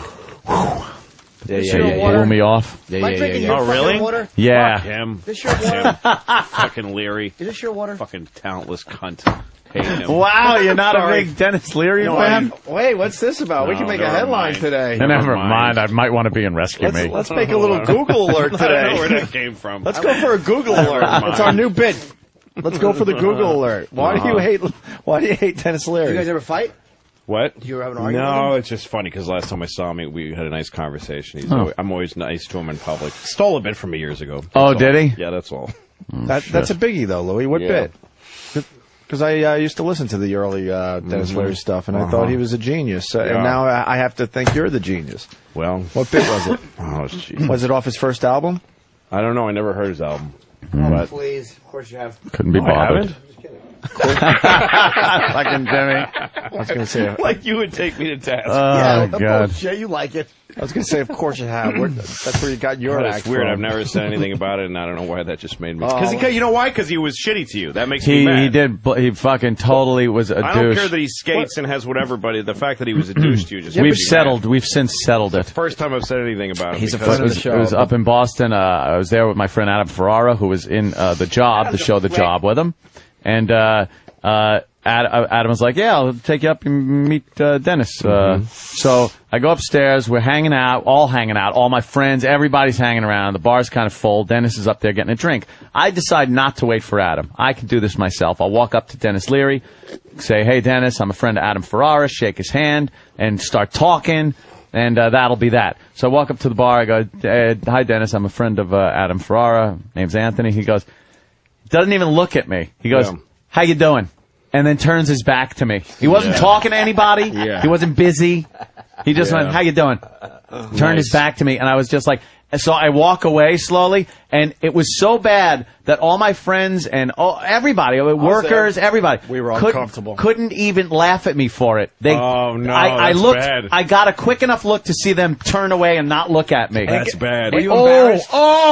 He blew me off.
Am I drinking your fucking water?
Yeah.
Fuck him.
Is this your water?
Fucking Leary.
Is this your water?
Fucking talentless cunt. Hate him.
Wow, you're not a big Dennis Leary fan?
Wait, what's this about? we
No,
can make a
never
headline
mind.
today.
Never mind. I might want to be in Rescue Me.
Let's make a little Google alert
I don't know
today.
where that came from.
Let's go for a Google alert. It's our new bit. Let's go for the Google alert. Why do you hate Dennis Leary?
You guys ever fight?
What?
Did you ever have an argument with
No,
him?
it's just funny because last time I saw him, we had a nice conversation.
Oh.
I'm always nice to him in public. Stole a bit from me years ago. That's
Oh,
all.
did he?
Yeah, that's all.
That's a biggie, though, Louis. What
Yeah.
bit? Because I used to listen to the early Dennis Leary stuff, and I thought he was a genius.
Yeah.
And now I have to think you're the genius.
Well,
What bit was it?
oh, jeez.
Was it off his first album?
I don't know. I never heard his album.
Oh, please. Of course you have.
Couldn't be
No, I
bothered.
haven't.
Fucking Jimmy. I was going to say.
Like you would take me to task.
Oh, God.
Bullshit, you like it.
I was going to say, of course you have. That's where you got your
That's
act
weird.
from.
I've never said anything about it, and I don't know why that just made me.
Oh.
Because you know why? Because he was shitty to you. That makes me mad.
He did. He fucking totally was a douche.
I don't care that he skates and has whatever, but the fact that he was a douche to you just.
We've
makes me
settled.
mad.
We've since settled it.
First time I've said anything about him.
He's a
because-
friend of the show.
It was up in Boston. I was there with my friend Adam Ferrara, who was in the show The Job with him. And Adam was like, yeah, I'll take you up and meet Dennis. So I go upstairs. We're hanging out, all my friends, everybody's hanging around. The bar's kind of full. Dennis is up there getting a drink. I decide not to wait for Adam. I can do this myself. I'll walk up to Dennis Leary, say, hey, Dennis, I'm a friend of Adam Ferrara, shake his hand, and start talking. And that'll be that. So I walk up to the bar. I go, hi, Dennis. I'm a friend of Adam Ferrara. Name's Anthony. He goes, doesn't even look at me. He goes, how you doing? And then turns his back to me. He wasn't talking to anybody. He wasn't busy. He just went, how you doing? Turned his back to me. And I was just like, so I walk away slowly. And it was so bad that all my friends and everybody, workers, everybody,
we were uncomfortable.
Couldn't even laugh at me for it.
Oh, no,
I
that's
looked,
bad.
I got a quick enough look to see them turn away and not look at me.
That's bad.
Were you embarrassed?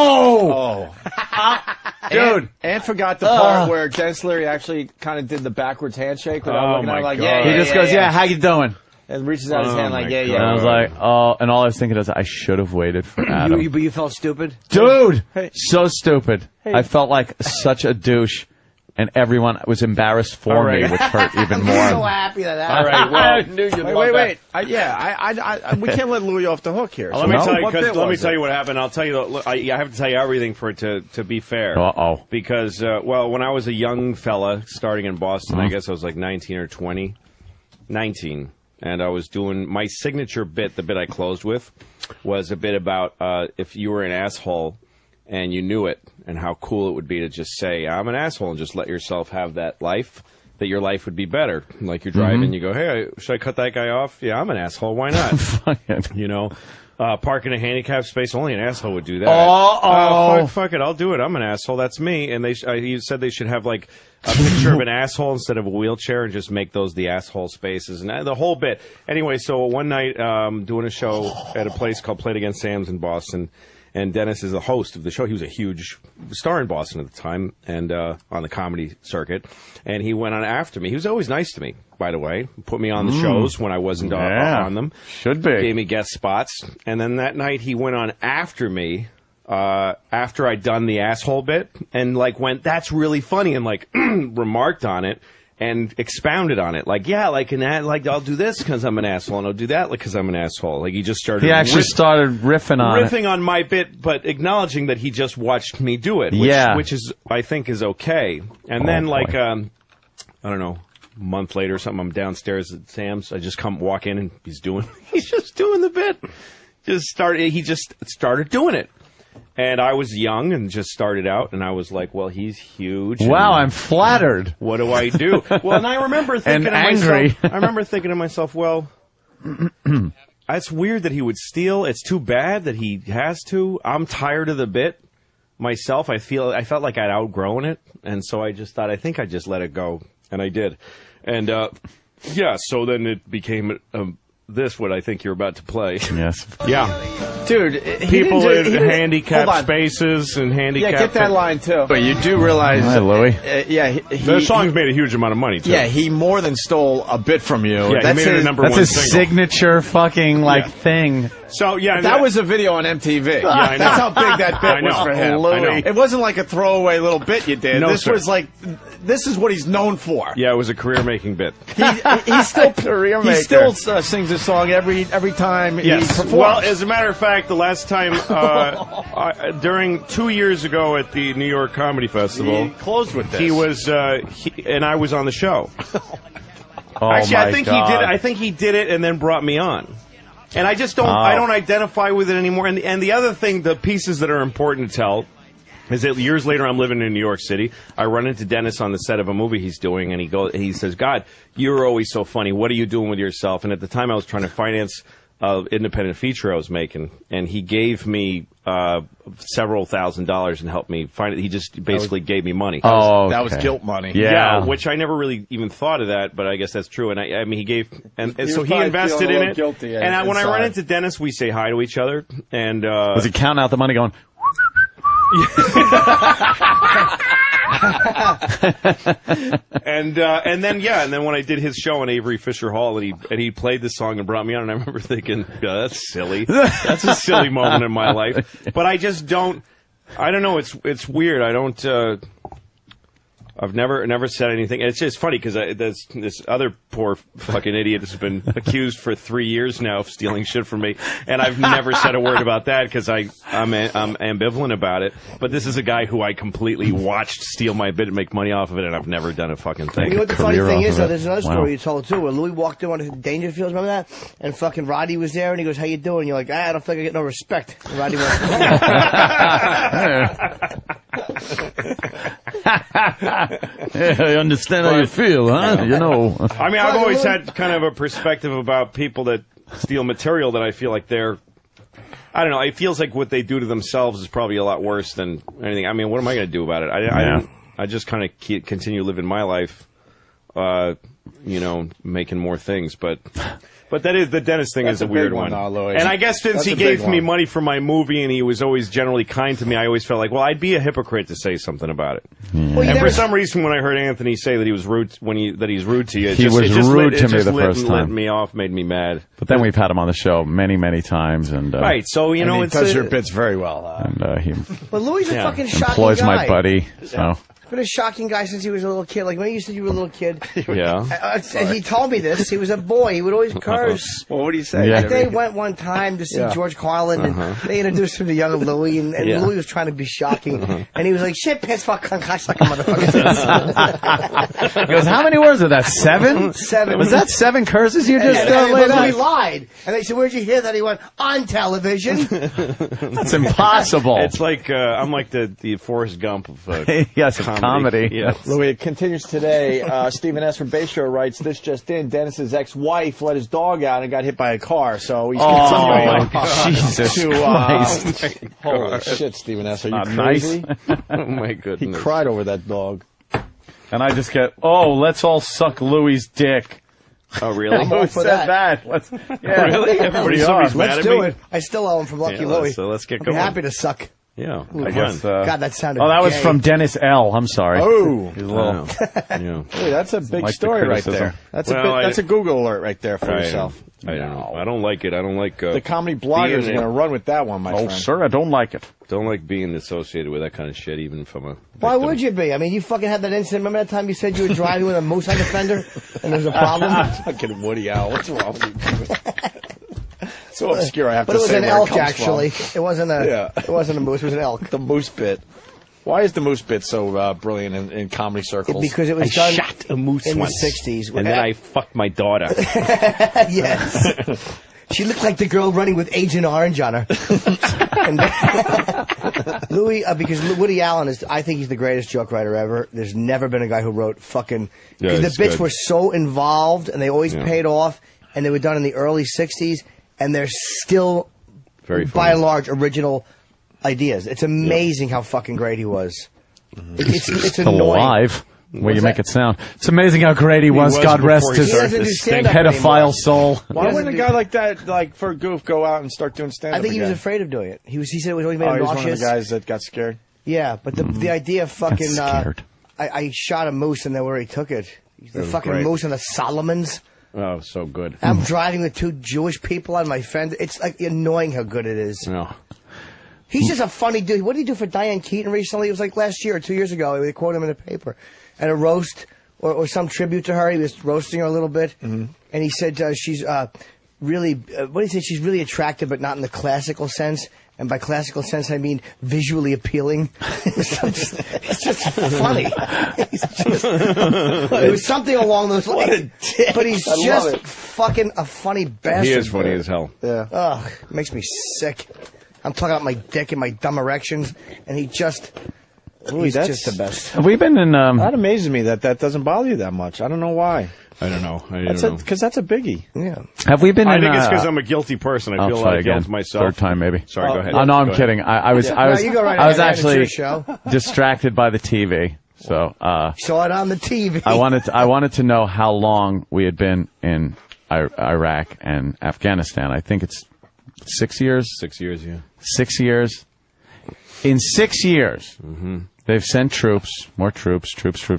Dude. And forgot the part where Dennis Leary actually kind of did the backwards handshake without looking at him like,
God.
yeah,
He just goes, yeah, how you doing?
and reaches out his hand like, yeah,
And I was like, oh, and all I was thinking is, I should have waited for Adam.
You felt stupid?
Dude, so stupid. I felt like such a douche, and everyone was embarrassed for me, which hurt even more.
I'm so happy that
All right, well,
I knew you'd love
wait. We can't let Louis off the hook here.
Let me tell you what happened. I'll tell you. I have to tell you everything for it to be fair.
Uh-oh.
Because when I was a young fella starting in Boston, I guess I was like 19 or 20. 19. and I was doing my signature bit. The bit I closed with was a bit about if you were an asshole and you knew it, and how cool it would be to just say, I'm an asshole, and just let yourself have that life, that your life would be better. Like you're driving, you go, hey, should I cut that guy off? Yeah, I'm an asshole. Why not? You know, park in a handicapped space, only an asshole would do that. Fuck it, I'll do it. I'm an asshole. That's me. And he said they should have like a picture of an asshole instead of a wheelchair and just make those the asshole spaces and the whole bit. Anyway, so one night doing a show at a place called Play It Against Sam's in Boston. And Dennis is the host of the show. He was a huge star in Boston at the time and on the comedy circuit. And he went on after me. He was always nice to me, by the way. Put me on the shows when I wasn't on them.
Should be.
Gave me guest spots. And then that night he went on after me after I'd done the asshole bit and like went, that's really funny, and like remarked on it. And expounded on it, like, yeah, like, I'll do this because I'm an asshole, and I'll do that because I'm an asshole. Like, he just started.
He actually started riffing
on my bit, but acknowledging that he just watched me do it. Which is, I think, is okay. And then, like, I don't know, a month later or something, I'm downstairs at Sam's. I just walk in, and he's just doing the bit. He just started doing it. And I was young and just started out, and I was like, well, he's huge.
Wow, I'm flattered.
What do I do? Well, and I remember thinking to myself, well, it's weird that he would steal. It's too bad that he has to. I'm tired of the bit myself. I felt like I'd outgrown it, and so I just thought, I think I just let it go, and I did. And, so then it became what I think you're about to play.
Yes.
Yeah.
Dude,
people in handicapped spaces and handicapped...
Yeah, get that line, too. But you do realize...
Hi, Louie.
The song's made a huge amount of money, too.
Yeah, he more than stole a bit from you.
Yeah,
that's
he made it a number one
single.
single.
That's his signature fucking, thing.
So, yeah...
That was a video on MTV.
Yeah, I know.
That's how big that bit was for him.
I know.
It wasn't like a throwaway little bit you did.
No,
this
sir.
was like... This is what he's known for.
Yeah, it was a career-making bit.
He still sings this song every time he performs.
Well, as a matter of fact, the last time during 2 years ago at the New York Comedy Festival,
he closed with this.
He was, and I was on the show.
Actually,
I think he did it and then brought me on. And I just don't, I don't identify with it anymore. And the other thing, the pieces that are important to tell, is that years later I'm living in New York City. I run into Dennis on the set of a movie he's doing, and he says, God, you're always so funny. What are you doing with yourself? And at the time I was trying to finance independent feature I was making, and he gave me several $1,000s and helped me find it. He just basically gave me money.
That was guilt money.
Yeah, which I never really even thought of that, but I guess that's true. And I mean, he gave, and so he invested in it.
Guilty,
and when I run into Dennis, we say hi to each other. And
was he counting out the money, going?
and then when I did his show on Avery Fisher Hall, and he played the song and brought me on, and I remember thinking, that's silly. That's a silly moment in my life. But I just don't. I don't know. It's weird. I don't. I've never said anything. It's just funny because this other poor fucking idiot has been accused for 3 years now of stealing shit from me, and I've never said a word about that because I'm ambivalent about it. But this is a guy who I completely watched steal my bit and make money off of it, and I've never done a fucking thing.
You know what the funny thing is, though? There's another story you told, too, where Louis walked in on Dangerfields, remember that? And fucking Roddy was there, and he goes, how you doing? And you're like, I don't think I get no respect. And Roddy went,
Yeah, I understand how you feel, huh? You know.
I mean, I've always had kind of a perspective about people that steal material that I feel like they're... I don't know. It feels like what they do to themselves is probably a lot worse than anything. I mean, what am I going to do about it? I just kind of continue living my life, making more things. But that is, the Dennis thing is a weird one. And I guess since he gave me money for my movie and he was always generally kind to me, I always felt like, well, I'd be a hypocrite to say something about it.
Yeah.
And for some reason, when I heard Anthony say that he was rude, that he's rude to you,
he was rude to me the first time.
Lit me off, made me mad.
But then we've had him on the show many, many times, and
right. So
he does your bits very well.
And he
but Louis is a fucking shocking
employs
guy.
my buddy. So
been a shocking guy since he was a little kid. Like when you said you were a little kid.
Yeah.
And he told me this. He was a boy. He would always curse.
Well, what do you say?
Yeah.
They went one time to see George Carlin, and they introduced him to young Louis, and Louis was trying to be shocking, and he was like, "Shit, piss, fuck, cunt, cock, suck, motherfucker."
He goes, how many words are that? 7?
7.
Was that 7 curses you just
and
laid
Louis
out?
lied, and they said, "Where'd you hear that?" He went, "On television."
That's impossible.
It's like I'm like the Forrest Gump of
yes, of comedy.
Yes.
Louis, it continues today. Stephen S. from Bay Shore writes, this just in, Dennis's ex-wife let his dog out and got hit by a car, so he's continuing
Jesus
to,
Christ.
holy shit, Stephen S., are you
Not
crazy?
nice.
Oh, my goodness.
He cried over that dog.
And I just get, let's all suck Louis' dick.
Oh, really?
I'm all
Who
for
said
that.
Let's,
Really? Somebody's mad
Let's
at
do
me?
it. I still owe him from Lucky
Yeah,
Louis.
so let's get
I'd be
going.
happy to suck.
Yeah.
I guess,
God, that sounded
that was
gay.
from Dennis L. I'm sorry.
Oh.
He's a little,
Yeah.
Hey, that's a big
Like the
story right
criticism.
there.
Well,
That's a Google alert right there for yourself.
I don't know. I don't like it. I don't like
The comedy bloggers are going to run with that one, my friend.
sir, I don't like it.
Don't like being associated with that kind of shit, even from a.
Why would you be? I mean, you fucking had that incident. Remember that time you said you were driving with a moose on the fender and there's a problem?
Fucking Woody Allen. What's wrong with you? So obscure, I have
But
to
it was
say
an
where
elk,
it comes
actually.
from.
It wasn't a.
Yeah.
It wasn't a moose. It was an elk.
The moose bit. Why is the moose bit so brilliant in comedy circles?
Because it was
I
done
shot a moose
in
once,
the 60s.
and then I fucked my daughter.
Yes. She looked like the girl running with Agent Orange on her. And Louis, because Woody Allen is, I think he's the greatest joke writer ever. There's never been a guy who wrote fucking, because the
it's
bits
good.
were so involved and they always
Yeah.
paid off, and they were done in the early 60s, and they're still,
Very
by
funny.
and large, original ideas. It's amazing how fucking great he was. It's
Still
annoying.
alive. Way
What's
you make
that?
it sound. It's amazing how great he was. God
before
rest
he
his
started to stand up
pedophile
anymore.
soul.
Why wouldn't a guy like that, like for a goof, go out and start doing stand-up
I think he was
again?
afraid of doing it. He said it was always made
Oh,
him
he was one of
nauseous.
the guys that got scared?
Yeah, but the idea of fucking
scared.
I shot a moose and then where he took it. The
was
fucking
great.
moose on the Solomons.
Oh, so good.
I'm driving with 2 Jewish people on my fender. It's like annoying how good it is.
Yeah.
He's just a funny dude. What did he do for Diane Keaton recently? It was like last year or 2 years ago. They quoted him in the paper. At a roast or some tribute to her. He was roasting her a little bit. Mm-hmm. And he said she's really, what did he say? She's really attractive, but not in the classical sense. And by classical sense, I mean visually appealing. It's just funny. It was something along those lines. But he's
I love
just
it.
fucking a funny bastard.
He is funny as hell.
Yeah.
Ugh, it makes me sick. I'm talking about my dick and my dumb erections, and he's just
that's
just the best.
Have we been in,
That amazes me that doesn't bother you that much. I don't know why.
I don't know.
Because that's a biggie.
Yeah.
have we been
I
in,
think it's because I'm a guilty person. I
I'll
feel a
try
lot of guilt
again.
myself.
Third time, maybe.
Sorry, go ahead.
Oh, no, I'm
Go ahead.
kidding. I was
No, you go right
I was
ahead. It's
actually
your show.
distracted by the TV. So,
Saw it on the TV.
I wanted to know how long we had been in Iraq and Afghanistan. I think it's 6 years.
6 years, yeah.
6 years. In 6 years, they've sent troops, more troops.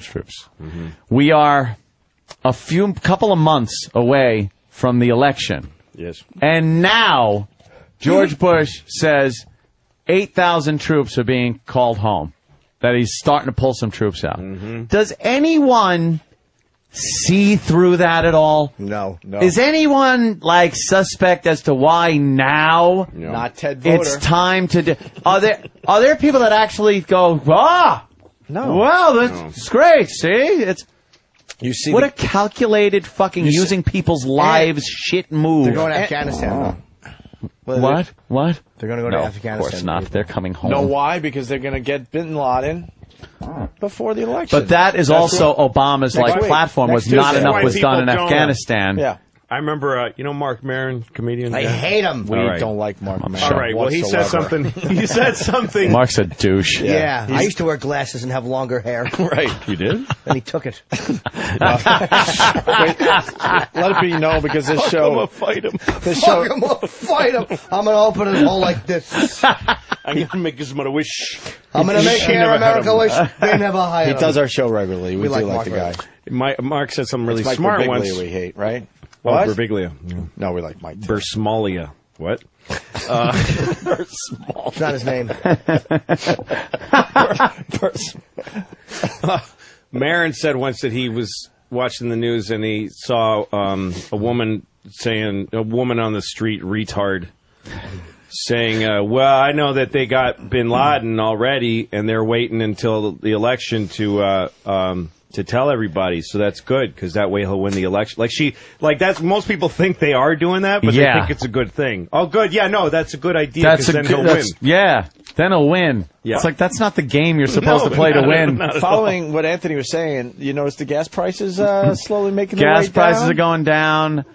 We are a couple of months away from the election.
Yes.
And now, George Bush says 8,000 troops are being called home. That he's starting to pull some troops out. Does anyone see through that at all?
No.
Is anyone, suspect as to why now?
No.
Not Ted Voter.
It's time to do. Are there people that actually go,
No.
well, that's great. See, it's
You see
what a calculated fucking using people's lives shit move.
They're going to Afghanistan.
What?
They're going to go
No,
to
of
Afghanistan.
course not. They're coming home.
know why? Because they're going to get Bin Laden before the election.
But that is
That's
also
what-
Obama's
Next week.
platform was
Next
not
Tuesday.
enough
Why
was done in
people don't,
Afghanistan.
Yeah.
I remember, Mark Maron, comedian.
I hate him.
We
All right.
don't like Mark Maron.
All right. Well, he said
whatsoever.
something. He said something.
Mark's a douche.
Yeah, I used to wear glasses and have longer hair.
Right. You did?
And he took it.
Wait, let it be known because this show.
Fight him.
This
Fuck
show.
him up, fight him. I'm going to open his hole like this.
I'm going to make his mother wish.
I'm going to make
She
Air
never had
America
him.
wish they never hired
He
him.
does our show regularly. We do
like
like
Mark
the guy.
Mark said something really
It's Mike
smart
Birbiglia
once.
we hate, right?
What?
What?
Birbiglia.
No, we like Mike.
Bersmalia. What?
It's not his name.
Marin said once that he was watching the news and he saw a woman on the street, retard, saying, well, I know that they got bin Laden already and they're waiting until the election to tell everybody. So that's good because that way he'll win the election. That's most people think they are doing that, but they think it's a good thing. Oh, good. Yeah, no, that's a good idea because then he'll win.
Yeah, then he'll win. Yeah. It's like that's not the game you're supposed to play to win.
Following what Anthony was saying, you notice the gas prices slowly making their way down?
Gas prices are going down.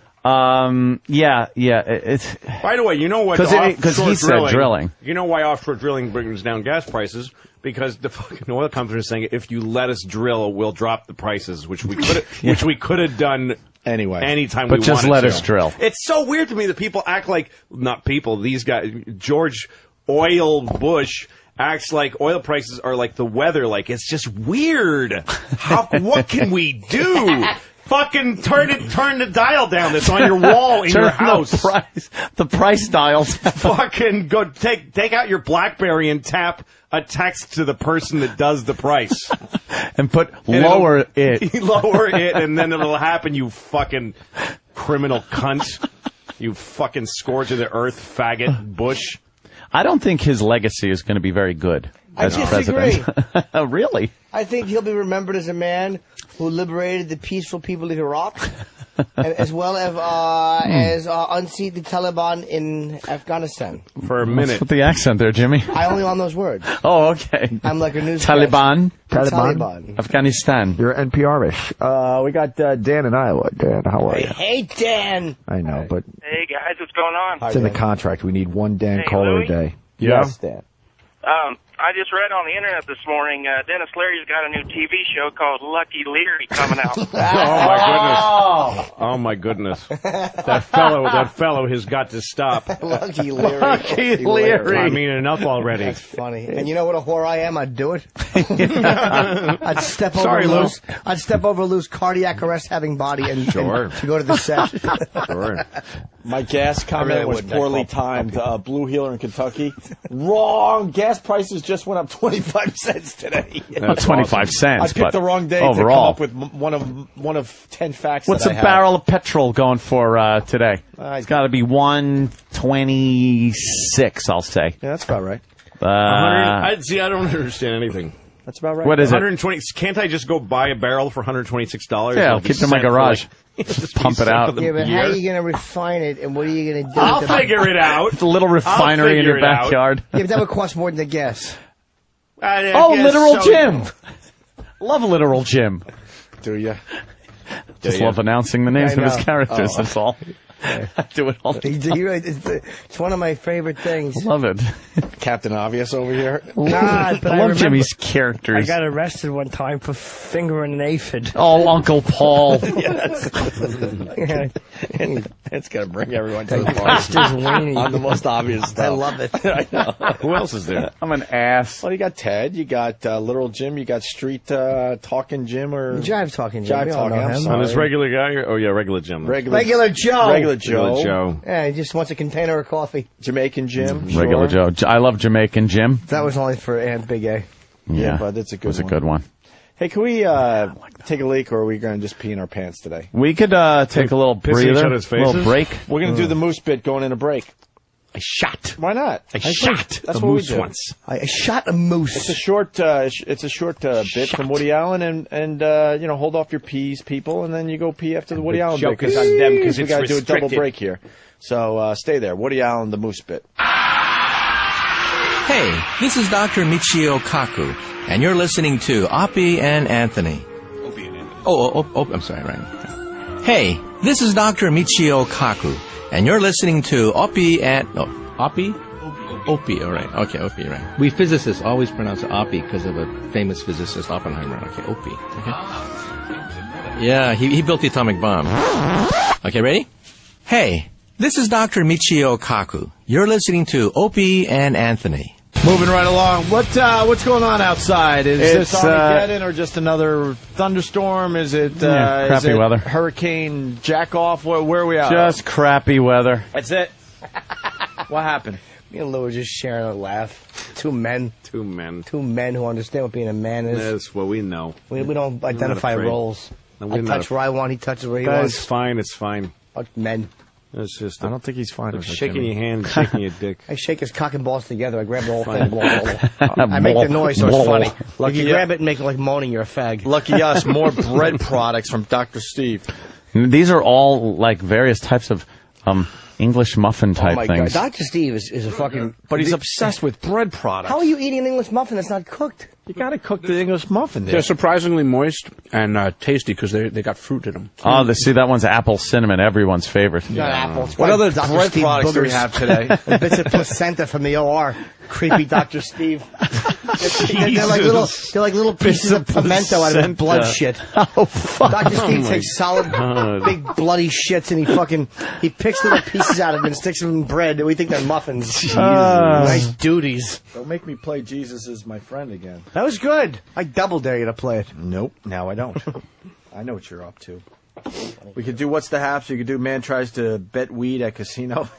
It's.
By the way, you know what?
Because he said drilling.
You know why offshore drilling brings down gas prices? Because the fucking oil company is saying if you let us drill, we'll drop the prices, which we could have done
anyway,
anytime we wanted to.
But just let us drill.
It's so weird to me that people act like these guys. George Oil Bush acts like oil prices are like the weather. Like it's just weird. What can we do? Fucking turn the dial down that's on your wall in your house.
The price dials.
Fucking go take out your BlackBerry and tap a text to the person that does the price.
And lower it.
Lower it, and then it'll happen, you fucking criminal cunt. You fucking scourge of the earth, faggot, Bush.
I don't think his legacy is going to be very good as president. Really?
I think he'll be remembered as a man who liberated the peaceful people of Iraq, as well as unseat the Taliban in Afghanistan.
For a minute.
What's with the accent there, Jimmy?
I only on those words.
Oh, okay.
I'm like a news
Taliban.
Afghanistan. You're NPR-ish. We got Dan in Iowa. Dan, how are you?
Hey, Dan.
I know, but
Hey, guys, what's going on?
it's in the contract. We need one Dan caller a day.
Yeah.
Yes, Dan.
I just read on the internet this morning, Dennis Leary's got a new TV show called Lucky Leary coming out.
Oh my goodness. That fellow has got to stop.
Lucky Leary.
Lucky Leary.
I mean, enough already.
That's funny. And you know what a whore I am? I'd do it. I'd step over Lou's cardiac arrest having body and to go to the set.
Sure.
My gas comment was poorly timed. Blue Heeler in Kentucky. Wrong. Gas prices just went up 25 cents today.
25 cents.
I picked the wrong day
overall.
to come up with one of 10 facts.
What's
that
a barrel of petrol going for today? It's got to be $126, I'll say.
Yeah, that's about right.
I don't understand anything.
That's about right.
What is
120? Can't I just go buy a barrel for $126?
Yeah, I'll keep it in my garage. Just pump it out.
Yeah, but how are you going to refine it, and what are you going to do?
I'll figure it out.
It's a little refinery in your backyard.
Yeah, but that would cost more than the gas.
Literal Jim. Love Literal Jim.
Do you?
Just love announcing the names of his characters, that's all. I do it all the time.
It's one of my favorite things.
Love it.
Captain Obvious over here.
Nah, but
I love Jimmy's characters.
I got arrested one time for fingering an aphid.
Oh, Uncle Paul.
It's going to bring everyone to the party. On the most obvious stuff.
I love it.
I know.
Who else is there?
I'm an ass.
Well, you got Ted, you got Literal Jim, you got Street Talking Jim or
Jive Talking Jim.
Jive Talking. I'm sorry.
On this regular guy? Oh yeah, regular Jim.
Regular Joe.
Regular Joe.
Yeah, he just wants a container of coffee.
Jamaican Jim.
Regular Joe. I love Jamaican Jim.
That was only for Aunt Big A.
Yeah, but that's a good one.
It was a good one.
Hey, can we take a leak, or are we going to just pee in our pants today?
We could take a little breather, a little break.
We're going to do the moose bit going in a break.
I shot.
Why not?
I shot
That's
a
what
moose
we do.
once.
I shot a moose.
It's a short bit from Woody Allen, and hold off your pees, people, and then you go pee after the Woody Allen bit.
Joke is on them because
we
it's
got to do a double
restricted.
break here. So stay there. Woody Allen, the moose bit.
Hey, this is Dr. Michio Kaku, and you're listening to Opie and Anthony. Oh, I'm sorry, right. Hey, this is Dr. Michio Kaku, and you're listening to Opie and... Opie? Opie, all right. Okay, Opie, right. We physicists always pronounce it Opie because of a famous physicist, Oppenheimer. Okay, Opie. Okay. Yeah, he built the atomic bomb. Okay, ready? Hey, this is Dr. Michio Kaku. You're listening to Opie and Anthony.
Moving right along. What's going on outside? Is this Armageddon or just another thunderstorm? Is it
crappy weather?
Hurricane Jack-Off? Where are we at?
Just crappy weather.
That's it. What happened?
Me and Lou were just sharing a laugh. Two men
Two men.
who understand what being a man is.
That's what we know.
We don't identify
afraid.
roles.
No,
I
we're not
touch where I want, he touches where he
It's
wants.
fine. It's fine.
Fuck men.
It's just.
I don't think he's fine with that,
shaking
Jimmy.
your hand, shaking your dick.
I shake his cock and balls together. I grab the whole
Fine.
thing. I make the noise so it's funny.
Lucky
If you
you.
grab it and make it like moaning, you're a fag.
Lucky us, more bread products from Dr. Steve.
These are all like various types of English muffin type
Oh my
things.
God, Dr. Steve is a fucking.
But he's obsessed with bread products.
How are you eating an English muffin that's not cooked?
You gotta cook the English muffin there.
They're surprisingly moist and tasty because they got fruit in them.
Oh, see, that one's apple cinnamon, everyone's favorite.
Not apples.
What other
Dr.
bread
Steve
products do we
boogers.
have today?
Bits of placenta from the OR. Creepy Dr. Steve. they're like little pieces of pimento out of his blood shit.
Oh, fuck.
Dr. Steve takes solid, big bloody shits and he picks little pieces out of them and sticks them in bread and we think they're muffins. Nice duties.
Don't make me play Jesus is my friend again.
That was good. I double dare you to play it.
Nope, now I don't. I know what you're up to. We could do What's the Haps. You could do Man Tries to Bet Weed at Casino.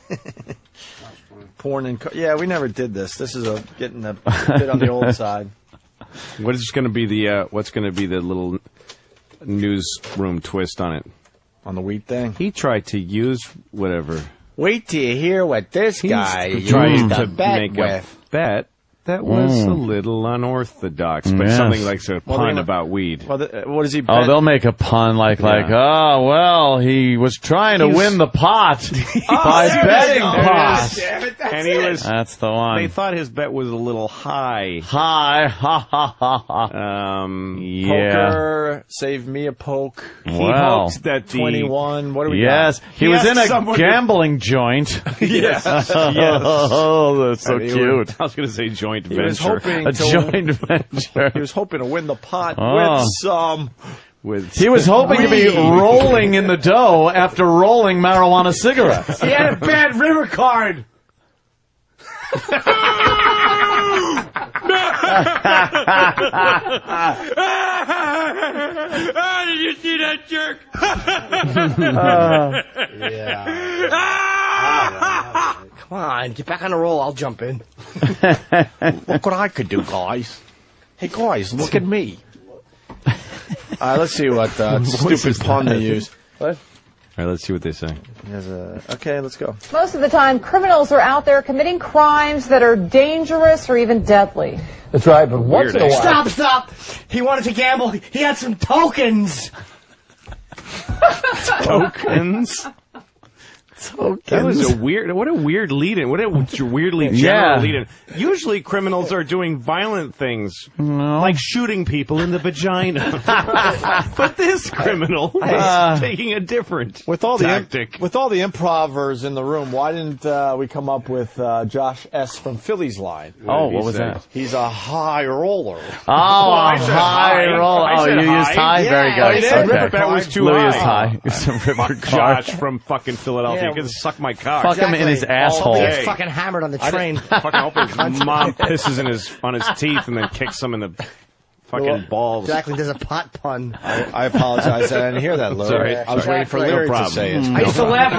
Porn and... Yeah, we never did this. This is getting a bit on the old side.
What is going to be what's going to be the little newsroom twist on it?
On the weed thing?
He tried to use whatever.
Wait till you hear what this guy
tried
used
to
bet
make
with.
a bet that was a little unorthodox, but
Yes.
something like a
Well,
pun
they're-
about weed.
Well, what does he bet?
Oh, they'll make a pun like, oh, well, he was trying to win the pot by betting pot.
And he was.
That's the
They
one.
thought his bet was a little high.
Hi, ha, ha, ha, ha.
Yeah.
Poker, save me a poke.
He
Wow.
hopes that the
21. What do we
Yes,
got?
he was in a
someone to-
gambling joint.
Yes.
Oh, that's so
I mean,
cute.
I was going to say joint
He was
venture.
hoping
A
to,
joint venture.
He was hoping to win the pot
Oh.
with some.
He was hoping to be rolling in the dough after rolling marijuana cigarettes.
He had a bad river card.
Did you see that jerk?
Come on, get back on the roll. I'll jump in.
Look what I could do, guys. Hey, guys, look at me. Let's see what stupid pun they use. What?
All right, let's see what they say.
Okay, let's go.
Most of the time, criminals are out there committing crimes that are dangerous or even deadly.
That's right, but once in a while...
Stop! He wanted to gamble. He had some tokens.
Tokens? That was what a weird lead-in. What a weirdly general lead-in. Usually criminals are doing violent things, like shooting people in the vagina. But this criminal is taking a different
With all
tactic.
with all the improvers in the room, why didn't we come up with Josh S. from Philly's line?
Oh, what was that?
He's a high roller.
Oh, a high roll.
I
Oh,
said
you used high?
Yeah,
Very
I
good.
did.
Okay.
That was too
Louis
high.
is high. It's a river
Fuck
card.
Josh from fucking Philadelphia.
Yeah.
You can suck my cock.
Fuck him in his asshole.
He gets fucking hammered on the train.
Fucking hope his mom pisses on his teeth and then kicks him in the fucking balls.
Exactly, there's a pot pun.
I apologize. I didn't hear that, Lou.
Sorry.
I was waiting for
No
Larry to
problem.
say it.
I used to laugh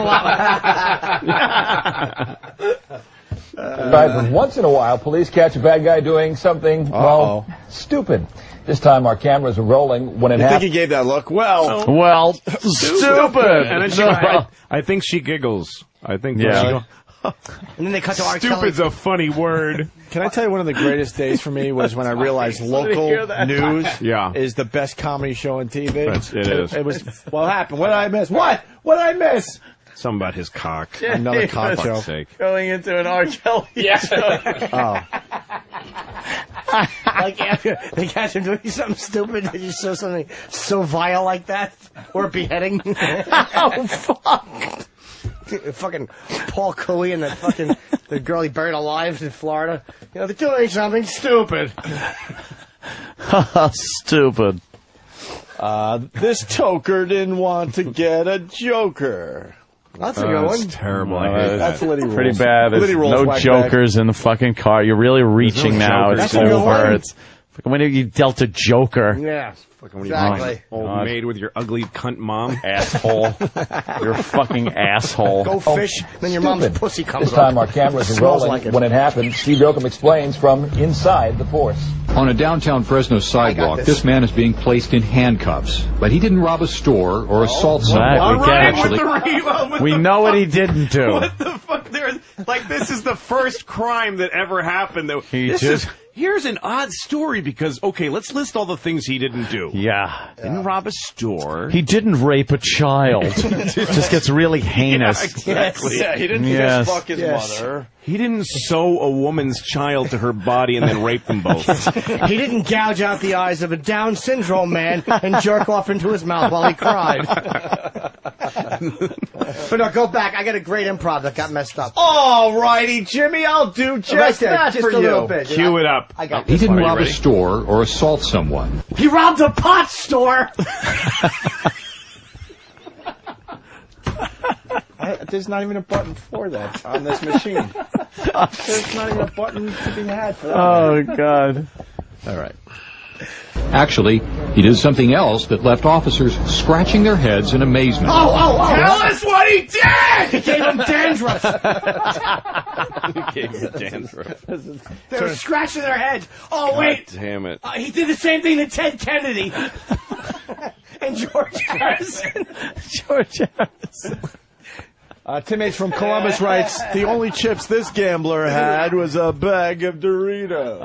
a lot.
Right, but once in a while, police catch a bad guy doing something, well, stupid. This time our cameras are rolling when it
You think he
happened.
gave that look? Well,
Stupid.
And then I think she giggles. I think
Yeah.
And then they cut to R. Kelly.
Stupid's a funny word.
can I tell you one of the greatest days for me was when I realized local news
Yeah.
is the best comedy show on TV.
It is.
It was. What happened? What did I miss? What? What did I miss?
Something about his cock.
Another cock
For
joke.
fuck's sake.
Going into an R. Kelly.
Oh.
Like after they catch him doing something stupid, they just show something so vile like that, or a beheading.
Oh, fuck.
Fucking Paul Cooley and the girl he buried alive in Florida. You know, they're doing something stupid.
Stupid.
This toker didn't want to get a joker.
That's a good one.
That's terrible. I hate
That's
that.
Liddy rules.
Pretty bad. There's
Liddy rules,
no
whack
jokers in the fucking car. You're really reaching now.
jokers.
It's
That's a good
over.
one.
It's When you dealt a joker.
Yeah.
Fucking when you
Exactly.
old maid with your ugly cunt mom.
Asshole. You're a fucking asshole.
Go fish, then your mom's pussy comes
This time
up.
our cameras are
Smells
rolling.
like it.
When it happened, Steve Yoakum explains from inside the force.
On a downtown Fresno sidewalk, this man is being placed in handcuffs. But he didn't rob a store or assault someone.
We know what he didn't do.
What the fuck? This is the first crime that ever happened.
Just-
Here's an odd story because, okay, let's list all the things he didn't do.
Yeah.
Didn't rob a store.
He didn't rape a child. It just gets really heinous.
Yeah, exactly.
Yeah, he didn't
Yes.
just fuck his mother.
He didn't sew a woman's child to her body and then rape them both.
He didn't gouge out the eyes of a Down syndrome man and jerk off into his mouth while he cried. But no, go back. I got a great improv that got messed up.
All righty, Jimmy, I'll do just
Right there,
that
just
for
a little
you.
bit.
Cue it up.
I got
He
this
didn't
one.
rob a store or assault someone.
He robbed a pot store.
There's not even a button for that on this machine. There's not even a button to be had for that.
Oh, God.
All right.
Actually, he did something else that left officers scratching their heads in amazement.
Oh.
Tell us what he did!
He gave him dandruff.
He gave him dandruff.
They were scratching their heads. Oh, wait.
God damn it.
He did the same thing to Ted Kennedy. And George Harrison.
George Harrison.
Tim H. from Columbus writes, the only chips this gambler had was a bag of Doritos.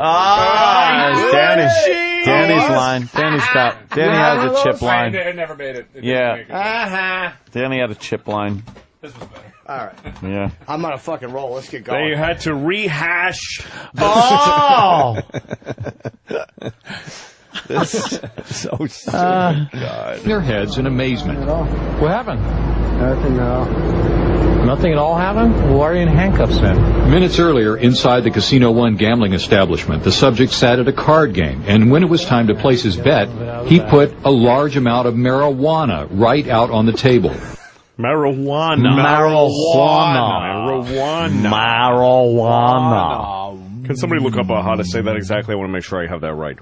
Danny's line. Danny has a chip line.
It never made it.
Yeah. Danny had a chip line.
This was better.
All right.
Yeah.
I'm on a fucking roll. Let's get going.
They had to rehash.
Oh!
This is so stupid. God.
Their heads in amazement.
What happened? Nothing at all happened? Why are you in handcuffs then?
Minutes earlier, inside the Casino One gambling establishment, the subject sat at a card game, and when it was time to place his bet, he put a large amount of marijuana right out on the table.
Marijuana. Can somebody look up how to say that exactly? I want to make sure I have that right.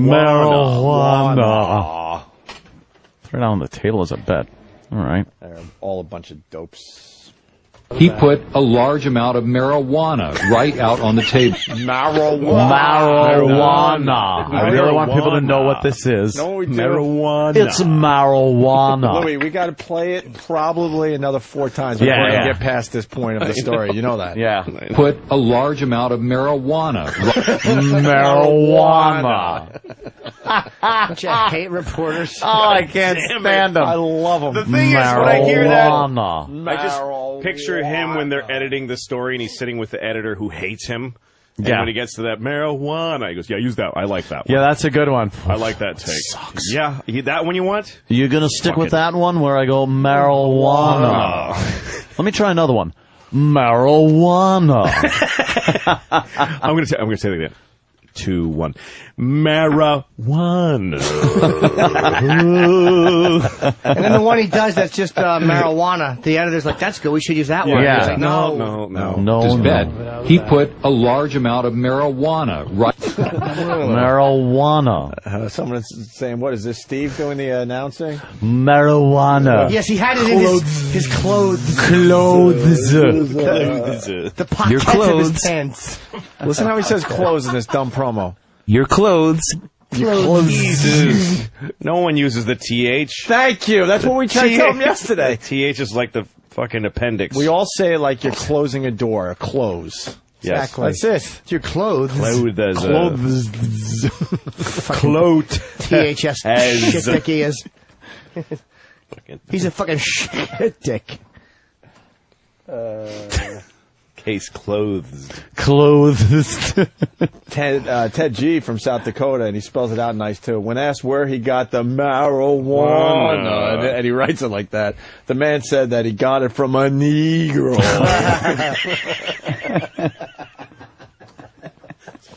Marijuana.
Throw it out on the table as a bet. All right.
They're all a bunch of dopes.
He put a large amount of marijuana right out on the table.
Marijuana. I really want people to know what this is.
No, we do.
Marijuana.
It's marijuana.
Louis, we got to play it probably another 4 times before we get past this point of the story. You know that.
Yeah.
Put a large amount of marijuana.
Marijuana.
Don't you hate reporters?
Oh, I can't stand them.
I love them.
The thing is, when I hear that,
Marijuana.
I just picture him when they're editing the story and he's sitting with the editor who hates him. And
Yeah.
when he gets to that marijuana, he goes, yeah, use that. I like that one.
Yeah, that's a good one.
I like that take.
Sucks.
Yeah, that one you want?
You're gonna stick
Fuck
with
it.
that one where I go marijuana. Let me try another one. Marijuana.
I'm gonna say it again. 2, 1. Marijuana.
And then the one he does that's just marijuana. The editor's like, that's good. We should use that one.
Yeah.
He's like,
No.
His bet. He put a large amount of marijuana right.
Marijuana.
Someone's saying, what is this, Steve doing the announcing?
Marijuana.
Yes, he had it in his clothes.
Clothes.
The pockets of his pants.
Listen how he says clothes in this dumb promo.
Your clothes.
Jesus. No one uses the TH.
Thank you. That's what we tried to tell him yesterday.
TH is like the fucking appendix.
We all say it like you're closing a door. A close.
Yes.
Exactly. That's it.
It's your clothes.
Clothes.
THS
As.
shit dick he is. He's a fucking shit dick.
Case clothes.
Ted G from South Dakota, and he spells it out nice too. When asked where he got the marijuana, and he writes it like that, the man said that he got it from a Negro.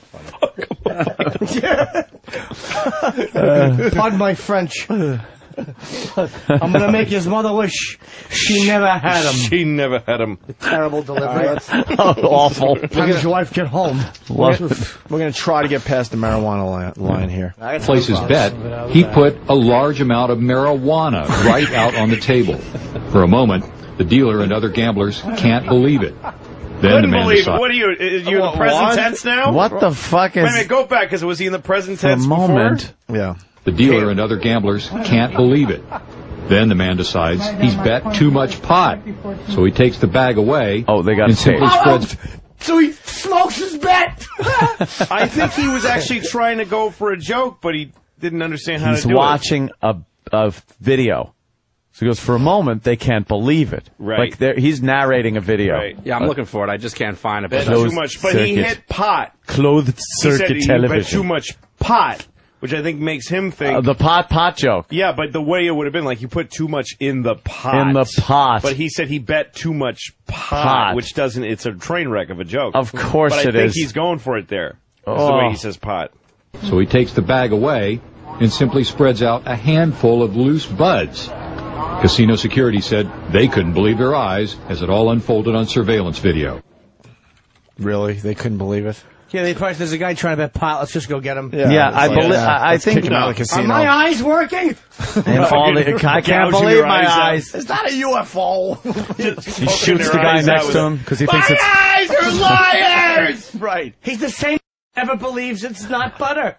Pardon my French. I'm gonna make his mother wish she never had him.
She never had him.
Terrible delivery.
Awful.
How does your wife get home?
We're going to try to get past the marijuana line here.
Place his bet, he put a large amount of marijuana right out on the table. For a moment, the dealer and other gamblers can't believe it. Then the man decides.
What are you? You in the present tense now?
What the fuck is...
Wait a minute, go back, because was he in the present
For a
tense
moment.
before?
Yeah.
The dealer and other gamblers can't believe it. Then the man decides he's bet too much pot. So he takes the bag away and simply spreads...
So he smokes his bet.
I think he was actually trying to go for a joke, but he didn't understand how
He's
to do
watching a video. So he goes, for a moment, they can't believe it.
Right.
Like he's narrating a video.
Right.
Yeah, I'm looking for it. I just can't find it.
Bet
But
too much, but he hit pot.
Clothed
He said
circuit
he
television.
bet too much pot, which I think makes him think...
The pot joke.
Yeah, but the way it would have been, like, you put too much in the pot.
In the pot.
But he said he bet too much pot, which doesn't... It's a train wreck of a joke.
Of course
but
it
I think
is.
he's going for it there. That's the way he says pot.
So he takes the bag away and simply spreads out a handful of loose buds. Casino security said they couldn't believe their eyes as it all unfolded on surveillance video.
Really? They couldn't believe it?
Yeah, they probably, there's a guy trying to bet pot. Let's just go get him.
Yeah, I believe. I think
kick him out of the casino.
Are my eyes working?
And I can't believe my eyes.
It's not a UFO.
He shoots the guy next to him because he thinks it's...
eyes are liars!
Right.
He's the same never believes it's not butter.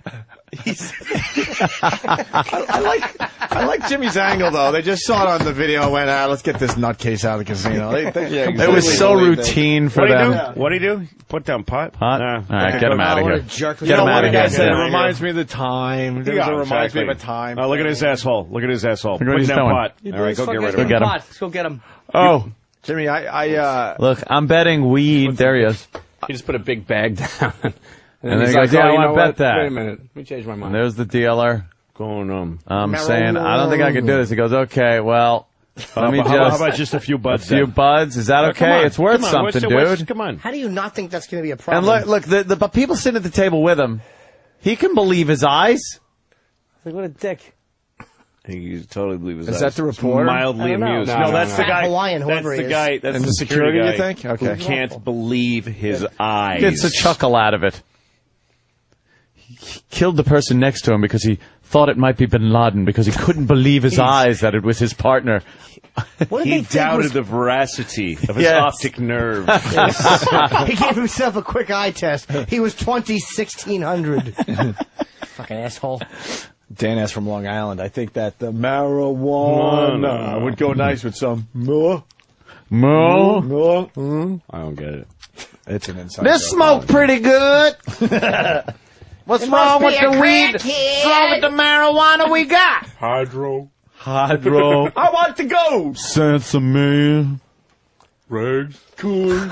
I like Jimmy's angle, though. They just saw it on the video and went, let's get this nutcase out of the casino.
It was so routine for them.
What'd he do? Put down pot?
Pot?
Nah.
All right, get him out of here.
Jerk.
Get him out of here.
It reminds me of the time. It reminds me of a time.
Look at his asshole. Look at his asshole.
Look what
Put
he's
down
doing.
pot. All right, go get rid of him.
Get him.
Let's go get him.
Oh,
Jimmy,
look, I'm betting weed. There he is.
he just put a big bag down.
And then
he's
he goes,
like,
yeah, I
you
want
know
to bet
what?
that.
Wait a minute. Let me change my mind.
And there's the dealer.
Going
I'm saying, I don't think I can do this. He goes, okay, well, let me
how about just a few buds?
A few buds? Is that okay? It's worth something, dude.
Come on.
How do you not think that's going to be a problem?
And look, the people sitting at the table with him, he can believe his eyes.
Like, what a dick.
He totally believes
Is that the reporter?
Mildly amused.
No,
that's the guy.
Hawaiian,
That's
whoever
the
he
guy.
is.
That's
And
the
the security,
guy
you think? Okay.
Who can't believe his eyes.
Gets a chuckle out of it. He killed the person next to him because he thought it might be Bin Laden because he couldn't believe his eyes that it was his partner.
He doubted the veracity of his optic nerve.
He gave himself a quick eye test. He was 1600. Fucking asshole.
Dan asked from Long Island. I think that the marijuana would go nice with some more.
Mo?
I don't get it.
It's an inside
This
joke.
smoke pretty good. What's wrong with the weed?
What's
wrong with the marijuana we got?
Hydro.
Hydro.
I want to go.
Sansamia.
Regs.
Cool.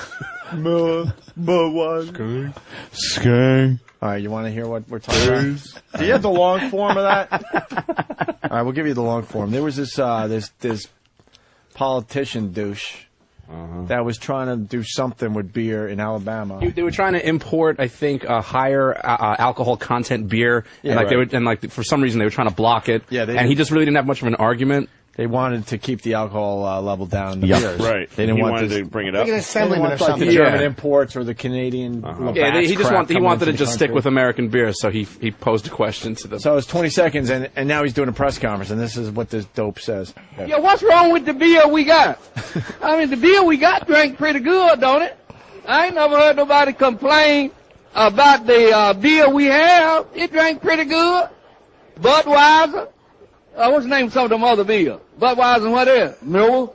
More.
Skang.
All right, you want to hear what we're talking about? Do you have the long form of that? All right, we'll give you the long form. There was this politician douche that was trying to do something with beer in Alabama.
They were trying to import, I think, a higher alcohol content beer, and like they would, and like for some reason they were trying to block it.
Yeah,
and he just really didn't have much of an argument.
They wanted to keep the alcohol level down in the
Yeah.
beers.
Right.
They didn't
He
want
wanted to bring it up.
Like an assemblyman or
like
something.
the German
Yeah.
imports or the Canadian.
Yeah, he just
crap
he
coming
wanted to
into
just
the
stick
country.
with American beer, so he posed a question to them.
So it was 20 seconds, and now he's doing a press conference, and this is what this dope says.
Yeah, what's wrong with the beer we got? I mean, the beer we got drank pretty good, don't it? I ain't never heard nobody complain about the beer we have. It drank pretty good. Budweiser. What's the name of some of them other beers? Budweiser and what else? Miller.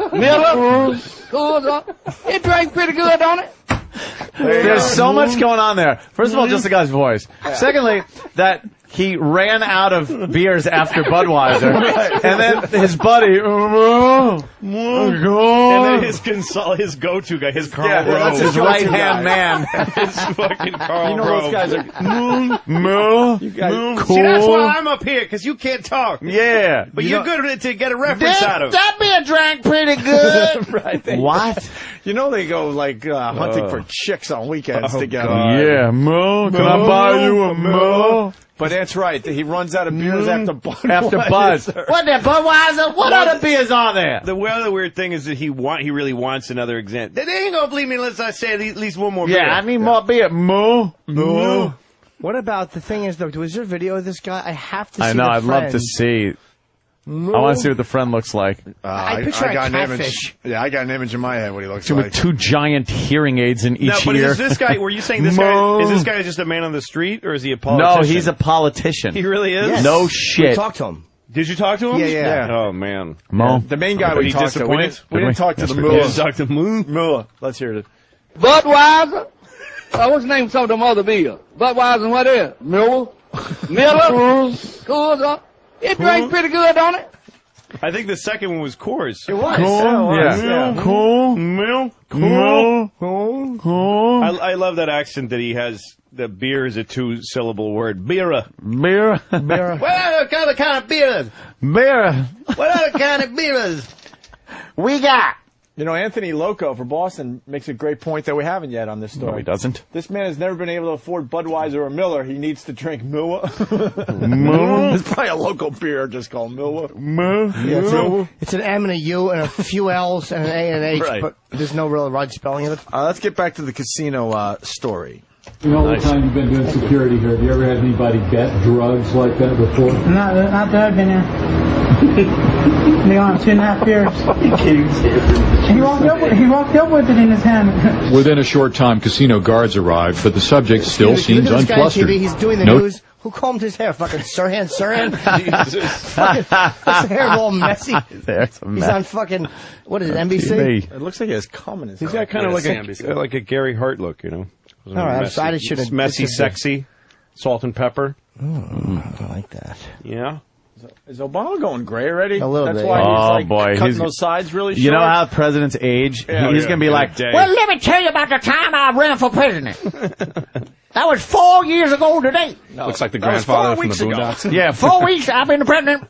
Coors. It drank pretty good, don't it?
There's so much going on there. First of all, just the guy's voice. Secondly, that he ran out of beers after Budweiser, and then his buddy,
And then his go-to guy, his Carl Rove.
that's his right-hand man.
His fucking Carl
You know
Rove.
those guys are
See, that's why I'm up here, because you can't talk.
Yeah.
But you're good to get a reference out of.
That beer drank pretty good.
right.
What?
You know they go like hunting for chicks on weekends together.
Yeah, Mo. Can I buy you a Mo?
But that's right. He runs out of beers after Budweiser.
After Buzz. What the Budweiser? What other beers are there?
The other weird thing is that he really wants another exam. They ain't gonna believe me unless I say at least one more beer.
Yeah, I need more beer. Moo. Moo.
What about the thing is though? Was there a video of this guy? I have to see.
I know.
the
I'd love
friend.
to see. I want to see what the friend looks like.
I picture a
got an
catfish.
image. Yeah, I got an image in my head what he looks
With
like.
2 giant hearing aids in each
No, but
ear.
is this guy? Were you saying this guy? Is this guy just a man on the street, or is he a
No,
politician?
he's a politician.
He really is.
Yes.
No
We
shit.
talked to him.
Did you talk to him?
Yeah.
Oh man.
Mo.
The main guy
Were
we
you
talked to. We
disappointed?
didn't talk to
Yes,
the
we
Muller.
You talked to
Muller. Let's hear it.
Budweiser. What's the name of some of them other beers? Budweiser and what else? Miller. Coors. It drank pretty good, don't it?
I think the second one was Coors.
It was.
Cool.
Milk.
Cool.
I love that accent that he has. The beer is a 2-syllable word. Beera.
Beer.
What other kind of beers?
Beer.
What other kind of beers?
We got.
You know, Anthony Loco for Boston makes a great point that we haven't yet on this story.
No, he doesn't.
This man has never been able to afford Budweiser or Miller. He needs to drink Miller.
Moo.
It's probably a local beer just called Miller.
Yeah, it's an M and a U and a few L's and an A and an H,
Right.
but there's no real right spelling of it.
Let's get back to the casino story.
You know, all the time you've been doing security here, have you ever had anybody bet drugs like that before?
Not that I've been in. They on 2.5 years. He walked up with it in his hand.
Within a short time, casino guards arrived, but the subject still seems
Look at this guy on
unflustered.
TV. He's doing the
No-
news. Who combed his hair? Fucking Sirhan. Fucking, his hair all messy.
There's a
He's
mess.
on fucking, what is it, NBC?
TV.
It looks like he has cum in his
He's
hair.
got kind of like a Gary Hart look, you know.
All right, I'm sorry, I should have-
messy,
this is the-
sexy, salt and pepper.
I like that.
Yeah.
Is Obama going gray already?
A little
That's
bit,
why
yeah.
he's
Oh,
like
boy.
cutting
He's-
those sides really short.
You know how presidents age?
Yeah,
He's
yeah.
going to be like,
Day.
well, let me tell you about the time I ran for president. That was 4 years ago today.
Looks like the
that was
grandfather
4
from the
weeks ago.
Boondocks.
Yeah, 4 weeks I've been the president.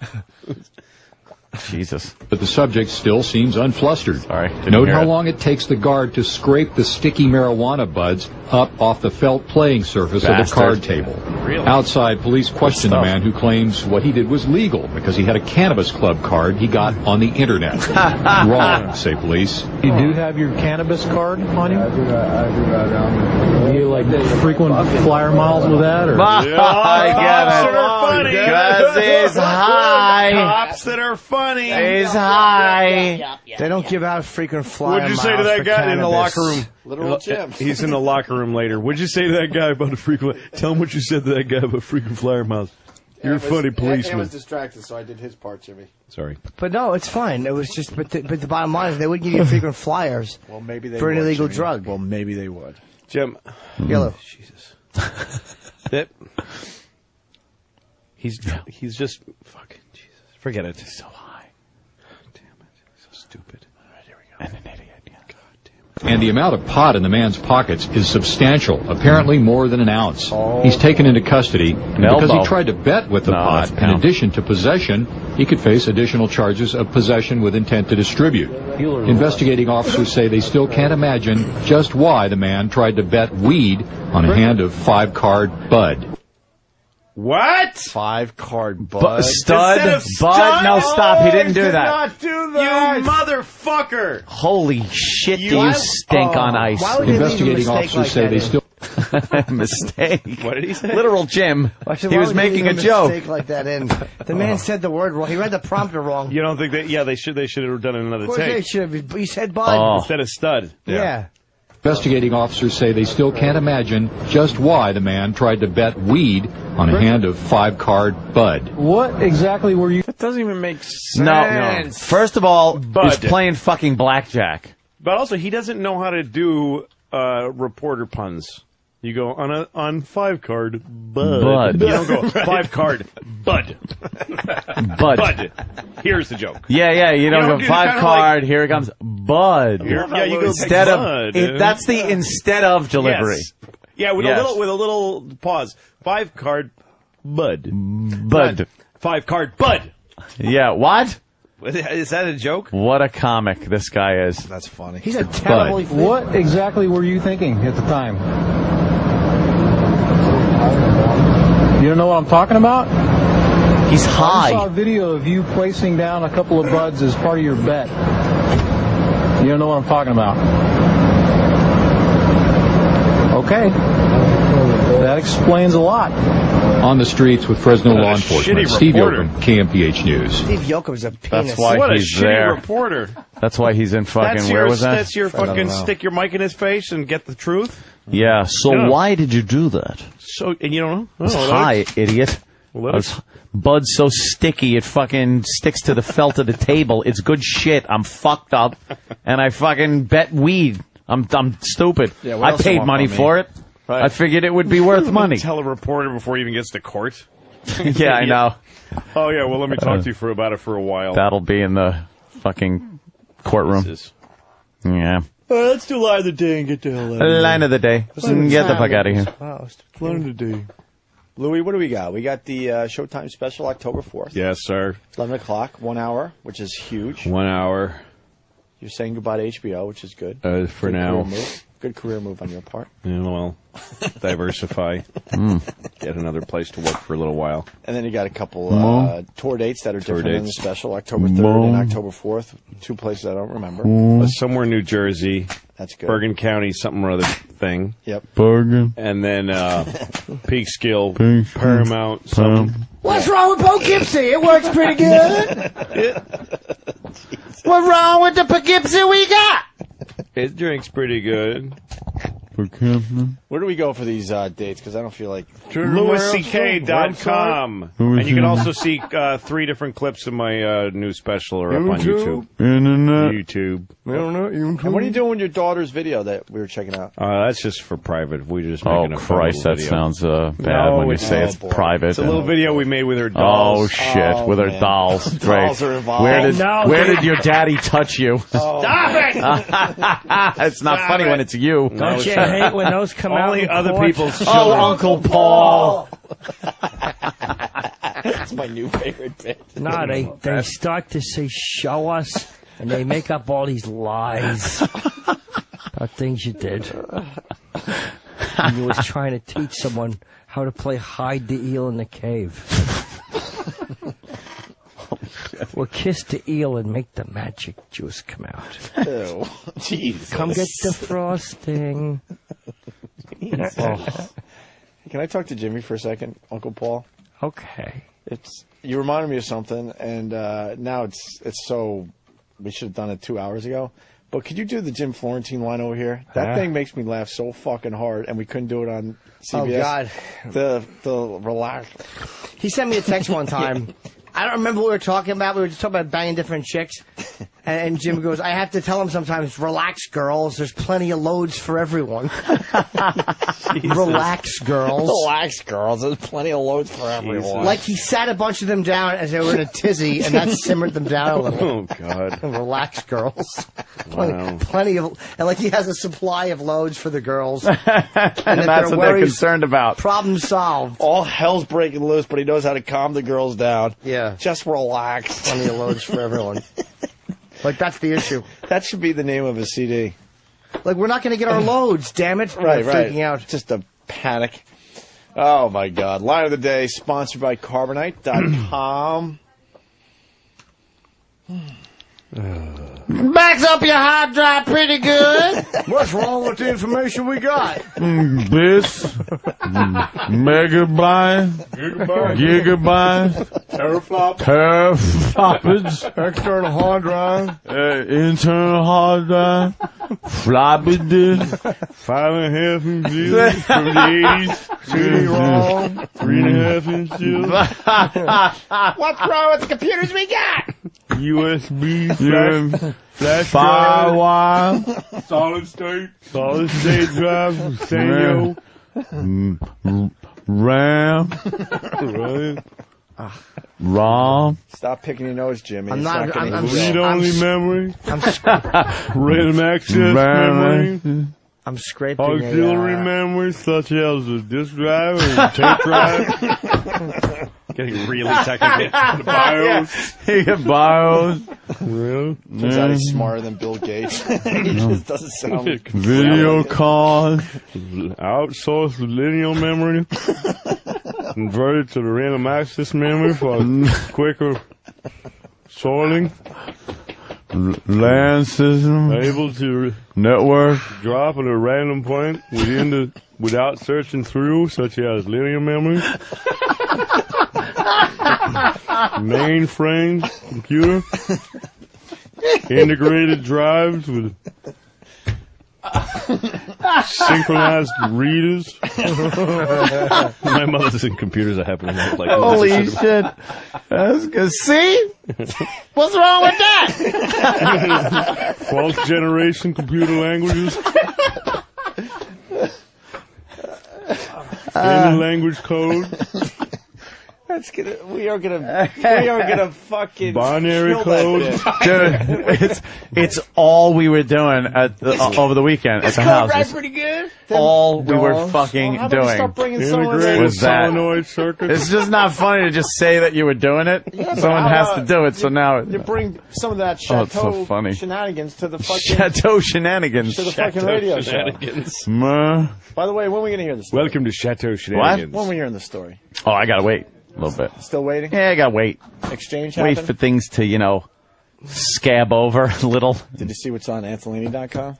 Jesus.
But the subject still seems unflustered.
Sorry, didn't
Note
hear
how
it.
long it takes the guard to scrape the sticky marijuana buds up off the felt playing surface of the
Bastard.
card table.
Really?
Outside, police question the
stuff.
man who claims what he did was legal because he had a cannabis club card he got on the internet. Wrong, say police. You do have your cannabis card on you? I do have it on me. You like frequent flyer miles with that? Or?
I get it.
funny.
Because he's high.
Cops that are funny.
He's high.
They don't give out frequent flyer
What'd you say to
miles
that
for
guy in the
cannabis.
locker room?
Literal gems.
He's in the locker room later. What'd you say to that guy about the frequent? Tell him what you said to that guy about frequent flyer miles. You're a funny
I
policeman.
was distracted, so I did his part, Jimmy.
Sorry.
But no, it's fine. It was just, but the bottom line is they wouldn't give you frequent flyers
Well, maybe they
for an
would,
illegal
Jimmy.
drug.
Well, maybe they would.
Jim.
Yellow.
Jesus. That. He's just fucking Jesus. Forget it.
So high.
Damn it. So stupid. All right, here we go.
And an idiot. Yeah.
God damn it.
And the amount of pot in the man's pockets is substantial, apparently more than an ounce. He's taken into custody, and because he tried to bet with the pot, in addition to possession, he could face additional charges of possession with intent to distribute. Investigating officers say they still can't imagine just why the man tried to bet weed on a hand of 5-card Bud.
What?
5-card Bud.
Stud?
Instead of
Bud?
stud?
No, stop. He didn't do
did
that.
not do that.
You motherfucker!
Holy shit, do you stink on ice.
Why would they leave a
Investigating
mistake
officers
like
say
that
they
in?
still...
Mistake.
What did he say?
Literal Jim.
I said,
He
why
was
would you
making
leave
a joke.
mistake like that in? The man said the word wrong. He read the prompter wrong.
You don't think that? Yeah, they should have done another
Of course they
take
should have. He said Bud.
Oh.
instead of stud.
Yeah.
Investigating officers say they still can't imagine just why the man tried to bet weed on a hand of 5-card Bud. What exactly were you...
That doesn't even make sense.
No. First of all,
Bud.
he's playing fucking blackjack.
But also, he doesn't know how to do reporter puns. You go on 5-card Bud.
Bud.
You don't go 5-card Bud.
Bud.
Bud. Here's the joke.
Yeah, you don't
don't
go
do
5
kinda
card, here it comes, Bud.
Yeah, you go
Instead
Bud.
of, that's the instead of delivery.
Yes. Yeah, with
Yes.
a little pause. 5-card Bud.
Bud.
5-card Bud.
Yeah, what?
Is that a joke?
What a comic this guy is.
That's funny.
He's a terrible...
What exactly were you thinking at the time? You don't know what I'm talking about?
He's high.
I saw a video of you placing down a couple of buds as part of your bet. You don't know what I'm talking about? Okay. That explains a lot. On the streets with Fresno law enforcement. Steve Yoakum, KMPH News.
Steve Yoakum's a penis.
That's why
What a
he's
shitty
there.
reporter.
That's why he's in fucking. Where was that?
That's your fucking stick your mic in his face and get the truth.
Yeah. So
Yeah.
why did you do that?
So and you don't know?
It's
Oh,
high, idiot.
Well,
Bud's so sticky it fucking sticks to the felt of the table. It's good shit. I'm fucked up, and I fucking bet weed. I'm stupid.
Yeah, what
I
else you
paid
want
money
from me?
for it.
Right.
I figured it would be worth money.
Tell a reporter before he even gets to court.
Yeah, I know.
Oh yeah, well let me talk to you about it for a while.
That'll be in the fucking courtroom. Yeah.
Let's do line of the day and get the hell out of here.
Line of the day. Get the fuck out of here.
Line of the day.
Louis, what do we got? We got the Showtime special October 4th.
Yes, sir.
11 o'clock, 1 hour, which is huge.
1 hour.
You're saying goodbye to HBO, which is good.
For
Good
now.
career move. Good career move on your part.
Yeah, well, diversify. Get another place to work for a little while.
And then you got a couple tour dates that are different than the
dates.
special. October 3rd and October 4th. 2 places I don't remember.
Somewhere in New Jersey.
That's good.
Bergen County, something or other thing.
Yep.
Bergen.
And then Peekskill, Paramount, something.
What's wrong with Poughkeepsie? It works pretty good.
What's wrong with the Poughkeepsie we got?
It drinks pretty good.
Where do we go for these dates? Because I don't feel like...
LouisCK.com. And you can also see 3 different clips of my new special are up on YouTube. YouTube.
And what are you doing with your daughter's video that we were checking out?
That's just for private. We just
Oh,
making a fun
Christ,
little
that
video.
sounds bad
No,
when you
it's-
say it's
boy.
private.
It's a little video we made with her dolls.
Oh, shit, with her
man.
dolls. Great.
Dolls are involved.
Where did your daddy touch you?
Stop it!
It's not funny when it's you.
Don't you hate when those come out
Only
in
other
court?
people's
Oh,
children.
Uncle Paul.
That's my new favorite bit.
No, they start to say, show us, and they make up all these lies about things you did. And you was trying to teach someone how to play hide the eel in the cave. Or kiss the eel and make the magic juice come out.
Ew. Jesus.
Come get the frosting.
Oh. Can I talk to Jimmy for a second, Uncle Paul?
Okay.
You reminded me of something, and now it's so... We should have done it 2 hours ago. But could you do the Jim Florentine line over here? That thing makes me laugh so fucking hard, and we couldn't do it on CBS.
Oh, God.
The relax.
He sent me a text one time. I don't remember what we were talking about. We were just talking about banging different chicks. And Jim goes, I have to tell him sometimes, relax, girls. There's plenty of loads for everyone. Relax, girls.
Relax, girls. There's plenty of loads for everyone.
Like he sat a bunch of them down as they were in a tizzy, and that simmered them down a little.
Oh, God.
Relax, girls.
Wow.
Plenty of, and like he has a supply of loads for the girls. And
that's what they're concerned about.
Problem solved.
All hell's breaking loose, but he knows how to calm the girls down.
Yeah.
Just relax.
Plenty of loads for everyone. Like, that's the issue.
That should be the name of his CD.
Like, we're not going to get our loads, damn it.
Right.
We're freaking out.
Just a panic. Oh, my God. Line of the day, sponsored by Carbonite.com.
Backs up your hard drive pretty good.
What's wrong with the information we got?
Bits, megabyte, gigabyte, teraflops,
External hard drive,
internal hard drive, floppy disk,
5.5 inches from the 80s.
CD-ROM,
3.5 inches.
What's wrong with the computers we got?
USB flash
firewire,
solid state drive, Sanyo.
RAM, ROM.
Stop picking your nose, Jimmy.
I'm
It's
not-
gonna
I'm-
go.
Read-only memory,
I'm
random access memory,
I'm scraping
auxiliary memory such as a disk drive and tape drive. Getting really technical. The BIOS.
You get BIOS.
Really?
Turns out he's smarter than Bill Gates. He just doesn't sound...
Video card.
Outsourced linear memory.
converted to the random access memory for quicker sorting.
LAN system.
Able to
network.
Drop at a random point without searching through, such as linear memory. Mainframe computer. Integrated drives with synchronized readers.
My mother's in computers. I happen to know. Like,
holy shit! That's good. See, what's wrong with that?
False generation computer languages. Any language code.
We are gonna fucking
binary
kill
code.
that
Dude, it's all we were doing over the weekend at the house.
Right, pretty good.
All we were fucking doing was that.
Solenoid circuits.
It's just not funny to just say that you were doing it.
Yeah,
Someone has to do it, so now
you bring some of that
Oh, it's
chateau
so funny.
shenanigans to the fucking
Chateau shenanigans.
to the fucking radio
shenanigans.
show.
By the way, when are we gonna hear this story?
Welcome to Chateau Shenanigans.
When are we hearing the story?
Oh, I gotta wait a little bit.
Still waiting?
Yeah, I gotta wait.
Exchange
Wait
happened?
for things to, scab over a little.
Did you see what's on Anthony.com?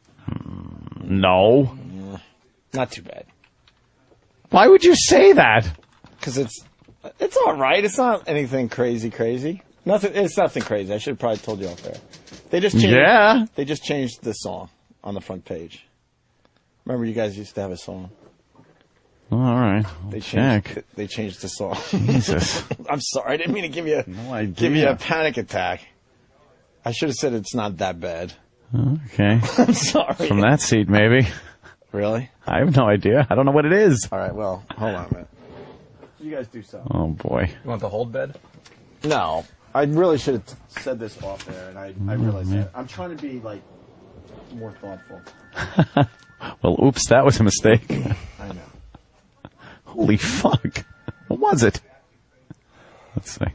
No.
Not too bad.
Why would you say that?
Because it's all right. It's not anything crazy. Nothing. It's nothing crazy. I should have probably told you off there. They just changed.
Yeah.
They just changed the song on the front page. Remember, you guys used to have a song.
All right.
They
Check.
changed. They changed the song.
Jesus.
I'm sorry. I didn't mean to give you a panic attack. I should have said it's not that bad.
Okay.
I'm sorry.
From that seat, maybe.
Really?
I have no idea. I don't know what it is.
All right. Well, hold on a minute. You guys do something.
Oh boy.
You want the hold bed?
No, I really should have said this off there, and I realized that. I'm trying to be more thoughtful.
Well, oops, that was a mistake.
I know.
Holy fuck. What was it? Let's see.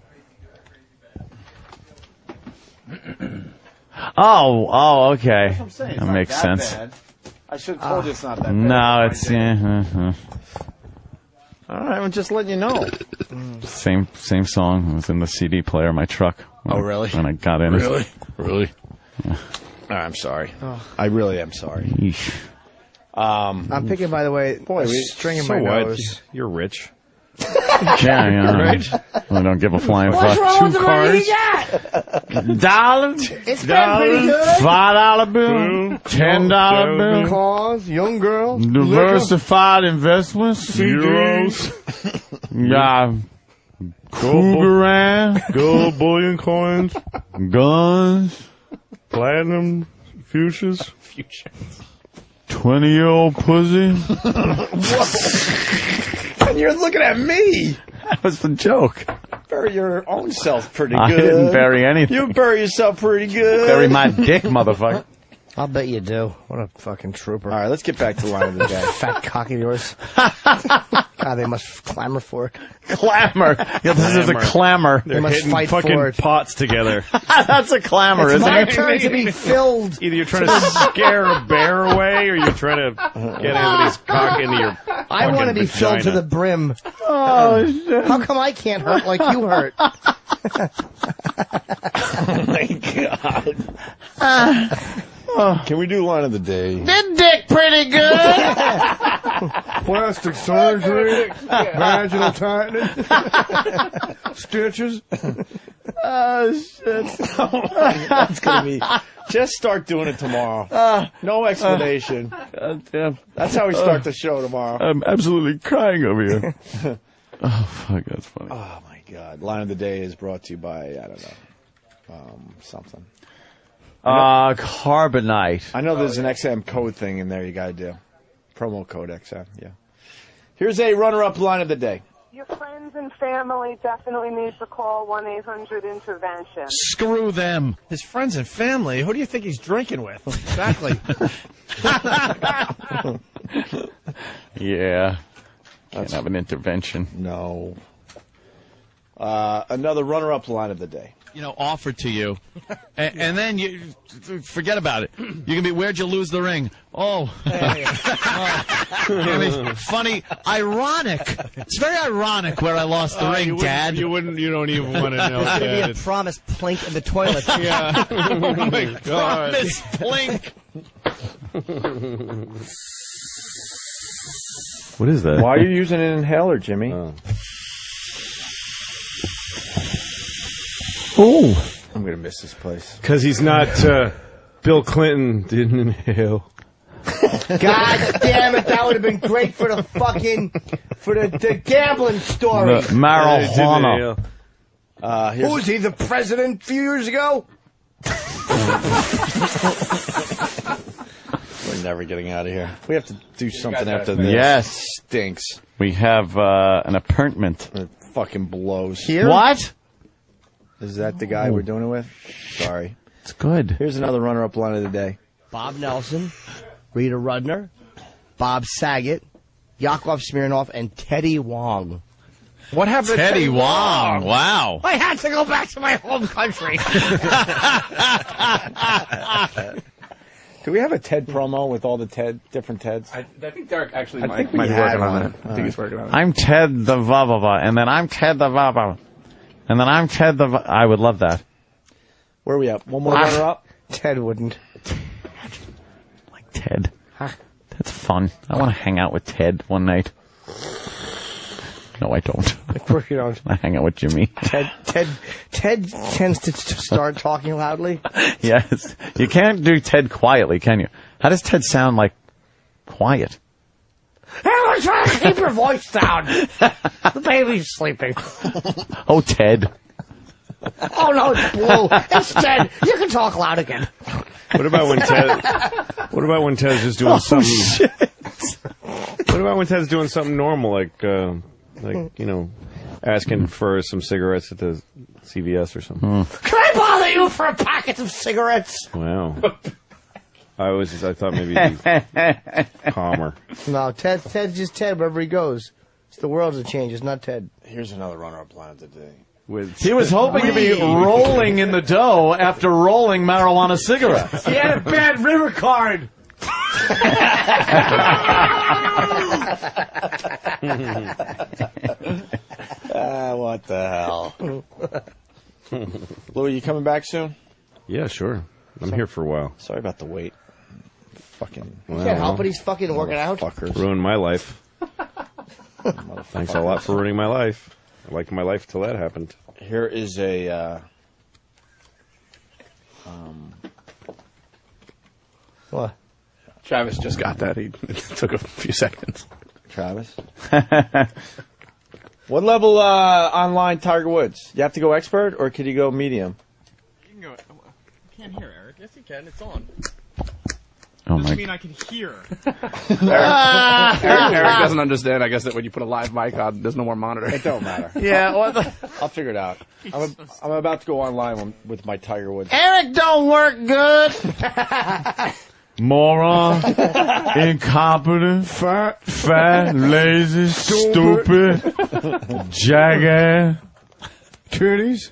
Oh, okay.
That's what I'm saying. It's
That
not
makes sense.
bad. I should have told you it's not that bad.
No, it's
All right, I'm just letting you know.
same song. It was in the CD player of my truck.
Really?
When I got in.
Really?
Really?
All right, I'm sorry. I really am sorry.
Yeesh.
I'm picking, by the way, a string in my nose.
You're rich.
Yeah,
Right?
I don't give a flying
What's
fuck.
wrong with the
2
money
cars.
you got?
Dollars.
It's been pretty good.
$5 bill. $10 bill.
Cars, young girl.
Diversified investments.
Euros.
Yeah. Cougar.
Gold bullion coins.
Guns.
Platinum fuchsias.
20-year-old pussy.
And you're looking at me.
That was the joke.
Bury your own self pretty good.
I didn't bury anything.
You bury yourself pretty good.
Bury my dick, motherfucker.
I'll bet you do. What a fucking trooper.
All right, let's get back to the line of the day.
Fat cock of yours. God, they must clamor for it.
Clamor. Yeah, this is a clamor.
They must fight
fucking
for it.
pots together.
That's a clamor,
It's
isn't
my
it?
turn to be filled.
Either you're trying to scare a bear away, or you're trying to get Anthony's cock into your
I want to be filled to the brim.
Oh, shit.
How come I can't hurt like you hurt?
Oh my God. Can we do line of the day?
Did dick pretty good.
Plastic surgery, vaginal tightening, stitches.
Oh, shit.
That's gonna be. Just start doing it tomorrow. No explanation.
God damn.
That's how we start the show tomorrow.
I'm absolutely crying over here. Oh, fuck, that's funny.
Oh my God. Line of the day is brought to you by, I don't know, something.
Carbonite.
I know there's an XM code thing in there you gotta do. Promo code XM, yeah. Here's a runner-up line of the day.
Your friends and family definitely need to call 1-800-INTERVENTION.
Screw them. His friends and family? Who do you think he's drinking with? Exactly.
Yeah. Can't have an intervention.
No. Another runner-up line of the day.
offered to you, and then you forget about it. You can be, where'd you lose the ring? Oh, I mean, funny, ironic. It's very ironic where I lost the ring, Dad.
You don't even want to know.
It's going to be a promise plink in the toilet.
Yeah. Oh my God.
Promise plink.
What is that?
Why are you using an inhaler, Jimmy?
Oh,
I'm gonna miss this place.
Because he's not. Bill Clinton didn't inhale.
God damn it! That would have been great for the the gambling story.
The marijuana.
Who was he? The president a few years ago?
We're never getting out of here. We have to do something after this.
Yes.
Stinks.
We have an appointment.
It fucking blows.
Here?
What?
Is that the guy we're doing it with? Sorry.
It's good.
Here's another runner-up line of the day.
Bob Nelson, Rita Rudner, Bob Saget, Yakov Smirnoff, and Teddy Wong.
What happened to
Teddy Wong? Wow.
I had to go back to my home country.
Do we have a Ted promo with all the different Teds?
I think Derek actually
might
be working on it. I think he's working on it.
I'm Ted the Vavava, and then I'm Ted the Vavava, and then I'm Ted the. I would love that.
Where are we at? One more runner up?
Ted wouldn't.
Like Ted. That's fun. I want to hang out with Ted one night. No, I don't.
You don't.
I hang out with Jimmy.
Ted tends to start talking loudly.
Yes. You can't do Ted quietly, can you? How does Ted sound like quiet?
Hey, we're trying to keep your voice down. The baby's sleeping.
Oh, Ted.
Oh, no, it's Blue. It's Ted. You can talk loud again.
What about when Ted's just doing something?
Shit.
What about when Ted's doing something normal, like asking for some cigarettes at the CVS or something?
Can I bother you for a packet of cigarettes?
Wow. I thought maybe he'd be calmer.
No, Ted's just Ted wherever he goes. It's the world that changes, not Ted.
Here's another runner-up line today.
He was hoping to be rolling in the dough after rolling marijuana cigarettes.
He had a bad river card.
What the hell? Louis, you coming back soon?
Yeah, sure. I'm here for a while.
Sorry about the wait. Fucking.
Can't help it. He's fucking working out.
Ruined my life. Thanks a lot for ruining my life. I liked my life till that happened.
Here is a.
What?
Travis just got that. It took a few seconds.
Travis? What level online Tiger Woods? You have to go expert, or could you go medium?
You can go. I can't hear, Eric. Yes, you can. It's on.
Oh
Doesn't
my!
mean I can hear.
Eric doesn't understand. I guess that when you put a live mic on, there's no more monitor.
It don't matter.
Yeah,
I'll figure it out. I'm about to go online with my Tiger Woods.
Eric don't work good.
Moron, incompetent, fat, lazy, stupid, jackass, titties.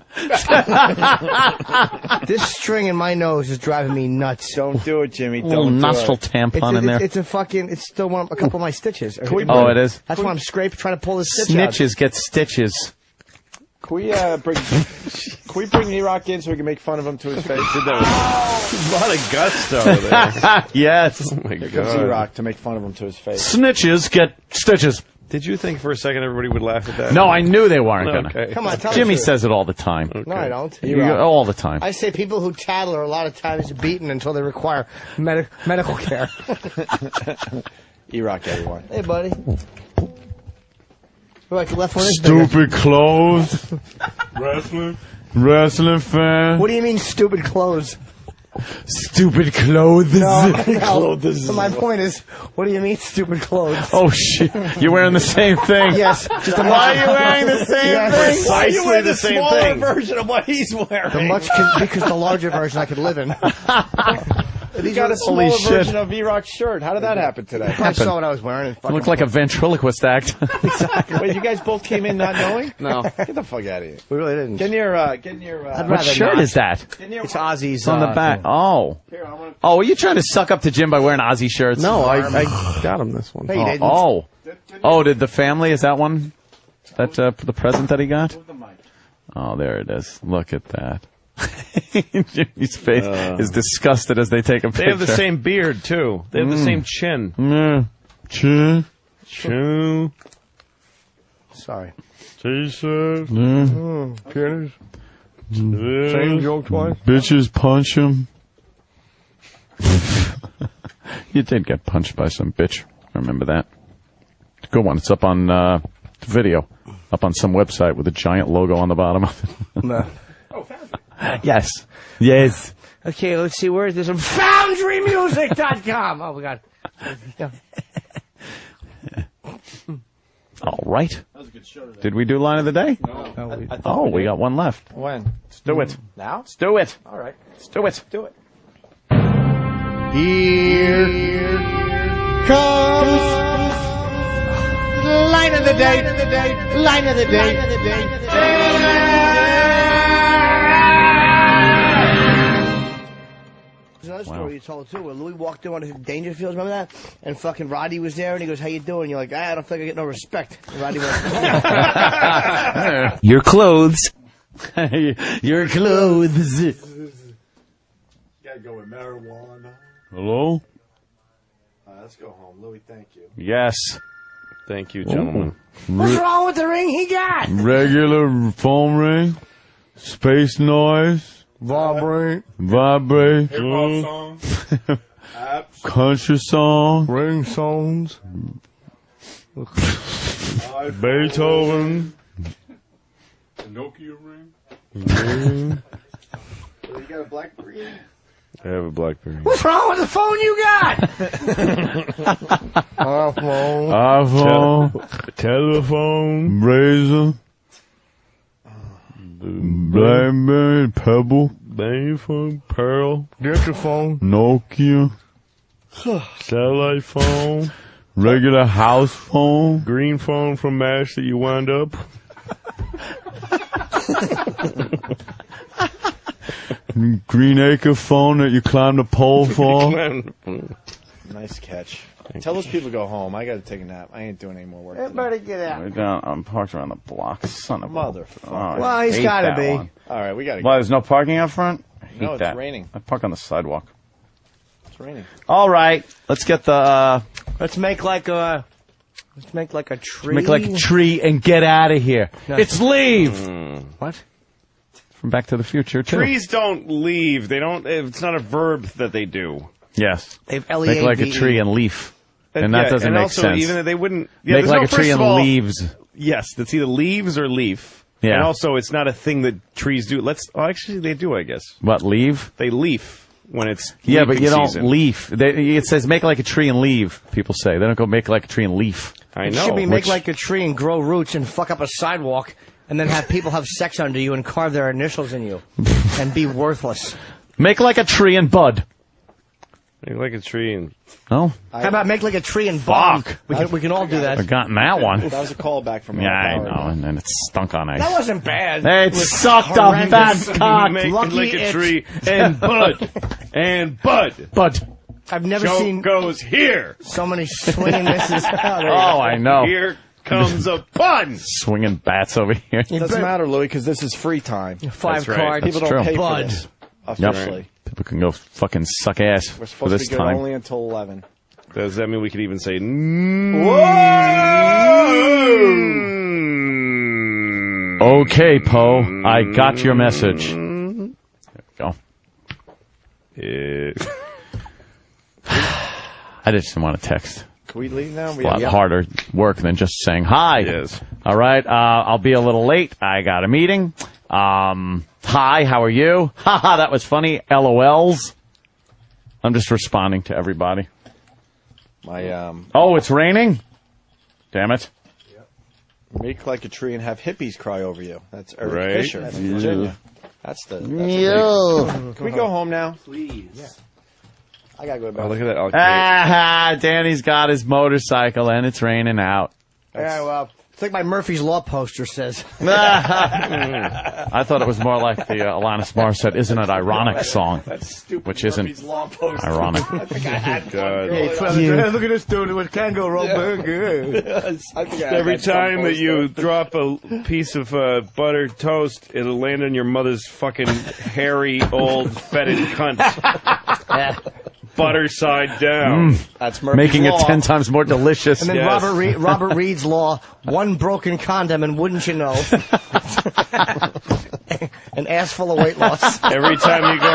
This string in my nose is driving me nuts.
Don't do it, Jimmy.
Little
Don't do
nostril
it.
tampon in there.
It's a fucking. It's still a couple of my stitches.
Oh, it is.
That's why I'm scraping, trying to pull this stitch out.
Snitches get stitches.
Can we bring E-Rock in so we can make fun of him to his face?
Did that with a lot of gusto over there.
Yes.
Oh my
Here comes
God.
E-Rock to make fun of him to his face.
Snitches get stitches.
Did you think for a second everybody would laugh at that?
No, I knew they weren't gonna.
Okay.
Come on, tell
Jimmy
the truth.
says it all the time.
No, I don't.
All the time.
I say people who tattle are a lot of times beaten until they require medical care.
E-Rock, everyone.
Hey, buddy. Like the left one is
Stupid clothes. Wrestling fan.
What do you mean, stupid clothes?
Stupid clothes.
No. So my point is, what do you mean, stupid clothes?
Oh shit! You're wearing the same thing.
Yes. Just a
Why are you wearing the same thing?
Why are you wearing the same thing?
version of what he's wearing.
because the larger version I could live in.
You got a smaller version of E-Rock's shirt. How did that happen today?
I saw what I was wearing.
It looked like a ventriloquist act.
Wait, you guys both came in not knowing?
No.
Get the fuck out of here.
We really didn't.
Get in your.
What shirt is that?
It's Ozzy's.
It's on the back. Oh. Oh, are you trying to suck up to Jim by wearing Ozzy shirts?
No, I got him this one.
Hey, you didn't.
Oh, did the family? Is that one? That the present that he got? Oh, there it is. Look at that. Jimmy's face is disgusted as they take a picture.
They have the same beard, too. They have the same chin.
Chin.
Sorry.
T-shirt. Penis.
Same joke twice.
Bitches punch him. You did get punched by some bitch. I remember that. Good one. It's up on video. Up on some website with a giant logo on the bottom of it.
No.
Yes. Yes.
Okay, let's see. Where is this? FoundryMusic.com. Oh, my God.
All right.
That was a good show today.
Did we do line of the day?
No.
We got one left.
When?
Let's do it.
Now?
Let's do it.
All right.
Let's do it.
Do it.
Here comes line of the day. Line of the day. There's another story you told too, where Louis walked in on his Dangerfields, remember that? And fucking Roddy was there, and he goes, "How you doing?" And you're like, "I don't think I get no respect." And Roddy went,
Your clothes.
Your clothes.
Gotta go with marijuana.
Hello?
Let's go home. Louis, thank you.
Yes.
Thank you, gentlemen.
"What's wrong with the ring he got?"
Regular phone ring. Space noise.
Vibrate.
Vibrate.
Song.
Country song.
Ring songs.
Beethoven.
Nokia ring.
Mm.
You got a BlackBerry?
I have a BlackBerry.
"What's wrong with the phone you got?"
iPhone. Telephone. Razor. Blackberry. Pebble.
Phone, Pearl.
Dictaphone.
Nokia. Satellite phone. Regular house phone.
Green phone from MASH that you wound up.
Green acre phone that you climbed the pole for.
Nice catch. Tell those people to go home. I gotta take a nap. I ain't doing any more work.
Everybody get out.
I'm parked around the block. Son of a
motherfucker.
Well, he's gotta be.
All right, we gotta
Why, there's no parking out front? I hate
No, it's
that.
raining.
I park on the sidewalk.
It's raining.
All right. Let's get the...
Let's make like a tree.
Make like a tree and get out of here.
No.
It's leave. What? From Back to the Future, too.
Trees don't leave. They don't. It's not a verb that they do.
Yes.
They've
Make like a tree and leaf. And that doesn't
and
make
also,
sense.
Even they wouldn't. Yeah,
Make
there's
like
no,
a tree
first of
and
all,
leaves.
Yes, that's either leaves or leaf.
Yeah.
And also, it's not a thing that trees do. Actually, they do, I guess.
What, leave?
They leaf when it's
Yeah, but
leafing
you don't
season.
leaf. It says make like a tree and leave, people say. They don't go make like a tree and leaf.
I
It
know.
should be make like a tree and grow roots and fuck up a sidewalk and then have people have sex under you and carve their initials in you and be worthless.
Make like a tree and bud.
Make like a tree and...
No?
How about make like a tree and bomb?
Fuck.
We can all do that.
I've gotten that one.
That was a callback from
Yeah, I
Power.
know, and then it stunk on ice.
That wasn't bad.
It
was
sucked a
horrendous.
bad cock.
Make
Lucky
like a
it.
tree and bud. And bud.
Bud.
I've never
Joke
seen
goes here.
so many swinging misses.
Oh, I know.
Here comes a pun.
Swinging bats over here.
It doesn't matter, Louis, because this is free time.
5
That's right.
cards.
People don't
true.
pay
Bud.
for this.
Yep.
Officially.
People can go fucking suck ass
We're
for
supposed
this
to be good
time.
only until 11.
Does that mean we could even say...
Okay, Poe, I got your message. There we go. I just didn't want to text.
Can we leave now?
A lot harder work than just saying hi.
Yes.
All right, I'll be a little late. I got a meeting. Hi, how are you? Haha, that was funny. LOLs. I'm just responding to everybody. Oh, it's raining? Damn it.
Make like a tree and have hippies cry over you. That's Eric
Right.
Fisher from Virginia. That's the.
Yo.
Can we go home now? Please. Yeah.
I gotta go to bed.
Oh, look at that. Oh,
Danny's got his motorcycle and it's raining out.
Yeah, well, it's like my Murphy's Law poster says.
I thought it was more like the Alanis Morissette "Isn't It Ironic" song, which isn't ironic.
I think I had God.
Look at this dude with kangaroo burger.
Every time that you drop a piece of buttered toast, it'll land on your mother's fucking hairy, old, fetid cunt. Butter side down.
That's Murphy's
Making
Law.
it 10 times more delicious.
And then Robert Reed's Law, one broken condom and wouldn't you know? An ass full of weight loss.
Every time you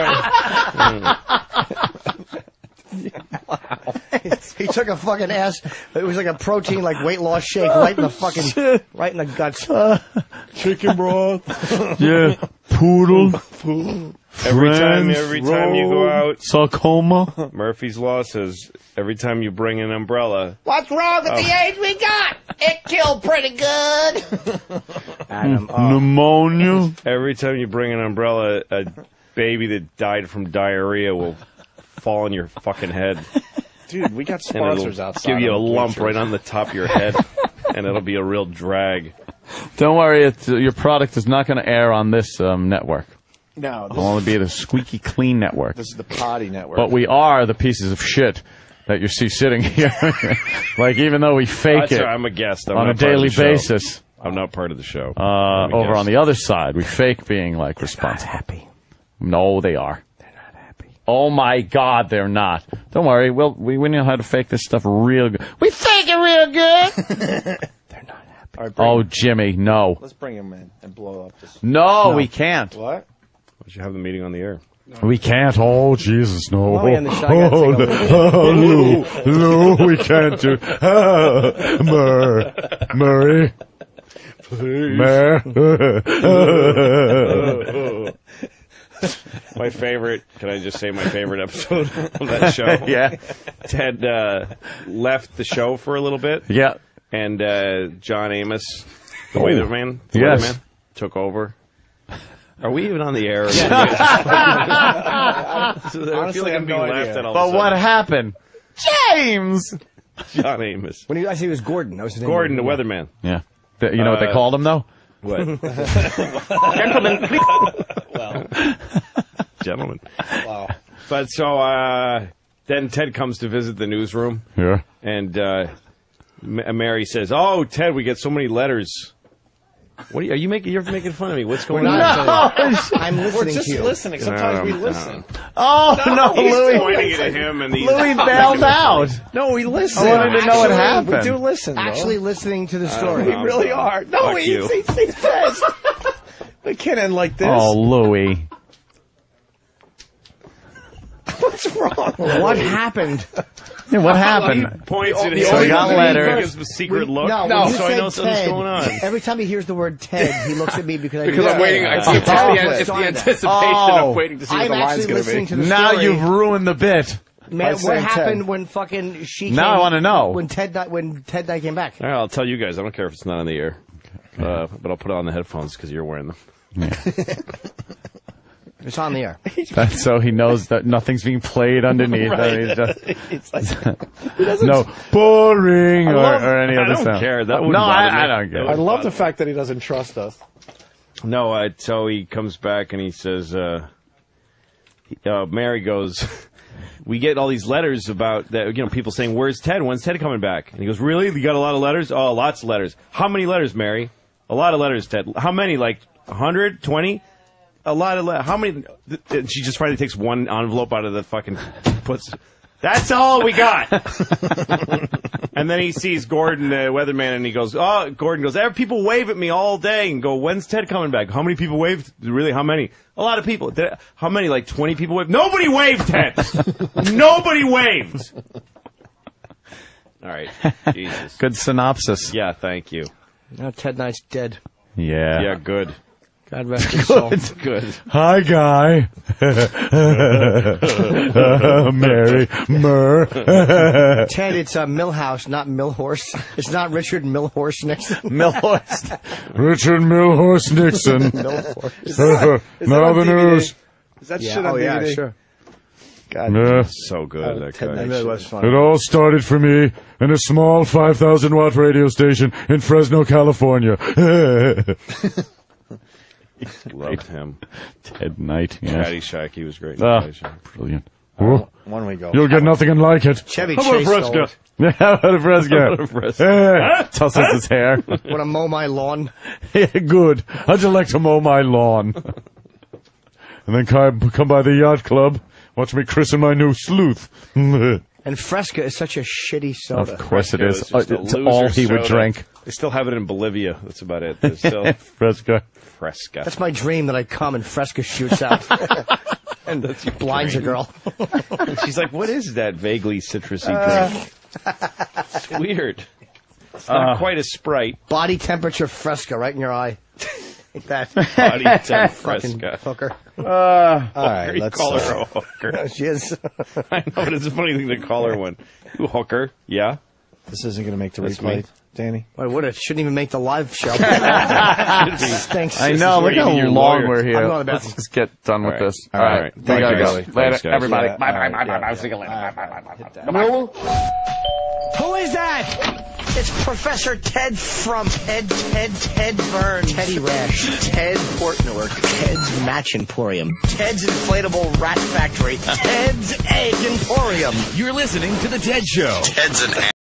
go...
He took a fucking ass. It was like a protein, like weight loss shake, right in the fucking, right in the guts.
Chicken broth.
Yeah. Poodle.
Every time you go out,
sarcoma.
Murphy's Law says every time you bring an umbrella.
What's wrong with the age we got? It killed pretty good. Adam,
pneumonia.
Every time you bring an umbrella, a baby that died from diarrhea will fall on your fucking head.
Dude, we got
And it'll
sponsors outside.
give you a
on the
lump
bleachers.
right on the top of your head, and it'll be a real drag.
Don't worry, your product is not going to air on this network.
No,
It'll only be the Squeaky Clean Network.
this is the potty network.
But we are the pieces of shit that you see sitting here. Like, even though we fake
That's
it
right, I'm a guest. I'm
on a
not part of
daily
the show.
basis,
I'm not part of the show. I'm a
over
guest.
on the other side, we fake being, like, responsible.
happy.
No, they are. They're not happy. Oh, my God, they're not. Don't worry, we know how to fake this stuff real good. We fake it real good!
All right,
Oh, Jimmy, no.
let's bring him in and blow up this.
No, we can't.
What?
We should have the meeting on the air.
We can't. Oh, Jesus, no.
Why are we on the shotgun signal?
No, we can't do. Murray.
My favorite, can I just say my favorite episode of that show?
Yeah.
Ted left the show for a little bit.
Yeah.
And John Amos, the
Oh.
weatherman,
Yes.
took over. Are we even on the air? So I feel
Honestly,
like
I
I'm
have
being
no
laughed
idea.
at all
But
of a
what
sudden.
happened? James!
John Amos.
When he, I see it was Gordon. That was his name.
Gordon, the weatherman.
Yeah. You know what they called him, though?
What?
Gentlemen, please.
Gentlemen.
Wow.
But so then Ted comes to visit the newsroom.
Yeah.
And Mary says, "Oh, Ted, we get so many letters." What are you making? You're making fun of me. What's going on?
I'm listening
We're just
to you.
listening. Sometimes we listen.
Oh, no,
He's
Louis.
pointing it at him, and he's
Louis bailed out.
No, we listen.
I wanted to know what happened.
We do listen.
Actually listening to the story.
We really are. No,
Fuck
he
you.
says. We can't end like this.
Oh, Louis.
What's wrong?
What happened?
Yeah, what
He
happened?
points at him.
So he got letters.
Gives a secret look.
No,
No,
when you
so I
said
know something's
Ted,
going on.
Every time he hears the word Ted, he looks at me because
I'm waiting. It's the anticipation of waiting to see what
I'm
the line's
actually
going to
listening
be.
to the
Now
story.
you've ruined the bit.
Man, what
saying
happened
Ted.
when fucking she
Now
came,
I wanna know.
When Ted came back.
All right, I'll tell you guys. I don't care if it's not on the air. But I'll put it on the headphones because you're wearing them.
It's on the air.
That's so he knows that nothing's being played underneath.
Right.
It's just, no boring or any
I
other
don't
sound.
care. That wouldn't
no,
bother me.
I don't get
I
it.
love the fact that he doesn't trust us.
No, so he comes back and he says, Mary goes, we get all these letters about that, people saying, where's Ted? When's Ted coming back? And he goes, really? You got a lot of letters? Oh, lots of letters. How many letters, Mary? A lot of letters, Ted. How many? Like 100? 20? A lot of letters. How many? And she just finally takes one envelope out of the fucking puts. That's all we got. And then he sees Gordon, the weatherman, and he goes, oh, Gordon goes, people wave at me all day and go, when's Ted coming back? How many people waved? Really, how many? A lot of people. How many? Like 20 people waved? Nobody waved, Ted. Nobody waved. All right. Jesus.
Good synopsis.
Yeah, thank you.
Now Ted Knight's dead.
Yeah.
Yeah, good.
God rest his soul.
Good.
Hi, guy. Mary,
Ted, it's Millhouse, not Millhorse. It's not Richard Millhorse Nixon.
Millhorse. Richard Millhorse Nixon.
Millhorse.
Now the news.
Is that
Yeah.
shit on
Oh, yeah,
DVD?
sure.
Yeah.
So good, that guy.
That really was fun.
It all started for me in a small 5,000-watt radio station in Fresno, California.
Loved him.
Ted Knight. Yes.
Caddyshack, he was great.
Brilliant.
One we go.
You'll get nothing like it.
Chevy
How about
Chase
Fresca?
stole
Yeah, how about a Fresca?
Tosses his hair.
Want to mow my lawn?
Yeah, good. How'd you like to mow my lawn? And then come by the yacht club. Watch me christen my new sleuth.
And Fresca is such a shitty soda.
Of course it is.
It's
It's all he would drink.
They still have it in Bolivia. That's about it. There's still
Fresca.
Fresca.
That's my dream, that I come and Fresca shoots out.
And that's your
Blinds a
dream.
girl.
She's like, what is that vaguely citrusy drink? It's weird. It's not quite a Sprite.
Body temperature Fresca right in your eye. Like that.
Body temp
Fucking
Fresca.
hooker.
All right,
You
let's
call her a hooker.
She is.
I know, but it's a funny thing to call her one. You hooker, yeah?
This isn't going to make the
That's
replay,
me.
Danny.
Why would it? Shouldn't even make the live show. Stinks.
I know. Look how
your
long
lawyer.
we're here.
I'm going to bed.
Let's just get done with
All right.
this.
All right.
We
Thank
gotta
you,
go.
guys.
Later,
Thanks, guys.
everybody.
Yeah,
Bye,
all
bye,
right,
bye,
yeah,
bye.
yeah.
See you later. Bye, bye, bye, bye, bye.
No?
Who is that? It's Professor Ted from Ted Burns. Teddy Rash. Ted Portnoy. Ted's Match Emporium. Ted's Inflatable Rat Factory. Ted's Egg Emporium.
You're listening to The Ted Show.
Ted's an